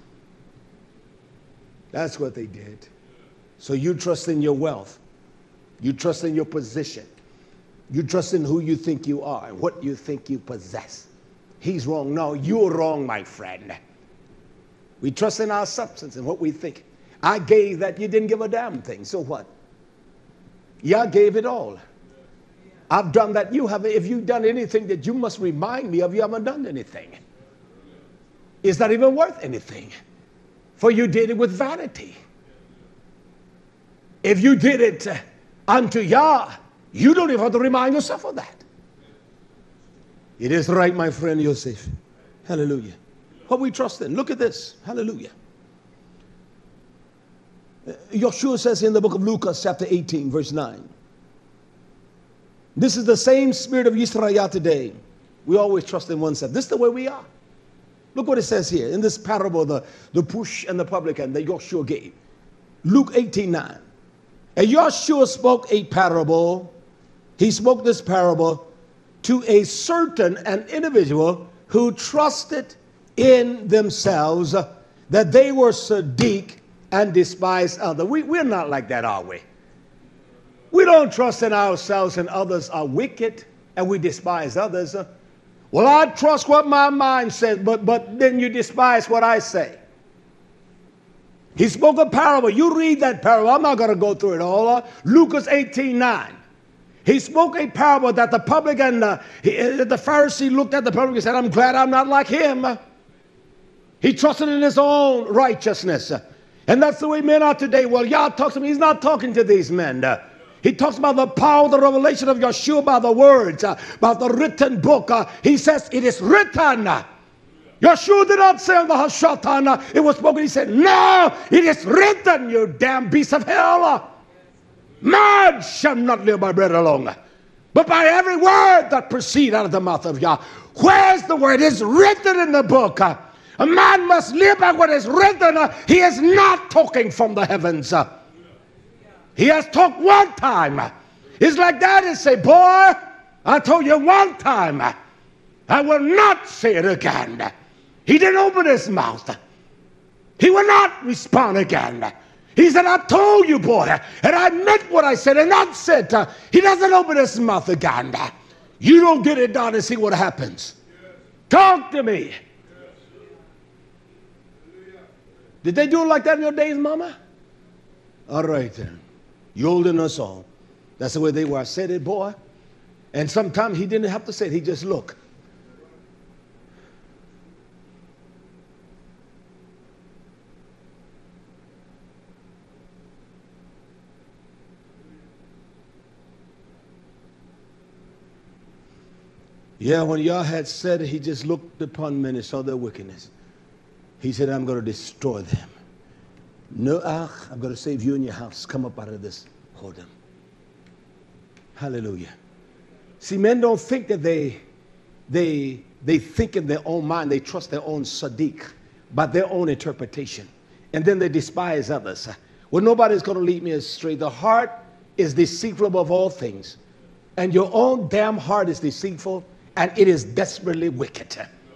That's what they did. So you trust in your wealth. You trust in your position. You trust in who you think you are and what you think you possess. He's wrong. No, you're wrong, my friend. We trust in our substance and what we think. I gave that, you didn't give a damn thing. So what? Yah gave it all. I've done that. You haven't. If you've done anything that you must remind me of, you haven't done anything. It's not even worth anything. For you did it with vanity. If you did it unto Yah, you don't even have to remind yourself of that. It is right, my friend Yosef. Hallelujah. What we trust in. Look at this. Hallelujah. Yeshua says in the book of Luke, chapter 18, verse 9. This is the same spirit of YisraYah today. We always trust in oneself. This is the way we are. Look what it says here in this parable, the push and the publican that Yeshua gave. Luke 18:9. And Yeshua spoke a parable. He spoke this parable to a certain an individual who trusted in themselves that they were Sadiq and despised others. We're not like that, are we? We don't trust in ourselves and others are wicked and we despise others. Well, I trust what my mind says, but then you despise what I say. He spoke a parable. You read that parable. I'm not going to go through it all. Lucas 18:9. He spoke a parable that the publican, the Pharisee looked at the publican and said, I'm glad I'm not like him. He trusted in his own righteousness. And that's the way men are today. Well, Yah talks to me. He's not talking to these men. He talks about the power, the revelation of Yeshua by the words, about the written book. He says, it is written. Yeshua did not say on the Hashatan, it was spoken. He said, no, it is written, you damn beast of hell. Man shall not live by bread alone, but by every word that proceeds out of the mouth of Yah. Where's the word? It's written in the book. A man must live by what is written. He is not talking from the heavens. He has talked one time. It's like that and say, boy, I told you one time. I will not say it again. He didn't open his mouth. He will not respond again. He said, I told you, boy, and I meant what I said, and that's it. He doesn't open his mouth again. You don't get it done and see what happens. Talk to me. Did they do it like that in your days, Mama? All right, then. You older than us all. That's the way they were. I said it, boy. And sometimes he didn't have to say it. He just looked. Yeah, when Yah had said it, he just looked upon men and saw their wickedness. He said, I'm going to destroy them. Noah, I'm going to save you and your house. Come up out of this whoredom. Hallelujah. See, men don't think that they think in their own mind. They trust their own sadiq by their own interpretation. And then they despise others. Well, nobody's going to lead me astray. The heart is deceitful above all things. And your own damn heart is deceitful. And it is desperately wicked.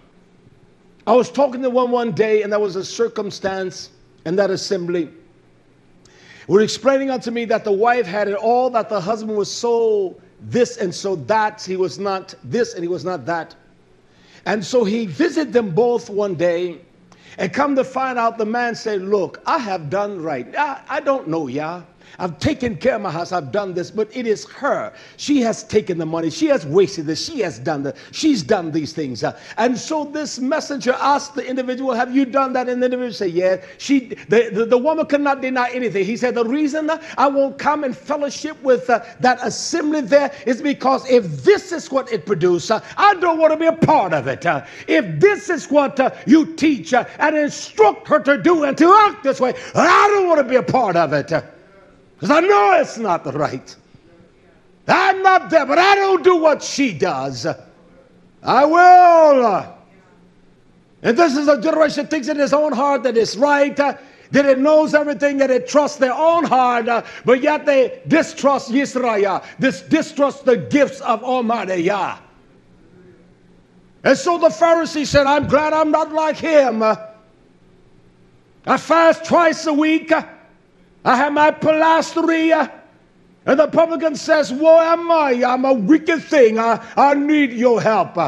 I was talking to one day, and there was a circumstance in that assembly. Were explaining unto me that the wife had it all, that the husband was so this and so that. He was not this and he was not that. And so he visited them both one day, and come to find out, the man said, look, I have done right. I don't know, Yah. I've taken care of my house. I've done this, but it is her. She has taken the money. She has wasted this. She has done that. She's done these things. And so this messenger asked the individual, have you done that? And the individual said, yeah. The woman could not deny anything. He said, the reason I won't come and fellowship with that assembly there is because if this is what it produced, I don't want to be a part of it. If this is what you teach and instruct her to do and to act this way, I don't want to be a part of it. Because I know it's not right. I'm not there, but I don't do what she does. I will. And this is a generation that thinks in his own heart that it's right, that it knows everything, that it trusts their own heart, but yet they distrust YisraYah, distrust the gifts of Almighty Yah. And so the Pharisee said, I'm glad I'm not like him. I fast twice a week. I have my pilastery, and the publican says, woe am I, I'm a wicked thing, I need your help.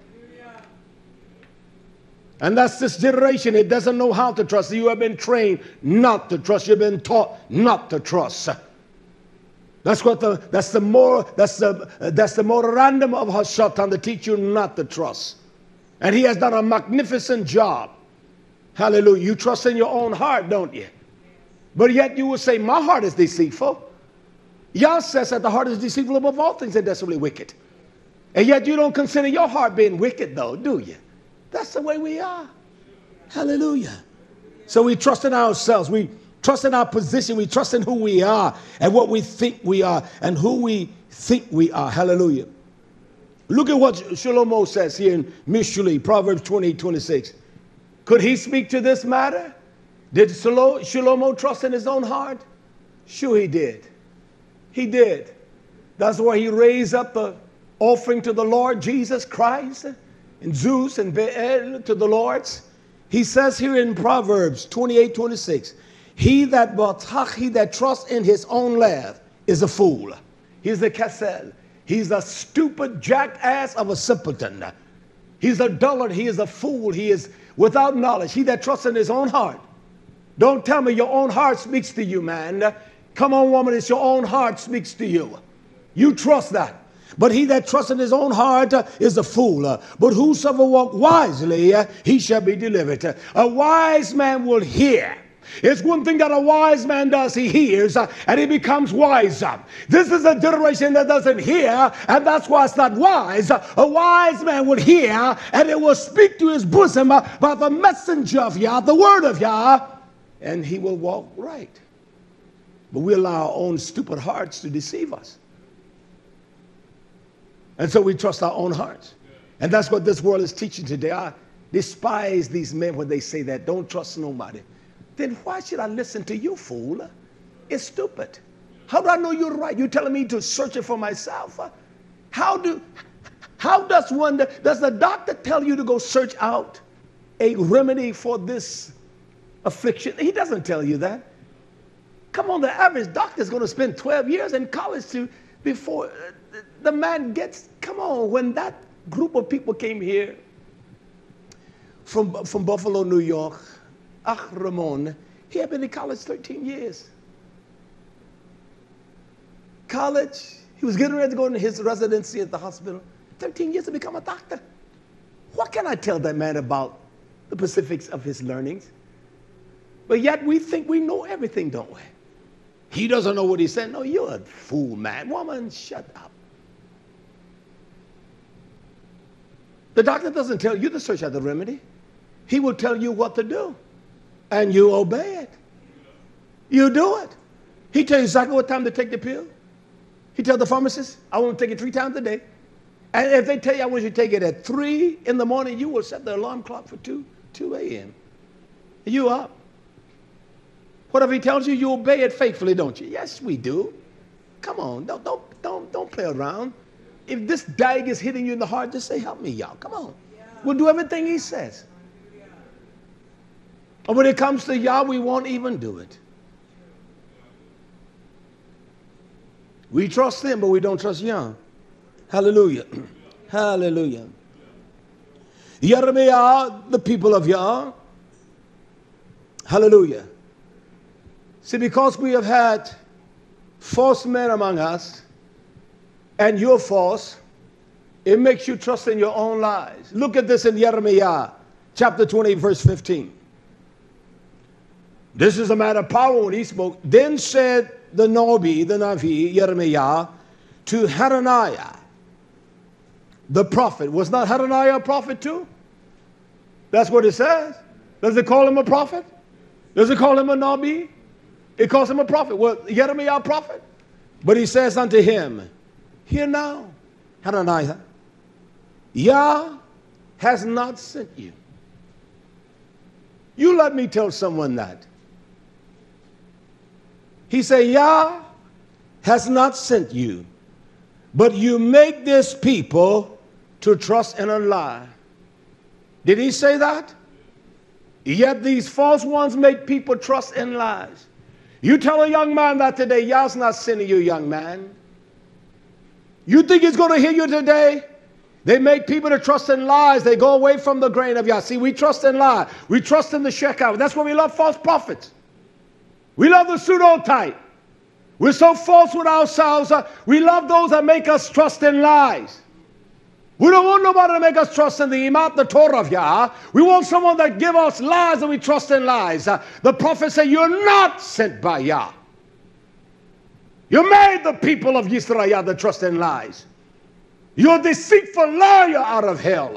And that's this generation. It doesn't know how to trust. You have been trained not to trust. You've been taught not to trust. That's the memorandum of Hashatan, to teach you not to trust. And he has done a magnificent job. Hallelujah. You trust in your own heart, don't you? But yet you will say, my heart is deceitful. Yah says that the heart is deceitful above all things and desperately wicked. And yet you don't consider your heart being wicked, though, do you? That's the way we are. Hallelujah. So we trust in ourselves. We trust in our position. We trust in who we are and what we think we are and who we think we are. Hallelujah. Look at what Shlomo says here in Mishuli, Proverbs 20:26. Could he speak to this matter? Did Shlomo trust in his own heart? Sure he did. He did. That's why he raised up the offering to the Lord Jesus Christ and Zeus and Baal to the Lords. He says here in Proverbs 28:26, he that trusts in his own love is a fool. He's a kasel. He's a stupid jackass of a simpleton. He's a dullard. He is a fool. He is without knowledge. He that trusts in his own heart Don't tell me your own heart speaks to you, man. Come on, woman, it's your own heart speaks to you. You trust that. But he that trusts in his own heart is a fool. But whosoever walk wisely, he shall be delivered. A wise man will hear. It's one thing that a wise man does. He hears and he becomes wiser. This is a generation that doesn't hear, and that's why it's not wise. A wise man will hear, and it will speak to his bosom by the messenger of Yah, the word of Yah, and he will walk right. But we allow our own stupid hearts to deceive us. And so we trust our own hearts. And that's what this world is teaching today. I despise these men when they say that. Don't trust nobody. Then why should I listen to you, fool? It's stupid. How do I know you're right? You're telling me to search it for myself. How does the doctor tell you to go search out a remedy for this affliction? He doesn't tell you that. Come on, the average doctor is going to spend 12 years in college before the man gets, come on, when that group of people came here from Buffalo, New York, Ramon, he had been in college 13 years. College, he was getting ready to go into his residency at the hospital. 13 years to become a doctor. What can I tell that man about the specifics of his learnings? But yet we think we know everything, don't we? He doesn't know what he said. No, you're a fool, man. Woman, shut up. The doctor doesn't tell you to search out the remedy. He will tell you what to do. And you obey it. You do it. He tells you exactly what time to take the pill. He tells the pharmacist, I want to take it 3 times a day. And if they tell you I want you to take it at 3 in the morning, you will set the alarm clock for 2 a.m. You up. Whatever he tells you, you obey it faithfully, don't you? Yes, we do. Come on, don't play around. If this dag is hitting you in the heart, just say, help me, y'all. Come on. We'll do everything he says. And when it comes to Yah, we won't even do it. We trust him, but we don't trust Yah. Hallelujah. Hallelujah. YisraYah, the people of Yah. Hallelujah. See, because we have had false men among us, and you're false, it makes you trust in your own lies. Look at this in YisraYah, chapter 20, verse 15. This is a matter of power when he spoke. Then said the Navi, YisraYah, to Hananiah, the prophet. Was not Hananiah a prophet too? That's what it says. Does it call him a prophet? Does it call him a Nabi? It calls him a prophet. Well, YisraYah a prophet. But he says unto him, hear now, Hananiah, Yah has not sent you. You let me tell someone that. He said, Yah has not sent you, but you make this people to trust in a lie. Did he say that? Yet these false ones make people trust in lies. You tell a young man that today, Yah's not sending you, young man. You think he's going to hear you today? They make people to trust in lies. They go away from the grain of Yah. See, we trust in lies. We trust in the shekel. That's why we love false prophets. We love the pseudo type. We're so false with ourselves. We love those that make us trust in lies. We don't want nobody to make us trust in the Imat, the Torah of Yah. We want someone that give us lies and we trust in lies. The prophet said, you're not sent by Yah. You made the people of YisraYah that trust in lies. You're a deceitful liar out of hell.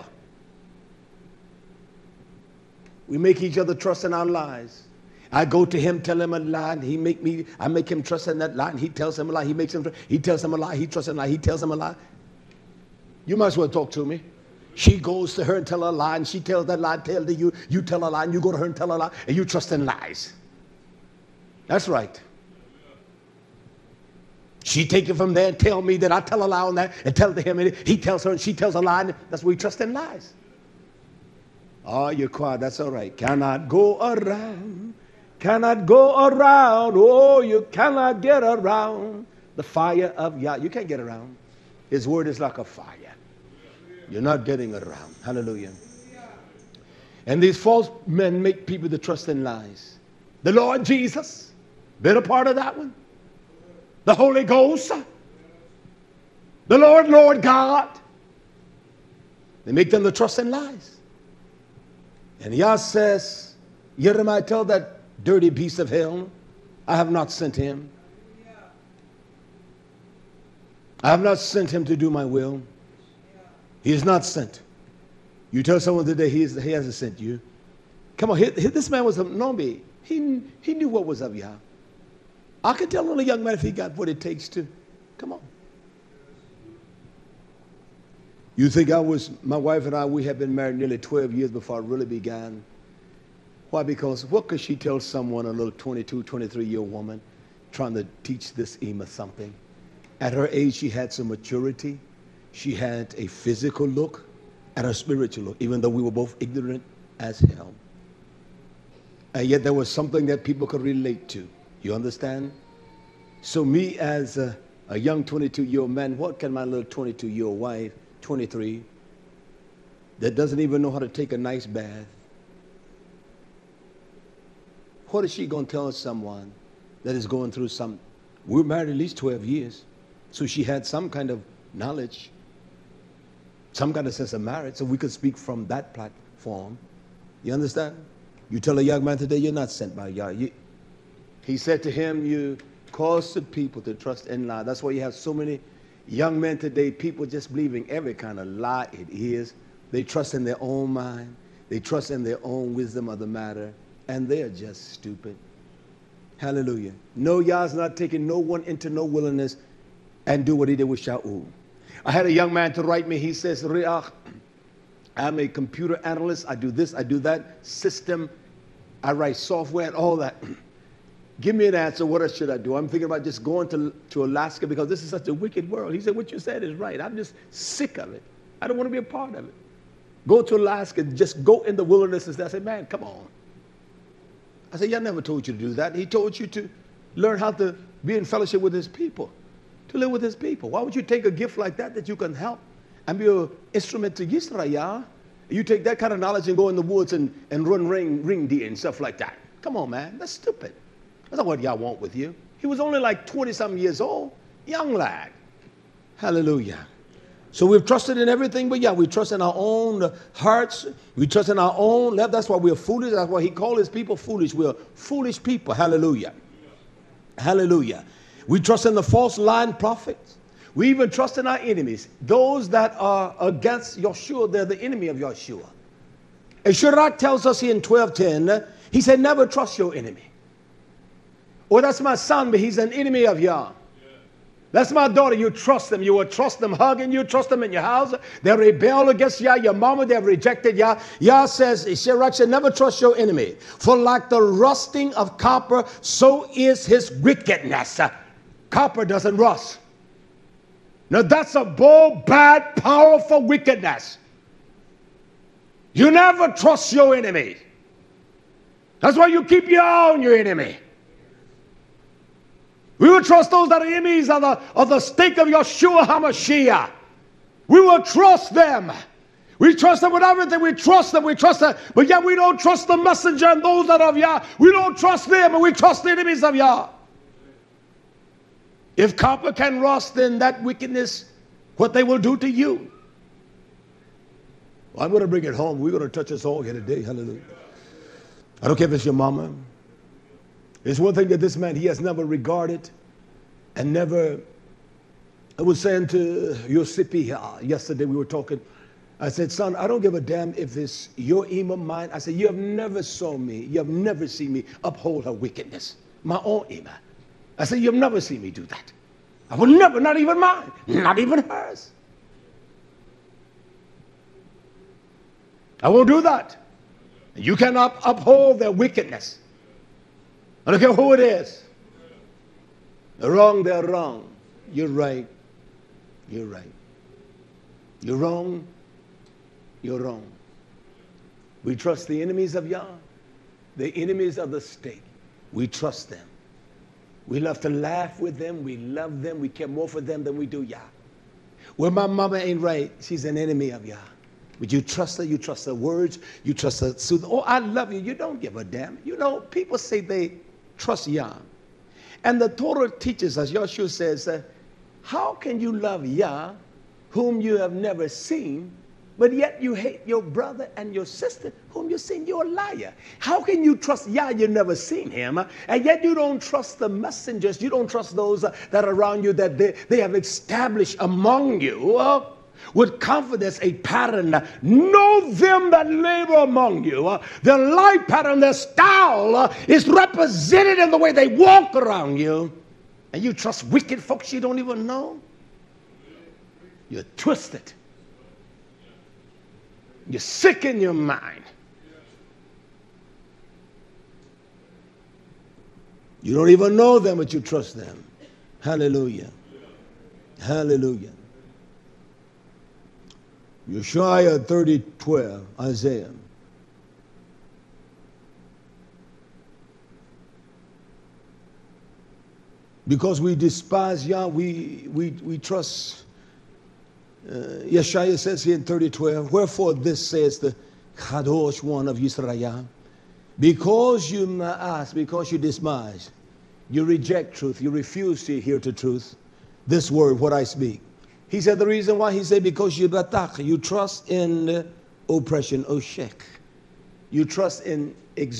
We make each other trust in our lies. I go to him, tell him a lie, and I make him trust in that lie, and he tells him a lie. He tells him a lie, he trusts in a lie, he tells him a lie. You might as well talk to me. She goes to her and tell her a lie, and she tells that lie, tell to you, you tell a lie, and you go to her and tell a lie, and you trust in lies. That's right. She take it from there and tell me that I tell a lie on that, and tell it to him, and he tells her, and she tells a lie, and that's where we trust in lies. Oh, you're quiet, that's all right. Cannot go around. Cannot go around, oh, you cannot get around the fire of Yah. You can't get around. His word is like a fire. You're not getting around. Hallelujah. And these false men make people to trust in lies. The Lord Jesus, been a part of that one. The Holy Ghost, the Lord God. They make them the trust in lies. And Yah says, Jeremiah, tell that dirty beast of hell, I have not sent him. I have not sent him to do my will. He is not sent. You tell someone today he hasn't sent you. Come on, this man was a nombi. He knew what was of Yah. I can tell on a young man if he got what it takes to. Come on. You think my wife and I, we have been married nearly 12 years before I really began. Why? Because what could she tell someone, a little 22, 23-year-old woman, trying to teach this Ema something? At her age, she had some maturity. She had a physical look and a spiritual look, even though we were both ignorant as hell. And yet there was something that people could relate to. You understand? So me as a young 22-year-old man, what can my little 22-year-old wife, 23, that doesn't even know how to take a nice bath, what is she going to tell someone that is going through some? We're married at least 12 years. So she had some kind of knowledge, some kind of sense of marriage, so we could speak from that platform. You understand? You tell a young man today, you're not sent by Yah. He said to him, you cause the people to trust in lie. That's why you have so many young men today, people just believing every kind of lie it is. They trust in their own mind. They trust in their own wisdom of the matter. And they're just stupid. Hallelujah. No, Yah's not taking no one into no wilderness and do what he did with Shaul. I had a young man to write me. He says, Raah, I'm a computer analyst. I do this, I do that. System. I write software and all that. Give me an answer. What else should I do? I'm thinking about just going to Alaska because this is such a wicked world. He said, what you said is right. I'm just sick of it. I don't want to be a part of it. Go to Alaska. Just go in the wilderness. And I said, man, come on. I said, Yah never told you to do that. He told you to learn how to be in fellowship with his people, to live with his people. Why would you take a gift like that you can help and be an instrument to YisraYah? You take that kind of knowledge and go in the woods and run ring deer and stuff like that. Come on, man. That's stupid. That's not what Yah want with you. He was only like 20-something years old, young lad. Hallelujah. So we've trusted in everything but Yah. We trust in our own hearts. We trust in our own left. That's why we're foolish. That's why he called his people foolish. We're foolish people. Hallelujah. Hallelujah. We trust in the false lying prophets. We even trust in our enemies. Those that are against Yeshua, they're the enemy of Yeshua. And Sirach tells us here in 12:10, he said, never trust your enemy. Oh, that's my son, but he's an enemy of Yah. That's my daughter. You trust them. You will trust them hugging you. Trust them in your house. They rebel against Yah. Your mama, they have rejected Yah. Yah says, Sirach said, never trust your enemy. For like the rusting of copper, so is his wickedness. Copper doesn't rust. Now that's a bold, bad, powerful wickedness. You never trust your enemy. That's why you keep your eye on your enemy. We will trust those that are enemies of the stake of Yeshua HaMashiach. We will trust them. We trust them with everything. We trust them. We trust them. But yet we don't trust the messenger and those that are of Yah. We don't trust them, and we trust the enemies of Yah. If copper can rust, then that wickedness, what they will do to you. Well, I'm going to bring it home. We're going to touch us all here today. Hallelujah. I don't care if it's your mama. It's one thing that this man, he has never regarded and never. I was saying to Yosipi yesterday, we were talking. I said, son, I don't give a damn if it's your imam, mine. I said, you have never saw me. You have never seen me uphold her wickedness. My own imam. I said, you have never seen me do that. I will never, not even mine, not even hers. I won't do that. You cannot uphold their wickedness. I don't care who it is. They're wrong, they're wrong. You're right. You're right. You're wrong. You're wrong. We trust the enemies of Yah, the enemies of the state. We trust them. We love to laugh with them. We love them. We care more for them than we do Yah. Well, my mama ain't right. She's an enemy of Yah. But you trust her, you trust her words, you trust her soothing. Oh, I love you. You don't give a damn. You know, people say they trust Yah. And the Torah teaches us, Yeshua says, how can you love Yah, whom you have never seen, but yet you hate your brother and your sister, whom you've seen? You're a liar. How can you trust Yah, you've never seen him, and yet you don't trust the messengers, you don't trust those that are around you, that they have established among you with confidence a pattern. Know them that labor among you. Their life pattern, their style is represented in the way they walk around you. And you trust wicked folks you don't even know? You're twisted. You're sick in your mind. You don't even know them, but you trust them. Hallelujah. Hallelujah. YisraYah 30:12, Isaiah. Because we despise Yah, we trust. YisraYah says here in 30:12, wherefore this says the Kadosh one of YisraYah, because you ma'as, because you despise, you reject truth, you refuse to hear the truth, this word, what I speak. He said the reason why, he said, because you batach, you trust in oppression, oshek. You trust in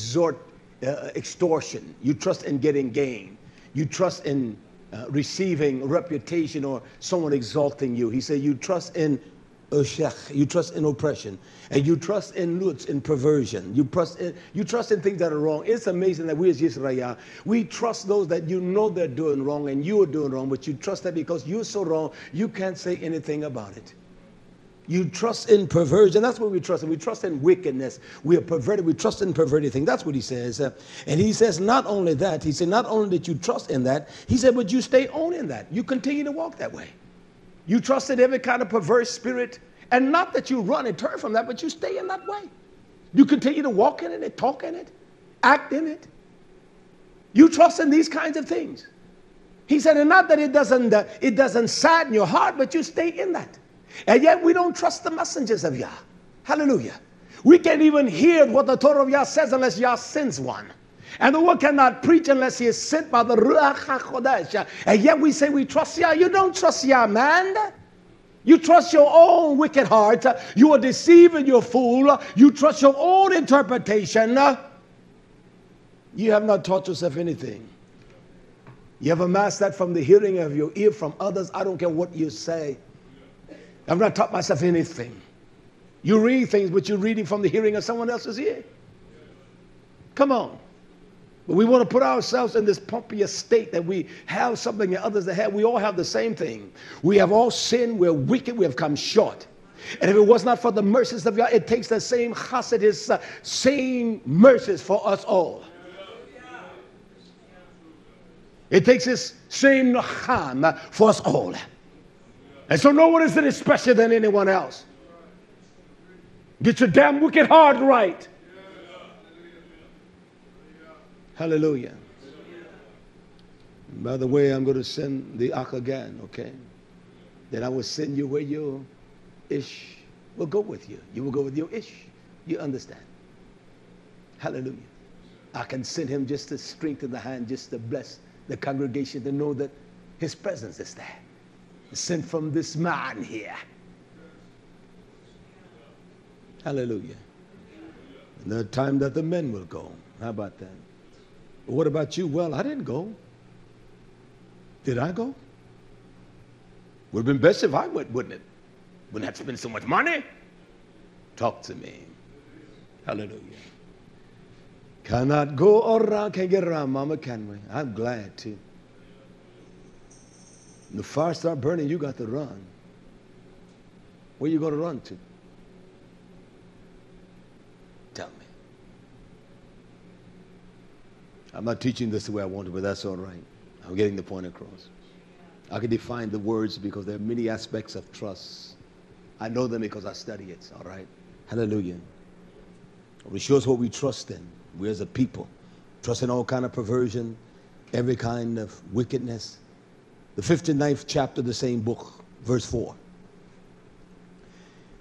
extortion. You trust in getting gain. You trust in receiving reputation or someone exalting you. He said you trust in oshek. You trust in oppression. And you trust in lutz, in perversion. You trust in things that are wrong. It's amazing that we as YisraYah, we trust those that you know they're doing wrong and you are doing wrong, but you trust that because you're so wrong, you can't say anything about it. You trust in perversion. That's what we trust in. We trust in wickedness. We are perverted. We trust in perverted things. That's what he says. And he says not only that, he said not only that you trust in that, he said, but you stay on in that. You continue to walk that way. You trust in every kind of perverse spirit. And not that you run and turn from that, but you stay in that way. You continue to walk in it, talk in it, act in it. You trust in these kinds of things. He said, and not that it doesn't sadden your heart, but you stay in that. And yet we don't trust the messengers of Yah. Hallelujah. We can't even hear what the Torah of Yah says unless Yah sends one. And the one cannot preach unless he is sent by the Raah HaKodesh. And yet we say we trust Yah. You don't trust Yah, man. You trust your own wicked heart. You are deceiving your fool. You trust your own interpretation. You have not taught yourself anything. You have amassed that from the hearing of your ear from others. I don't care what you say. I've not taught myself anything. You read things, but you're reading from the hearing of someone else's ear. Come on. But we want to put ourselves in this pompous state that we have something that others that have. We all have the same thing. We have all sinned. We're wicked. We have come short. And if it was not for the mercies of Yah, it takes the same chesed, His same mercies for us all. It takes His same nacham for us all. And so no one is any special than anyone else. Get your damn wicked heart right. Hallelujah. By the way, I'm going to send the ark again, okay? Then I will send you where your ish will go with you. You will go with your ish. You understand? Hallelujah. I can send him just to strengthen the hand, just to bless the congregation, to know that his presence is there. Sent from this man here. Hallelujah. And the time that the men will go. How about that? What about you? Well, I didn't go. Did I go? Would have been best if I went, wouldn't it? Wouldn't have to spend so much money. Talk to me. Hallelujah. Cannot go around, can't get around, Mama, can we? I'm glad to. When the fire start burning, you got to run. Where you going to run to? Tell me. I'm not teaching this the way I want to, but that's all right. I'm getting the point across. I can define the words because there are many aspects of trust. I know them because I study it, all right? Hallelujah. It shows what we trust in. We as a people trust in all kind of perversion, every kind of wickedness. The 59th chapter of the same book, verse 4.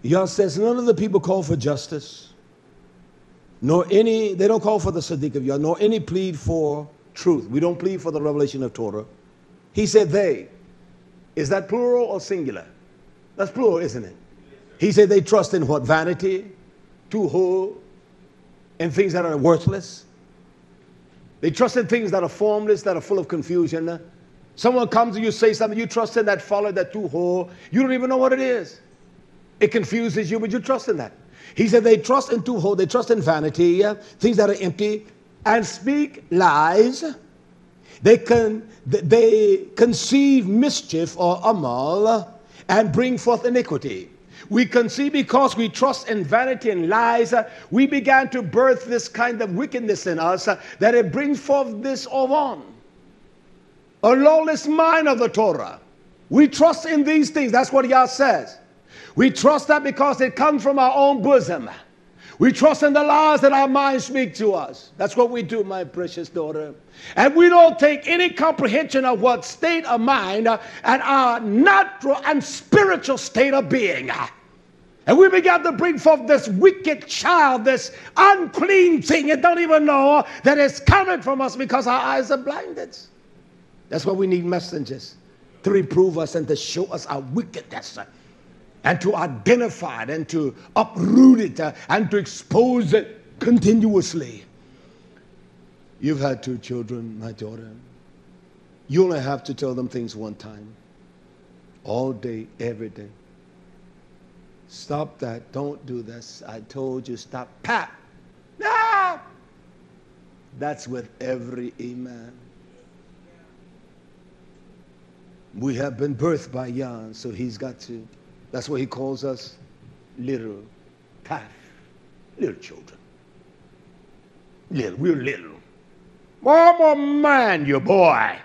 Yah says none of the people call for justice, they don't call for the Sadiq of Yah, nor any plead for truth. We don't plead for the revelation of Torah. He said they. Is that plural or singular? That's plural, isn't it? He said they trust in what? Vanity, tuho, and things that are worthless. They trust in things that are formless, that are full of confusion. Someone comes to you, say something, you trust in that follow, that tuho. You don't even know what it is. It confuses you, but you trust in that. He said they trust in tuho, they trust in vanity, things that are empty, and speak lies. They conceive mischief or amal and bring forth iniquity. We conceive because we trust in vanity and lies. We began to birth this kind of wickedness in us that it brings forth this ovon, a lawless mind of the Torah. We trust in these things. That's what Yah says. We trust that because it comes from our own bosom. We trust in the lies that our minds speak to us. That's what we do, my precious daughter. And we don't take any comprehension of what state of mind and our natural and spiritual state of being. And we began to bring forth this wicked child, this unclean thing, and don't even know that it's coming from us because our eyes are blinded. That's why we need messengers to reprove us and to show us our wickedness, and to identify it and to uproot it and to expose it continuously. You've had 2 children, my daughter. You only have to tell them things one time. All day, every day. Stop that. Don't do this. I told you, stop. Pat. Ah! That's with every amen. We have been birthed by Yah, so he's got to. That's why he calls us little, tough, little children. We're little. Mama, man, you boy.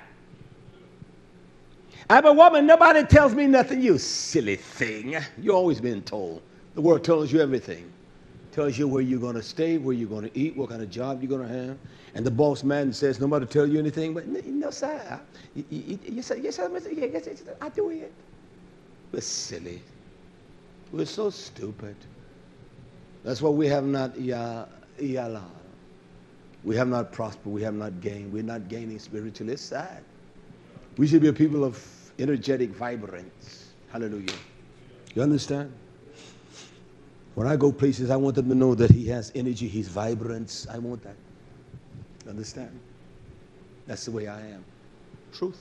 I'm a woman, nobody tells me nothing, you silly thing. You've always been told. The world tells you everything. Tells you where you're going to stay, where you're going to eat, what kind of job you're going to have. And the boss man says, nobody tell you anything, but no, sir. Yes, sir, yes, I do it. We're silly. We're so stupid. That's why we have not yala. We have not prospered. We have not gained. We're not gaining spiritually. It's sad. We should be a people of energetic vibrance. Hallelujah. You understand? When I go places, I want them to know that he has energy, he's vibrance. I want that. Understand? That's the way I am. Truth.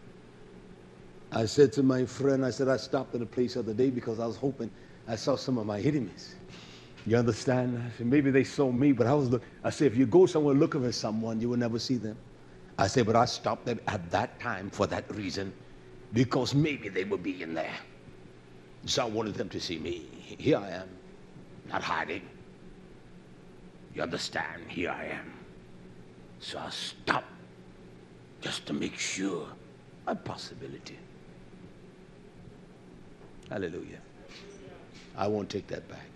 I said to my friend, I stopped at a place the other day because I was hoping I saw some of my enemies. You understand? I said, maybe they saw me, but I said, if you go somewhere looking for someone, you will never see them. I said, but I stopped them at that time for that reason, because maybe they would be in there. So I wanted them to see me. Here I am, not hiding. You understand? Here I am. So I stopped just to make sure a possibility. Hallelujah. I won't take that back.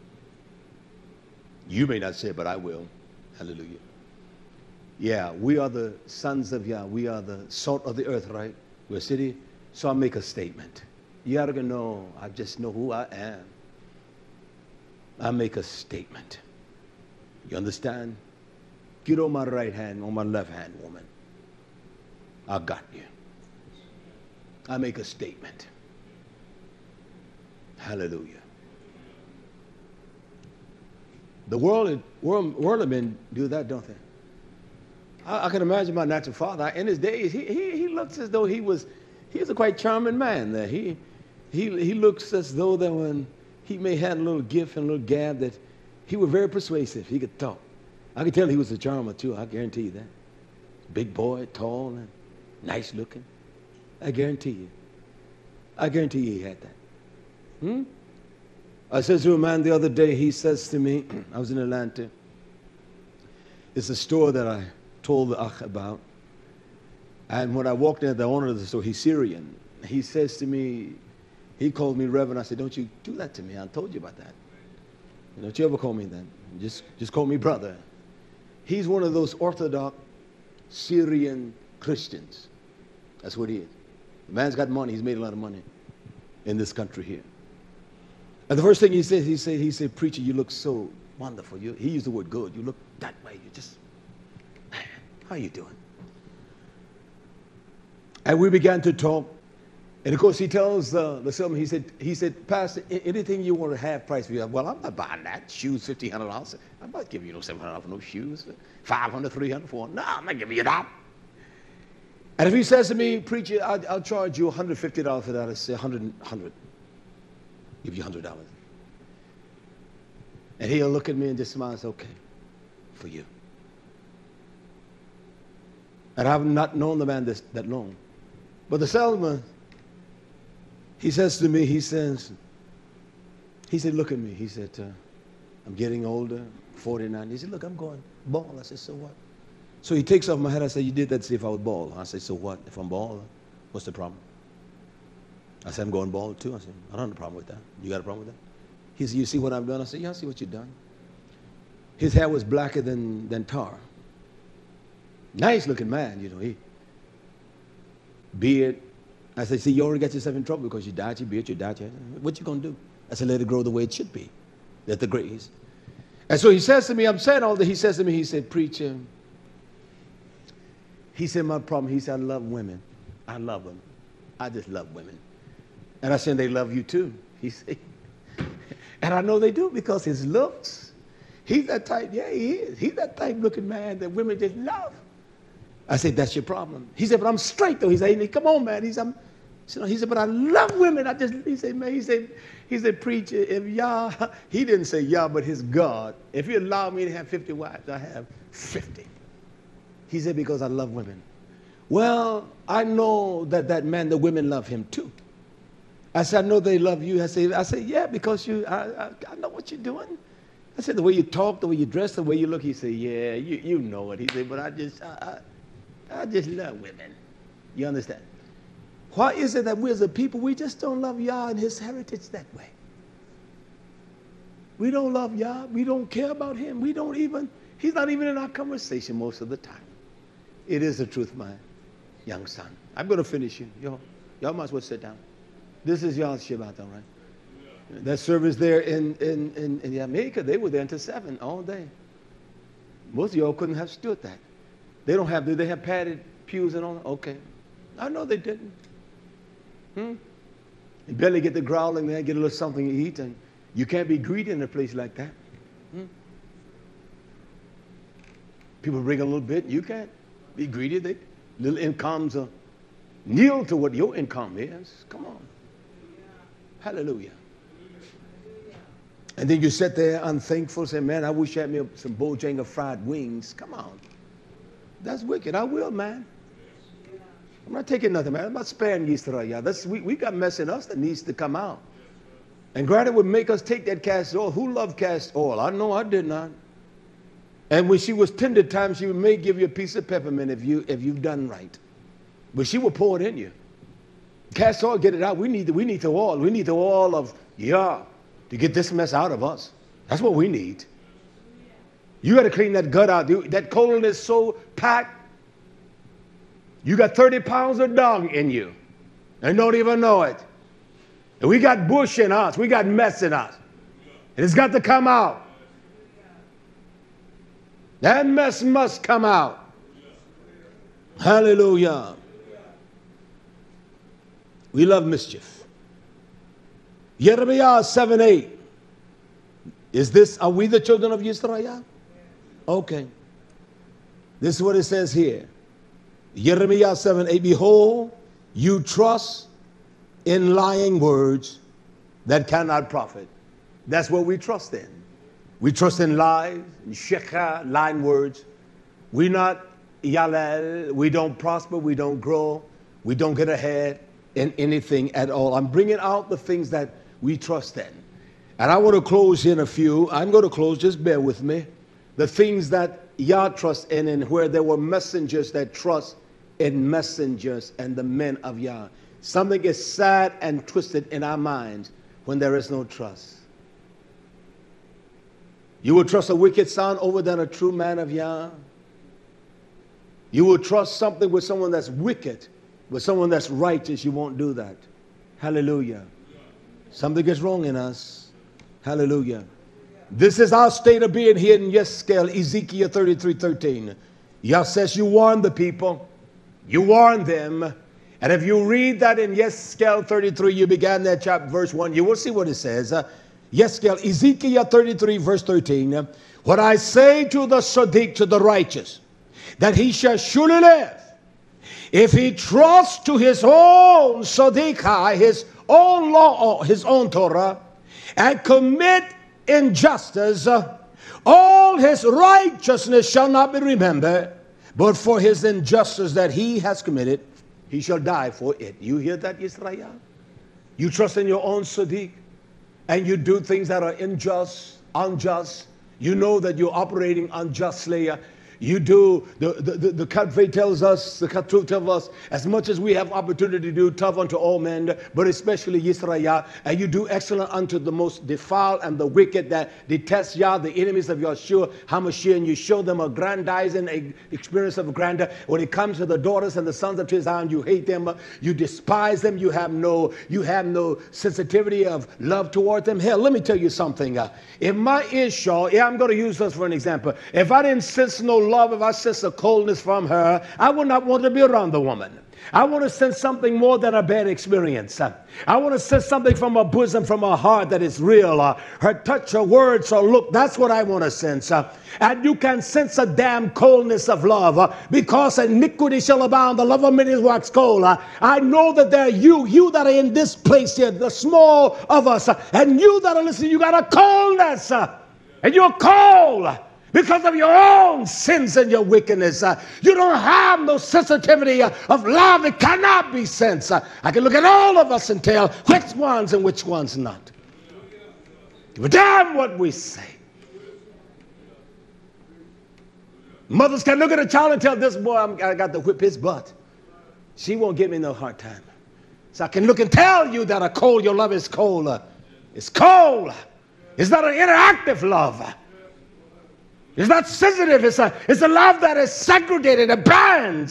You may not say it, but I will. Hallelujah. Yeah, we are the sons of Yah. We are the salt of the earth, right? We're a city. So I make a statement. You ought to know, I just know who I am. I make a statement. You understand? Get on my right hand, on my left hand, woman. I got you. I make a statement. Hallelujah. The world of men do that, don't they? I can imagine my natural father. In his days, he looks as though he was a quite charming man. There, he looks as though that when he may have a little gift and a little gab, that he was very persuasive. He could talk. I could tell he was a charmer too. I guarantee you that. Big boy, tall and nice looking. I guarantee you. I guarantee you he had that. I said to a man the other day, he says to me, I was in Atlanta. It's a store that I told the Akh about. And when I walked in, the owner of the store, he's Syrian. He says to me, he called me Reverend. I said, don't you do that to me. I told you about that. Don't you ever call me that. Just call me brother. He's one of those Orthodox Syrian Christians. That's what he is. The man's got money. He's made a lot of money in this country here. And the first thing he said, preacher, you look so wonderful. He used the word good. You look that way. You just, man, how you doing? And we began to talk. And of course, he tells the salesman, he said, Pastor, anything you want to have price for you. Well, I'm not buying that. Shoes, $1,500. I'm not giving you no $700 for no shoes. $500, $300, $400. No, I'm not giving you that. And if he says to me, preacher, I'll charge you $150 for that, I say $100. Give you $100. And he'll look at me and just smile and say, okay, for you. And I've not known the man that long. But the salesman, he says to me, he said, look at me. He said, I'm getting older, 49. He said, look, I'm going bald. I said, so what? So he takes off my hat. I said, you did that to see if I was bald. I said, so what? If I'm bald, what's the problem? I said, I'm going bald too. I said, I don't have a problem with that. You got a problem with that? He said, you see what I've done? I said, yeah, I see what you've done. His hair was blacker than tar. Nice looking man, you know. He beard. I said, see, you already got yourself in trouble because you dyed your beard, you dyed your hair. What you going to do? I said, let it grow the way it should be. Let the grace. And so he says to me, I'm saying all that. He says to me, he said, preacher, he said, my problem, he said, I love women. I love them. I just love women. And I said, they love you too. He said, and I know they do because his looks, he's that type, yeah, he is. He's that type looking man that women just love. I said, that's your problem. He said, but I'm straight though. He said, come on, man. He said, but I love women. He said, man, he said, preacher, if y'all, he didn't say y'all, but his God, if you allow me to have 50 wives, I have 50. He said, because I love women. Well, I know that man, the women love him too. I said, I know they love you. I said, yeah, because I know what you're doing. I said, the way you talk, the way you dress, the way you look. He said, yeah, you know it. He said, but I just love women. You understand? Why is it that we as a people, we just don't love Yah and his heritage that way? We don't love Yah. We don't care about him. He's not even in our conversation most of the time. It is the truth, my young son. I'm going to finish you. Y'all might as well sit down. This is y'all's Shabbat, all right? Yeah. That service there in Jamaica, they were there until 7 all day. Most of y'all couldn't have stood that. Do they have padded pews and all? Okay. I know they didn't. You barely get the growling there, get a little something to eat, and you can't be greedy in a place like that. People bring a little bit, you can't be greedy. Little incomes are kneel to what your income is. Come on. Hallelujah. And then you sit there unthankful, say, man, I wish I had me some Bojangles fried wings. Come on. That's wicked. I will, man. I'm not taking nothing, man. I'm not sparing YisraYah. We got mess in us that needs to come out. And granted would make us take that castor oil. Who loved castor oil? I know I did not. And when she was tender time, she may give you a piece of peppermint if you've done right. But she will pour it in you. Castor oil, get it out. We need the oil. We need the oil of Yah to get this mess out of us. That's what we need. You got to clean that gut out. That colon is so packed. You got 30 pounds of dung in you and don't even know it. And we got bush in us. We got mess in us. And it's got to come out. That mess must come out. Hallelujah. We love mischief. YisraYah 7:8. Are we the children of YisraYah? Okay. This is what it says here. YisraYah 7:8. Behold, you trust in lying words that cannot profit. That's what we trust in. We trust in lies, in shekha, lying words. We're not yalel. We don't prosper. We don't grow. We don't get ahead in anything at all. I'm bringing out the things that we trust in. And I want to close in a few. I'm going to close. Just bear with me. The things that Yah trusts in, and where there were messengers that trust in messengers and the men of Yah. Something is sad and twisted in our minds when there is no trust. You will trust a wicked son over than a true man of Yah. You will trust something with someone that's wicked, with someone that's righteous. You won't do that. Hallelujah. Something gets wrong in us. Hallelujah. This is our state of being here in Ezekiel 33:13. Yah says you warn the people. You warn them. And if you read that in Ezekiel 33, you began that chapter, verse 1, you will see what it says. Ezekiel 33, verse 13. What I say to the Sadiq, to the righteous, that he shall surely live, if he trusts to his own Sadiqah, his own law, his own Torah, and commit injustice, all his righteousness shall not be remembered, but for his injustice that he has committed, he shall die for it. You hear that, YisraYah? You trust in your own Sadiq, and you do things that are unjust. You know that you're operating unjustly. You do, the Kadve tells us, the Katru tells us, as much as we have opportunity to do tough unto all men, but especially YisraYah, and you do excellent unto the most defiled and the wicked that detest Yah, the enemies of Yeshua HaMashiach, and you show them aggrandizing experience of grandeur. When it comes to the daughters and the sons of Zion, you hate them, you despise them, you have no sensitivity of love toward them. Hell, let me tell you something. If my Ishmael, I'm going to use this for an example. If I didn't sense no love, if I sense a coldness from her, I would not want to be around the woman. I want to sense something more than a bad experience. I want to sense something from her bosom, from her heart that is real. Her touch, her words, her look. That's what I want to sense. And you can sense a damn coldness of love because iniquity shall abound. The love of many is wax cold. I know that there are you that are in this place here, the small of us, and you that are listening, you got a coldness. And you're cold because of your own sins and your wickedness. You don't have no sensitivity of love. It cannot be sensed. I can look at all of us and tell which ones and which ones not. But damn what we say. Mothers can look at a child and tell this boy, I got to whip his butt. She won't give me no hard time. So I can look and tell you that a cold, your love is cold. It's cold. It's not an interactive love. It's not sensitive. It's a love that is segregated. It burns.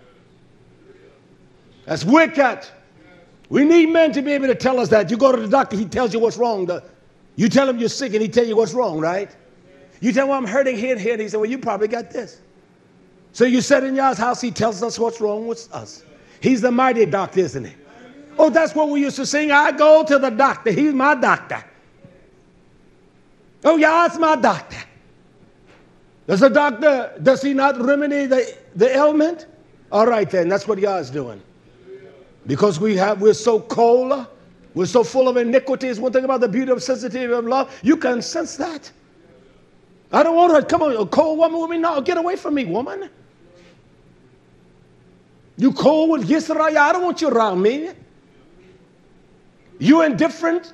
That's wicked. We need men to be able to tell us that. You go to the doctor, he tells you what's wrong. You tell him you're sick and he tells you what's wrong, right? You tell him, I'm hurting here and here. And he said, well, you probably got this. So you sit in Yah's house, he tells us what's wrong with us. He's the mighty doctor, isn't he? Oh, that's what we used to sing. I go to the doctor. He's my doctor. Oh, Yah's my doctor. Does the doctor, does he not remedy the ailment? All right then, that's what Yah's doing. Because we're so cold, we're so full of iniquities. One thing about the beauty of sensitivity of love, you can sense that. I don't want her, come on, a cold woman with me. No, get away from me, woman. You cold with YisraYah, I don't want you around me. You indifferent.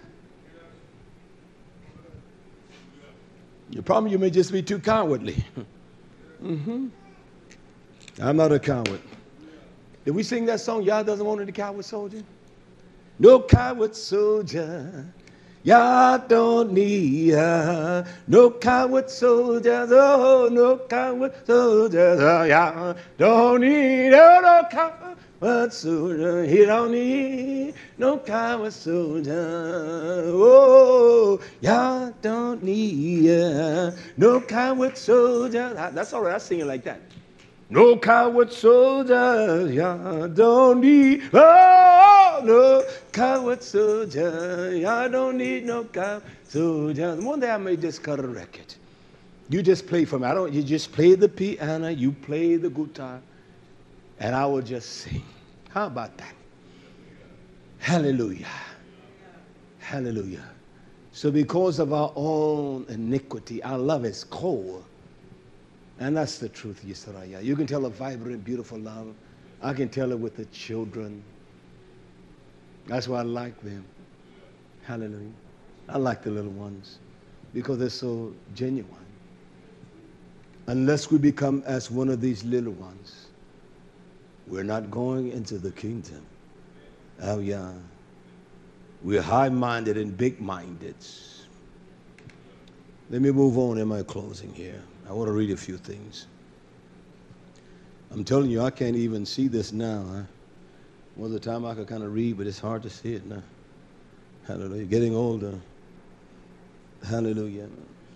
Your problem, you may just be too cowardly. I'm not a coward. Did we sing that song, Yah doesn't want any coward soldier? No coward soldier. Yah don't need no coward soldiers. Oh, no coward soldiers. Oh, Yah don't need no coward soldier. He don't need no coward soldier. Oh, Yah don't need no coward soldier. That's all right. I sing it like that. No coward soldier, Yah don't need, oh, no coward soldier, Yah don't need no coward soldier. One day I may just cut a record. You just play for me. You just play the piano, you play the guitar, and I will just sing. How about that? Hallelujah. Hallelujah. So because of our own iniquity, our love is cold. And that's the truth, YisraYah. You can tell a vibrant, beautiful love. I can tell it with the children. That's why I like them. Hallelujah. I like the little ones because they're so genuine. Unless we become as one of these little ones, we're not going into the kingdom. Oh, yeah. We're high-minded and big-minded. Let me move on in my closing here. I want to read a few things. I'm telling you, I can't even see this now. Most of the time I could kind of read, but it's hard to see it now. Hallelujah. Getting older. Hallelujah.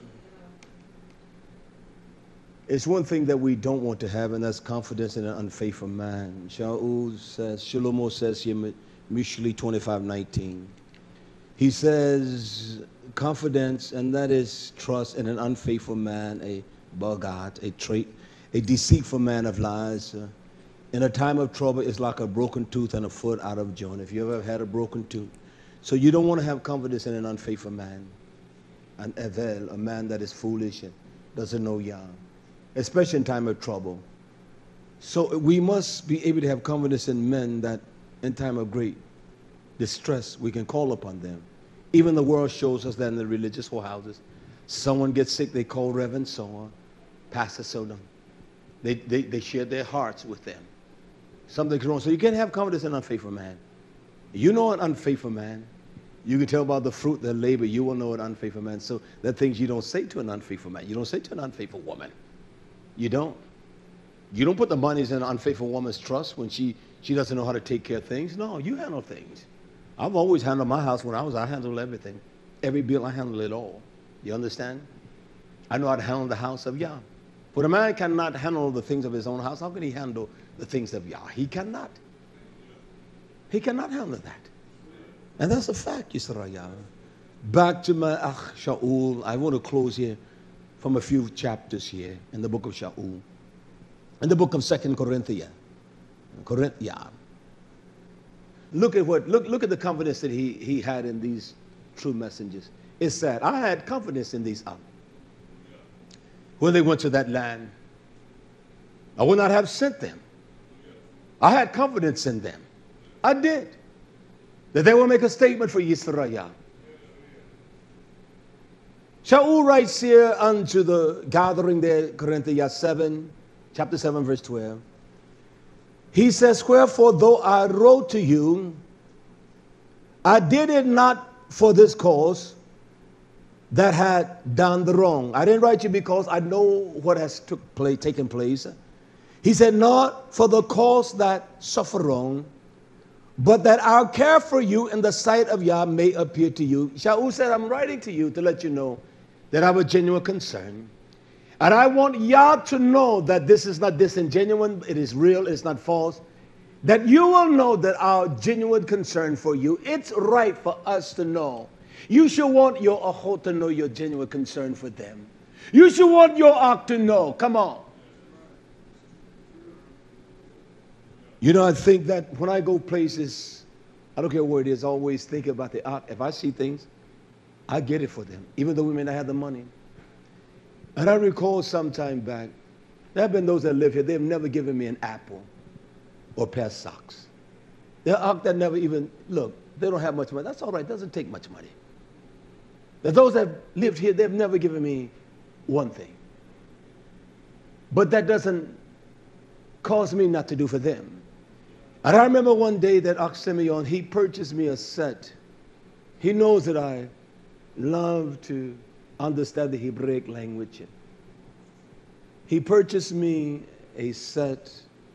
It's one thing that we don't want to have, and that's confidence in an unfaithful man. Shlomo says here, Mishli 25:19. He says, confidence, and that is trust in an unfaithful man, a bogat, a trait, a deceitful man of lies. In a time of trouble, it's like a broken tooth and a foot out of joint. If you ever had a broken tooth. So you don't want to have confidence in an unfaithful man, an evel, a man that is foolish and doesn't know Yah, especially in time of trouble. So we must be able to have confidence in men that in time of great distress, we can call upon them. Even the world shows us that in the religious whorehouses, someone gets sick, they call Reverend so-on, Pastor so-on. They share their hearts with them. Something's wrong. So you can't have confidence in an unfaithful man. You know an unfaithful man. You can tell by the fruit of their labor, you will know an unfaithful man. So there are things you don't say to an unfaithful man. You don't say to an unfaithful woman. You don't. You don't put the monies in an unfaithful woman's trust when she doesn't know how to take care of things. No, you handle things. I've always handled my house when I handled everything. Every bill, I handled it all. You understand? I know how to handle the house of Yah. But a man cannot handle the things of his own house. How can he handle the things of Yah? He cannot. He cannot handle that. And that's a fact, YisraYah. Back to my Ach Shaul. I want to close here from a few chapters here in the book of Shaul. In the book of 2 Corinthians. Look at the confidence that he had in these true messengers. It's sad. I had confidence in these when they went to that land. I would not have sent them. I had confidence in them. I did. That they will make a statement for YisraYah. Shaul writes here unto the gathering there, Corinthians chapter 7, verse 12. He says, wherefore, though I wrote to you, I did it not for this cause that had done the wrong. I didn't write you because I know what has taken place. He said, not for the cause that suffer wrong, but that our care for you in the sight of Yah may appear to you. Shaul said, I'm writing to you to let you know that I have a genuine concern. And I want Yah to know that this is not disingenuous, it is real, it's not false. That you will know that our genuine concern for you, it's right for us to know. You should want your Achot to know your genuine concern for them. You should want your Ak to know. Come on. You know, I think that when I go places, I don't care where it is, I always think about the Ak. If I see things, I get it for them, even though we may not have the money. And I recall some time back, there have been those that live here, they've never given me an apple or a pair of socks. There are Ak that never even, look, they don't have much money. That's all right, it doesn't take much money. There are those that lived here, they've never given me one thing. But that doesn't cause me not to do for them. And I remember one day that Ak Simeon, he purchased me a set. He knows that I love to understand the Hebraic language. He purchased me a set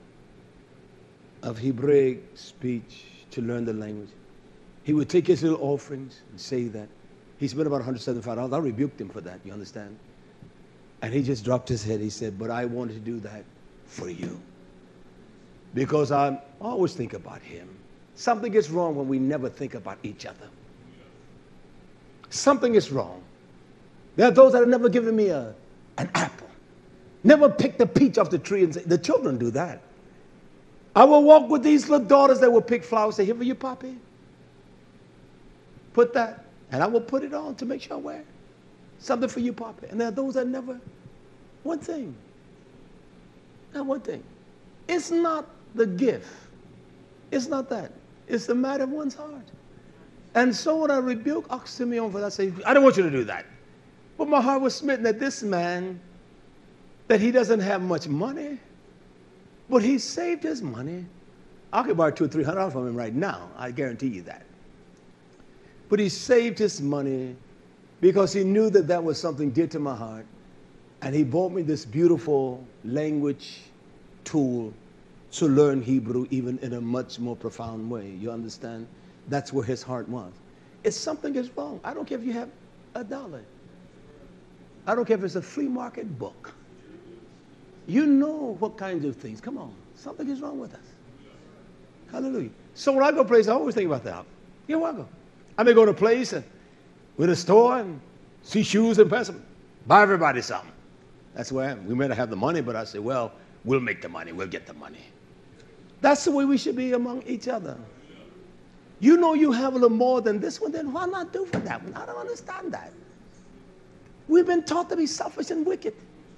of Hebraic speech to learn the language. He would take his little offerings and say that. He spent about $175. I rebuked him for that, you understand? And he just dropped his head. He said, but I wanted to do that for you. Because I always think about him. Something is wrong when we never think about each other. Something is wrong. There are those that have never given me an apple. Never picked a peach off the tree and say, the children do that. I will walk with these little daughters that will pick flowers, say, here for you, Poppy. Put that, and I will put it on to make sure I wear it. Something for you, Poppy. And there are those that never, one thing. Not one thing. It's not the gift. It's not that. It's the matter of one's heart. And so when I rebuked Ak Simeon for that, I say, I don't want you to do that. But my heart was smitten that this man, that he doesn't have much money, but he saved his money. I could borrow $200 or $300 from him right now. I guarantee you that. But he saved his money because he knew that that was something dear to my heart. And he bought me this beautiful language tool to learn Hebrew even in a much more profound way. You understand? That's where his heart was. If something is wrong, I don't care if you have $1. I don't care if it's a flea market book. You know what kinds of things. Come on. Something is wrong with us. Hallelujah. So when I go places, I always think about that. You're welcome. I may go to a place with a store and see shoes and pass them. Buy everybody something. That's where I am. We may not have the money, but I say, well, we'll make the money. We'll get the money. That's the way we should be among each other. You know you have a little more than this one, then why not do for that one? I don't understand that. We've been taught to be selfish and wicked.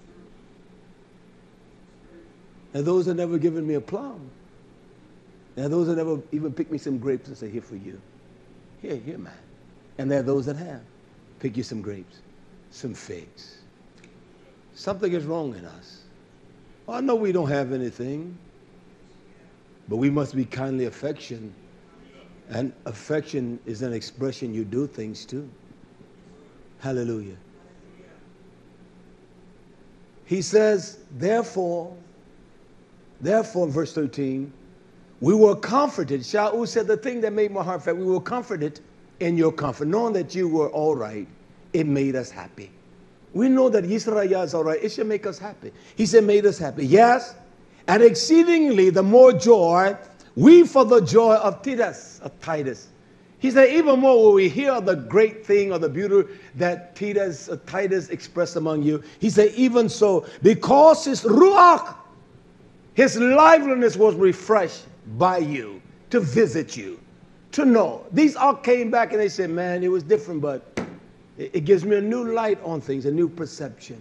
And those that never given me a plum. And those that never even picked me some grapes and say, here for you. Here, man. And there are those that have. Pick you some grapes, some figs. Something is wrong in us. Well, I know we don't have anything, but we must be kindly affectioned. And affection is an expression you do things too. Hallelujah. He says, therefore, in verse 13, we were comforted. Shaul said, the thing that made my heart fat, we were comforted in your comfort. Knowing that you were all right, it made us happy. We know that YisraYah is all right. It should make us happy. He said, made us happy. Yes, and exceedingly the more joy, we for the joy of Titus. He said, even more will we hear the great thing or the beauty that Titus expressed among you. He said, even so, because his Ruach, his liveliness was refreshed by you, to visit you, to know. These all came back and they said, man, it was different, but it gives me a new light on things, a new perception.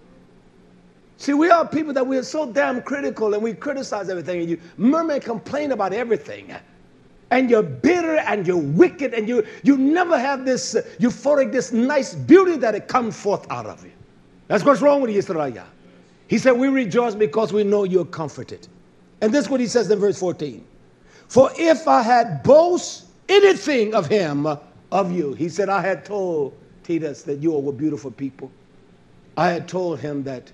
See, we are people that we are so damn critical and we criticize everything and you murmur and complain about everything. And you're bitter and you're wicked and you never have this euphoric, this nice beauty that it comes forth out of you. That's what's wrong with YisraYah. He said, we rejoice because we know you're comforted. And this is what he says in verse 14. For if I had boast anything of him, of you, he said, I had told Titus that you all were beautiful people. I had told him that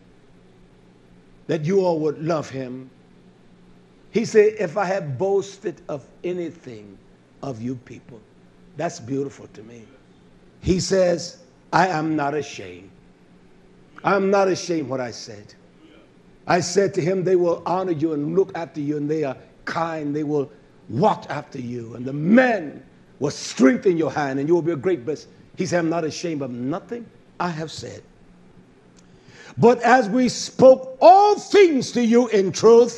you all would love him. He said, if I had boasted of anything of you people, that's beautiful to me. He says, I am not ashamed. I am not ashamed what I said. I said to him, they will honor you and look after you, and they are kind. They will watch after you, and the men will strengthen your hand, and you will be a great blessing. He said, I'm not ashamed of nothing I have said. But as we spoke all things to you in truth,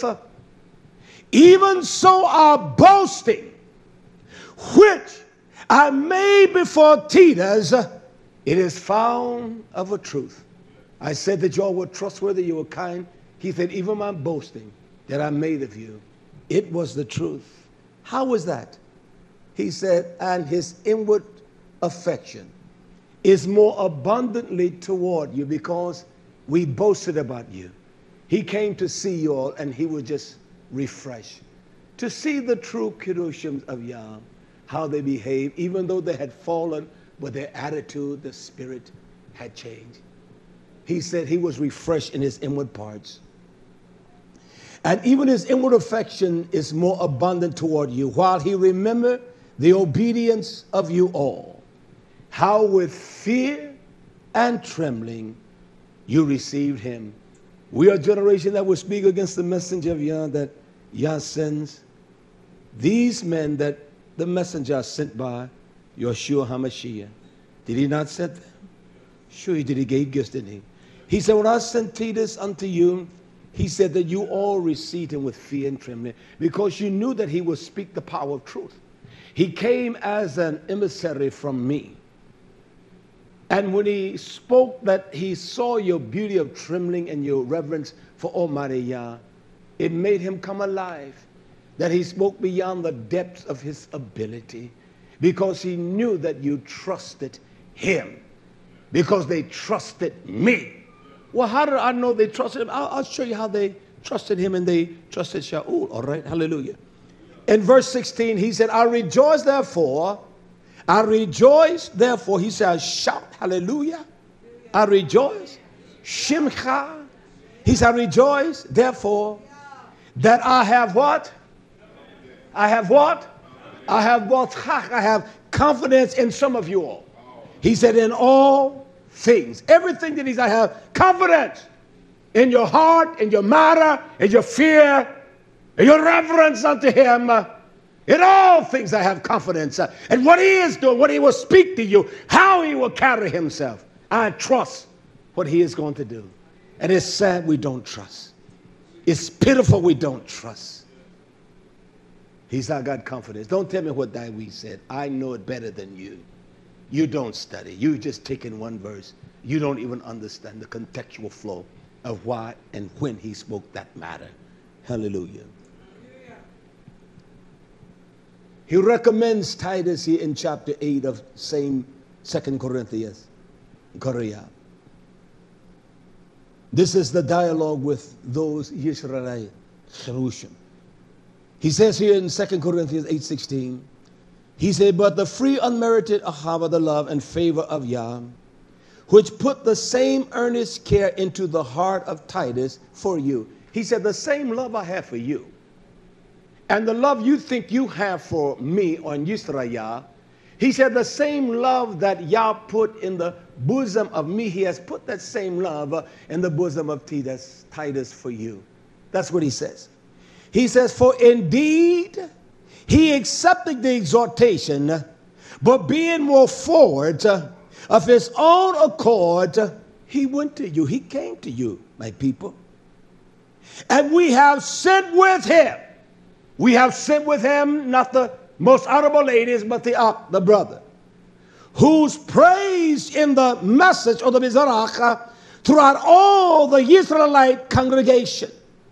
even so our boasting, which I made before Titus, it is found of a truth. I said that you all were trustworthy, you were kind. He said, even my boasting that I made of you, it was the truth. How was that? He said, and his inward affection is more abundantly toward you because we boasted about you. He came to see you all and he was just refreshed. To see the true Kiddushim of Yah, how they behaved, even though they had fallen, but their attitude, the spirit had changed. He said he was refreshed in his inward parts. And even his inward affection is more abundant toward you, while he remembered the obedience of you all, how with fear and trembling you received him. We are a generation that will speak against the messenger of Yah, that Yah sends. These men that the messenger sent by Yeshua HaMashiach, did he not send them? Sure he did. He gave gifts, didn't he? He said, when I sent Titus unto you, he said that you all received him with fear and trembling because you knew that he would speak the power of truth. He came as an emissary from me. And when he spoke that he saw your beauty of trembling and your reverence for Almighty Yah, it made him come alive. That he spoke beyond the depths of his ability because he knew that you trusted him because they trusted me. Well, how did I know they trusted him? I'll show you how they trusted him and they trusted Shaul. All right, hallelujah. In verse 16, he said, I rejoice therefore. He said, shout, hallelujah. I rejoice. Shimcha. He said, I rejoice therefore that I have what? I have what? I have confidence in some of you all. He said, in all things. Everything that he said, I have confidence in your heart, in your matter, in your fear, in your reverence unto him. In all things I have confidence. And what he is doing, what he will speak to you, how he will carry himself. I trust what he is going to do. And it's sad we don't trust. It's pitiful we don't trust. He's not got confidence. Don't tell me what Dawid said. I know it better than you. You don't study. You just take in one verse. You don't even understand the contextual flow of why and when he spoke that matter. Hallelujah. He recommends Titus here in chapter 8 of same 2 Corinthians. This is the dialogue with those YisraYah. He says here in 2 Corinthians 8:16, he said, but the free unmerited ahava, the love and favor of Yah, which put the same earnest care into the heart of Titus for you. He said, the same love I have for you, and the love you think you have for me on YisraYah, he said the same love that Yah put in the bosom of me, he has put that same love in the bosom of Titus for you. That's what he says. He says, for indeed he accepted the exhortation, but being more forward of his own accord, he went to you. He came to you, my people. And we have sent with him. We have sent with him not the most honorable ladies, but the brother, whose praise in the message of the Mizrach throughout all the Israelite congregation.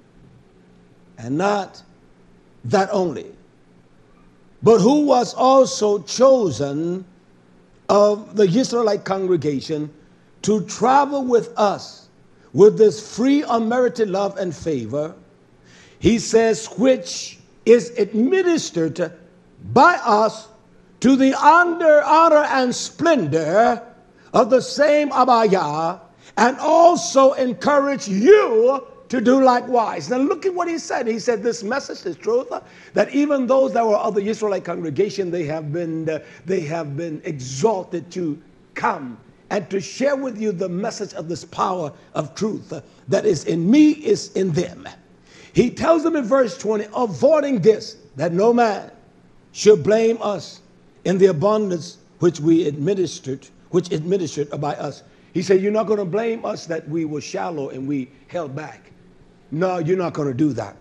And not that only, but who was also chosen of the Israelite congregation to travel with us with this free unmerited love and favor. He says, which is administered by us to the honor and splendor of the same Abaya, and also encourage you to do likewise. Now look at what he said. He said this message is truth, that even those that were of the Israelite congregation, they have been exalted to come and to share with you the message of this power of truth that is in me, is in them. He tells them in verse 20, avoiding this, that no man should blame us in the abundance which administered by us. He said, you're not going to blame us that we were shallow and we held back. No, you're not going to do that.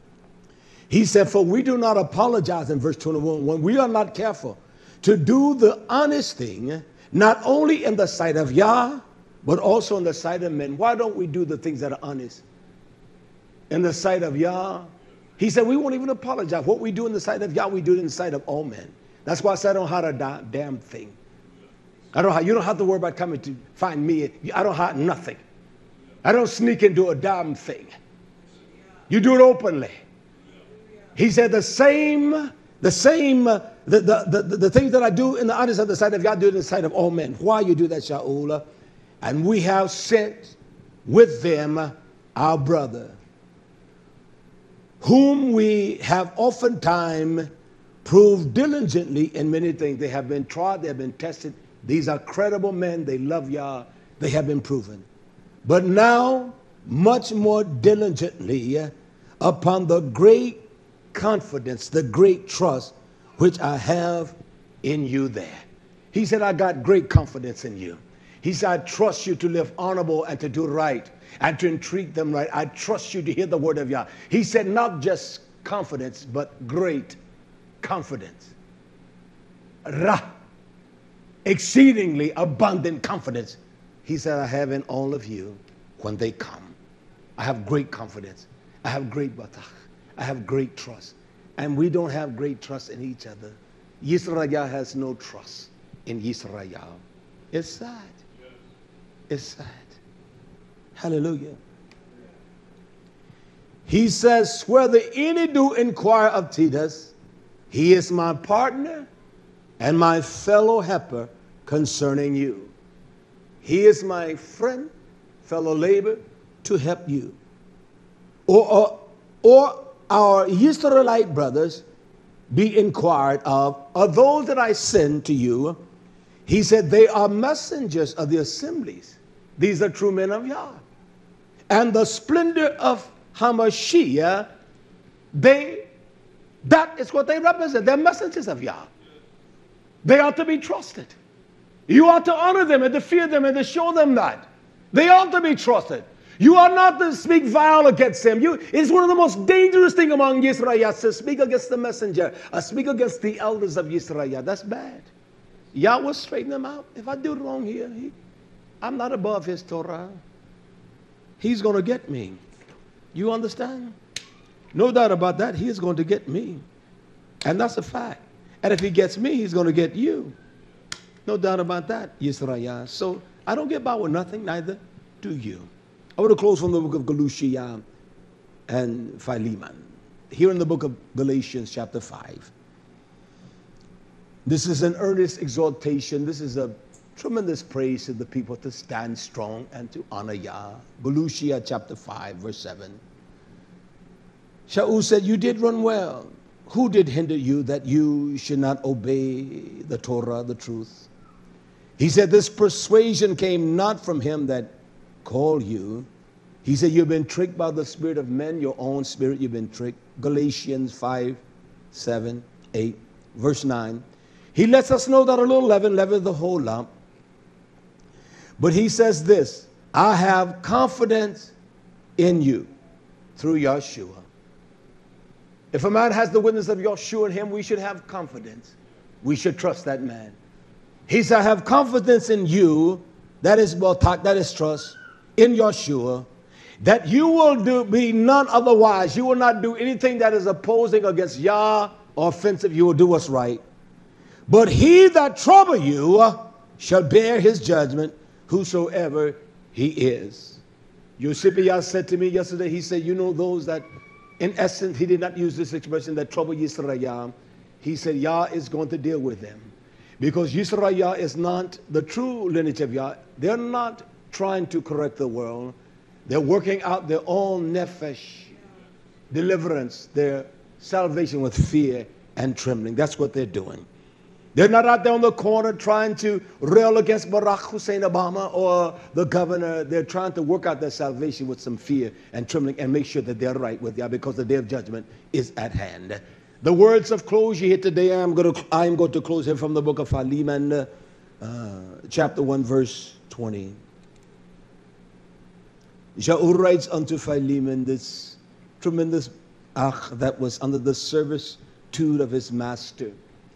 He said, for we do not apologize in verse 21 when we are not careful to do the honest thing, not only in the sight of Yah, but also in the sight of men. Why don't we do the things that are honest in the sight of Yah? He said, we won't even apologize. What we do in the sight of Yah, we do it in the sight of all men. That's why I said I don't hide a damn thing. You don't have to worry about coming to find me. I don't hide nothing. I don't sneak into a damn thing. You do it openly. He said the things that I do in the honest of the sight of God, do it in the sight of all men. Why you do that, Shaul? And we have sent with them our brother, whom we have oftentimes proved diligently in many things. They have been tried, they have been tested. These are credible men. They love Yah. They have been proven. But now, much more diligently, upon the great confidence, the great trust, which I have in you there. He said, I got great confidence in you. He said, I trust you to live honorable and to do right and to entreat them right. I trust you to hear the word of Yah. He said, not just confidence, but great confidence. Raah, exceedingly abundant confidence. He said, I have in all of you when they come. I have great confidence. I have great batach. I have great trust. And we don't have great trust in each other. YisraYah has no trust in YisraYah. It's sad. It's sad. Hallelujah. He says, whether any do inquire of Titus, he is my partner and my fellow helper concerning you. He is my friend, fellow labor, to help you. Or our Israelite brothers be inquired of those that I send to you. He said, they are messengers of the assemblies. These are true men of Yah. And the splendor of Hamashiach, that is what they represent. They're messengers of Yah. They are to be trusted. You ought to honor them and to fear them and to show them that. They ought to be trusted. You are not to speak vile against them. It's one of the most dangerous things among YisraYah to speak against the messenger, or speak against the elders of YisraYah. That's bad. Yah will straighten them out. If I do wrong here, I'm not above his Torah. He's going to get me. You understand? No doubt about that. He is going to get me. And that's a fact. And if he gets me, he's going to get you. No doubt about that, YisraYah. So I don't get by with nothing, neither do you. I want to close from the book of YisraYah and Philemon. Here in the book of Galatians chapter 5. This is an earnest exhortation. This is a tremendous praise to the people to stand strong and to honor Yah. YisraYah chapter 5 verse 7. Shaul said, you did run well. Who did hinder you that you should not obey the Torah, the truth? He said, this persuasion came not from him that called you. He said, you've been tricked by the spirit of men, your own spirit, you've been tricked. Galatians 5, 7, 8, verse 9. He lets us know that a little leaven leavens the whole lump. But he says this, I have confidence in you through Yeshua. If a man has the witness of Yeshua in him, we should have confidence. We should trust that man. He said, I have confidence in you, that is Batak, that is trust, in Yeshua, that you will be none otherwise. You will not do anything that is opposing against Yah or offensive. You will do what's right. But he that trouble you shall bear his judgment, whosoever he is. YisraYah said to me yesterday, he said, you know those that, in essence, he did not use this expression, that trouble YisraYah. He said, Yah is going to deal with them. Because YisraYah is not the true lineage of Yah. They're not trying to correct the world. They're working out their own nefesh, deliverance, their salvation with fear and trembling. That's what they're doing. They're not out there on the corner trying to rail against Barack Hussein Obama or the governor. They're trying to work out their salvation with some fear and trembling and make sure that they're right with Yah, because the day of judgment is at hand. The words of closure here today, I'm going to close here from the book of Philemon, chapter 1, verse 20. Shaul writes unto Philemon, this tremendous ach that was under the servitude of his master.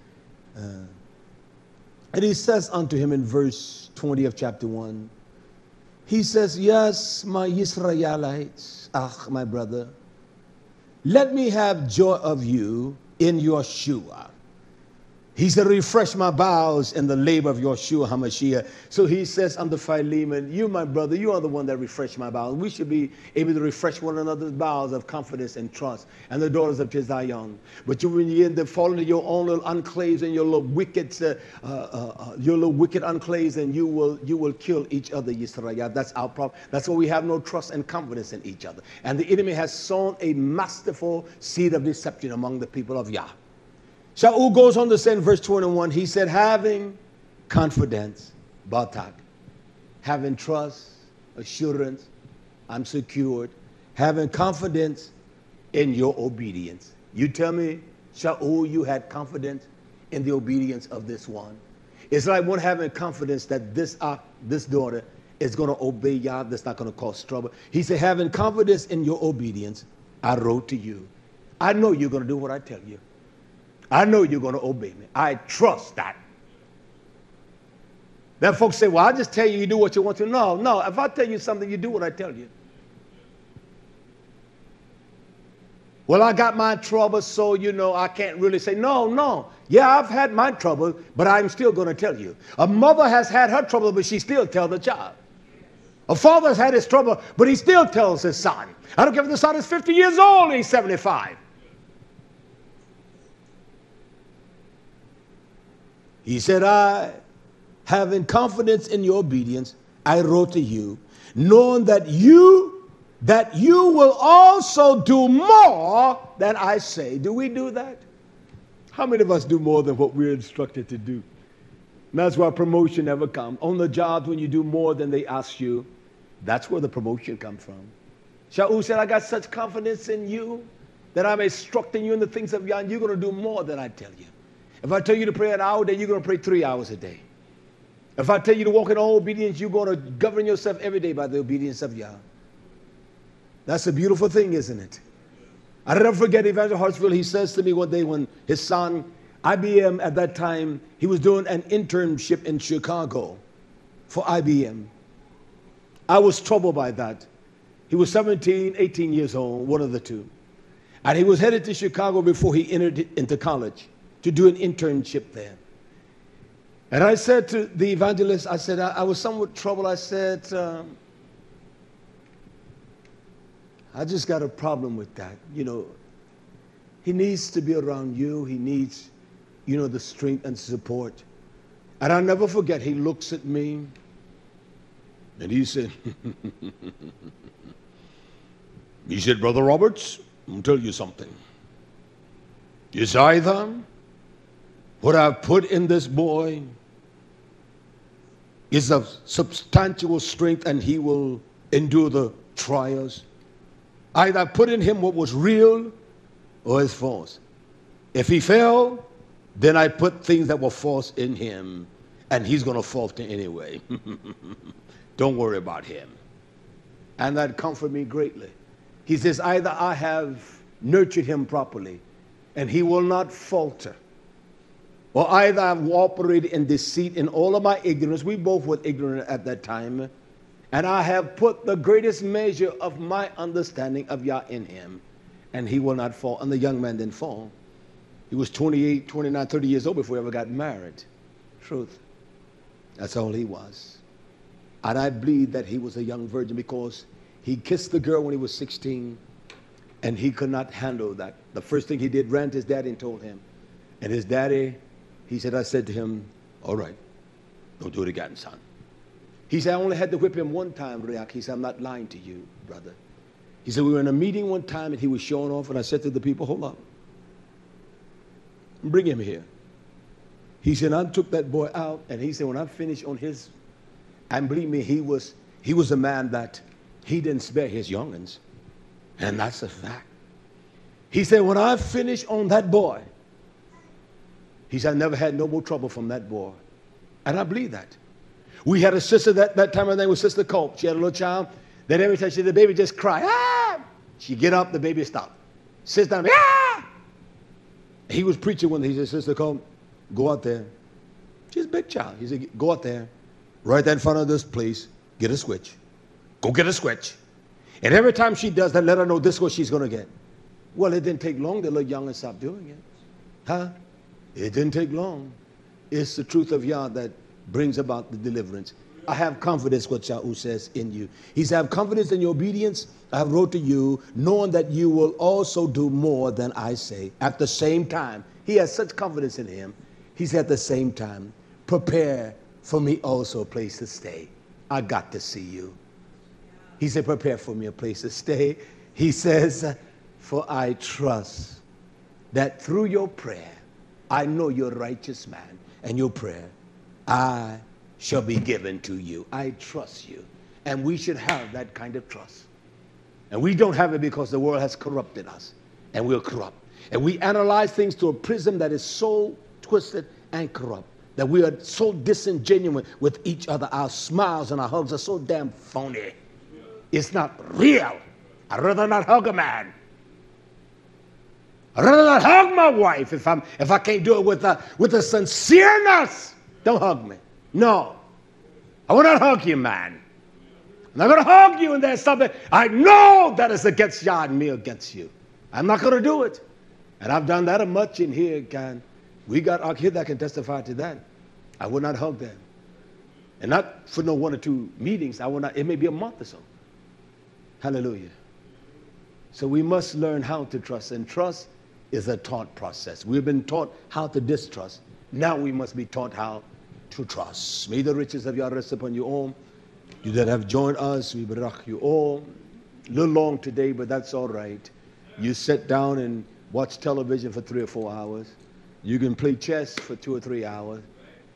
And he says unto him in verse 20 of chapter 1, he says, yes, my Yisraelites, my brother, let me have joy of you in Yeshua. He said, refresh my bowels in the labor of Yeshua HaMashiach. So he says unto Philemon, you, my brother, you are the one that refreshed my bowels. We should be able to refresh one another's bowels of confidence and trust, and the daughters of Zion. But when you end up falling into your own little enclaves and your little wicked enclaves, and you will kill each other, YisraYah. That's our problem. That's why we have no trust and confidence in each other. And the enemy has sown a masterful seed of deception among the people of Yah. Shaul goes on to say in verse 21, he said, having confidence, Batak, having trust, assurance, I'm secured, having confidence in your obedience. You tell me, Shaul, you had confidence in the obedience of this one. It's like one having confidence that this daughter is going to obey Yah, that's not going to cause trouble. He said, having confidence in your obedience, I wrote to you. I know you're going to do what I tell you. I know you're going to obey me. I trust that. Then folks say, well, I just tell you, you do what you want to. No. If I tell you something, you do what I tell you. Well, I got my trouble, so, I can't really say, no. Yeah, I've had my trouble, but I'm still going to tell you. A mother has had her trouble, but she still tells the child. A father has had his trouble, but he still tells his son. I don't care if the son is 50 years old or he's 75. He said, I, having confidence in your obedience, I wrote to you, knowing that you will also do more than I say. Do we do that? How many of us do more than what we're instructed to do? That's why promotion never comes. On the job, when you do more than they ask you, that's where the promotion comes from. Shaul said, I got such confidence in you that I'm instructing you in the things of Yah, and you're going to do more than I tell you. If I tell you to pray an hour a day, you're going to pray 3 hours a day. If I tell you to walk in all obedience, you're going to govern yourself every day by the obedience of Yah. That's a beautiful thing, isn't it? I'll never forget Evangelist Hartsfield. He says to me one day when his son, IBM at that time, he was doing an internship in Chicago for IBM. I was troubled by that. He was 17, 18 years old, one of the two. And he was headed to Chicago before he entered into college to do an internship there. And I said to the evangelist, I said, I was somewhat troubled. I said, I just got a problem with that. You know, he needs to be around you. He needs, you know, the strength and support. And I'll never forget, he looks at me and he said, Brother Roberts, I'll tell you something. It's either what I've put in this boy is of substantial strength and he will endure the trials. Either I put in him what was real or is false. If he fell, then I put things that were false in him and he's going to falter anyway. Don't worry about him. And that comforted me greatly. He says, either I have nurtured him properly and he will not falter, or either I've operated in deceit in all of my ignorance. We both were ignorant at that time. And I have put the greatest measure of my understanding of Yah in him, and he will not fall. And the young man didn't fall. He was 28, 29, 30 years old before he ever got married. Truth. That's all he was. And I believe that he was a young virgin because he kissed the girl when he was 16, and he could not handle that. The first thing he did, ran to his daddy and told him. And his daddy, he said, I said to him, all right, don't do it again, son. He said, I only had to whip him one time, Raah. He said, I'm not lying to you, brother. He said, we were in a meeting one time and he was showing off, and I said to the people, hold up. Bring him here. He said, I took that boy out, and he said, when I finished on his, and believe me, he was a man that he didn't spare his young'uns. And that's a fact. He said, when I finished on that boy, he said, I never had no more trouble from that boy. And I believe that. We had a sister that time, her name was Sister Cope. She had a little child that every time she did, the baby just cry. Ah! She'd get up, the baby stopped. Sits down, ah! He was preaching when he said, Sister Cope, go out there. She's a big child. He said, go out there, right there in front of this place, get a switch. Go get a switch. And every time she does that, let her know this is what she's going to get. Well, it didn't take long. The little young'un stopped doing it. Huh? It didn't take long. It's the truth of Yah that brings about the deliverance. I have confidence, what Shaul says, in you. He said, I have confidence in your obedience. I have wrote to you, knowing that you will also do more than I say. At the same time, he has such confidence in him. He said, at the same time, prepare for me also a place to stay. I got to see you. He said, prepare for me a place to stay. He says, for I trust that through your prayer, I know you're a righteous man, and your prayer, I shall be given to you. I trust you. And we should have that kind of trust. And we don't have it because the world has corrupted us, and we're corrupt. And we analyze things to a prism that is so twisted and corrupt, that we are so disingenuous with each other. Our smiles and our hugs are so damn phony. It's not real. I'd rather not hug a man. I'd rather not hug my wife if I can't do it with a sincereness. Don't hug me. No. I will not hug you, man. I'm not going to hug you and there's something I know that is against Yah and me against you. I'm not going to do it. And I've done that much in here. We got out here that can testify to that. I will not hug them. And not for no 1 or 2 meetings. I will not. It may be a month or so. Hallelujah. So we must learn how to trust. And trust is a taught process. We've been taught how to distrust. Now we must be taught how to trust. May the riches of Yah rest upon you all. You that have joined us, we barak you all. A little long today, but that's all right. You sit down and watch television for 3 or 4 hours. You can play chess for 2 or 3 hours.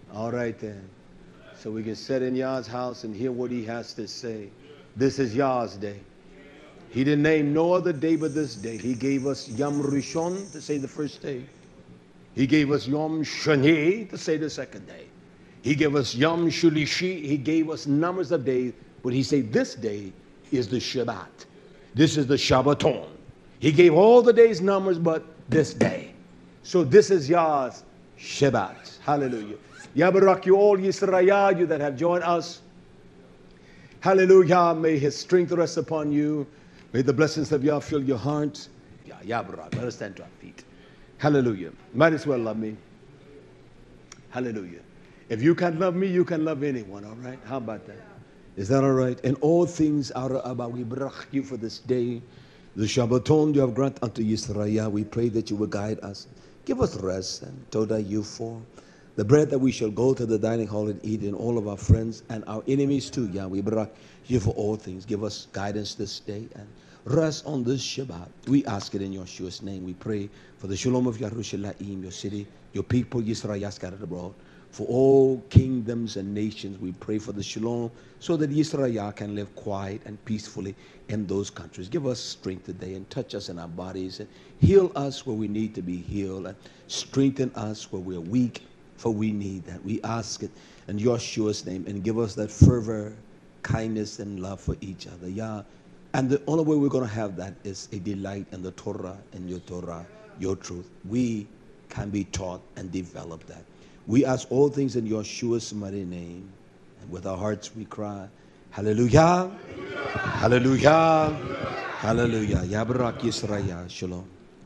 All right then. So we can sit in Yah's house and hear what he has to say. This is Yah's day. He didn't name no other day but this day. He gave us Yom Rishon to say the first day. He gave us Yom Shani to say the second day. He gave us Yom Shulishi. He gave us numbers of days. But he said this day is the Shabbat. This is the Shabbaton. He gave all the days numbers but this day. So this is Yah's Shabbat. Hallelujah. Yah barak you all, YisraYah, you that have joined us. Hallelujah. May his strength rest upon you. May the blessings of Yah fill your heart. Yah barak. Let us stand to our feet. Hallelujah. Might as well love me. Hallelujah. If you can love me, you can love anyone. All right? How about that? Is that all right? And all things are about. We brach you for this day. The Shabbaton you have granted unto YisraYah. We pray that you will guide us. Give us rest and toda you for the bread that we shall go to the dining hall and eat, and all of our friends and our enemies too. Yah, we brach you for all things. Give us guidance this day and rest on this Shabbat. We ask it in Yeshua's name. We pray for the shalom of Yerushalayim, your city, your people, YisraYah scattered abroad. For all kingdoms and nations, we pray for the shalom so that YisraYah can live quiet and peacefully in those countries. Give us strength today and touch us in our bodies and heal us where we need to be healed and strengthen us where we're weak, for we need that. We ask it in Yeshua's name and give us that fervor, kindness, and love for each other. Yah. And the only way we're going to have that is a delight in the Torah and your Torah, your truth. We can be taught and develop that. We ask all things in Yeshua's mighty name. And with our hearts we cry, Hallelujah, Hallelujah, Hallelujah. Yah barak YisraYah. Shalom.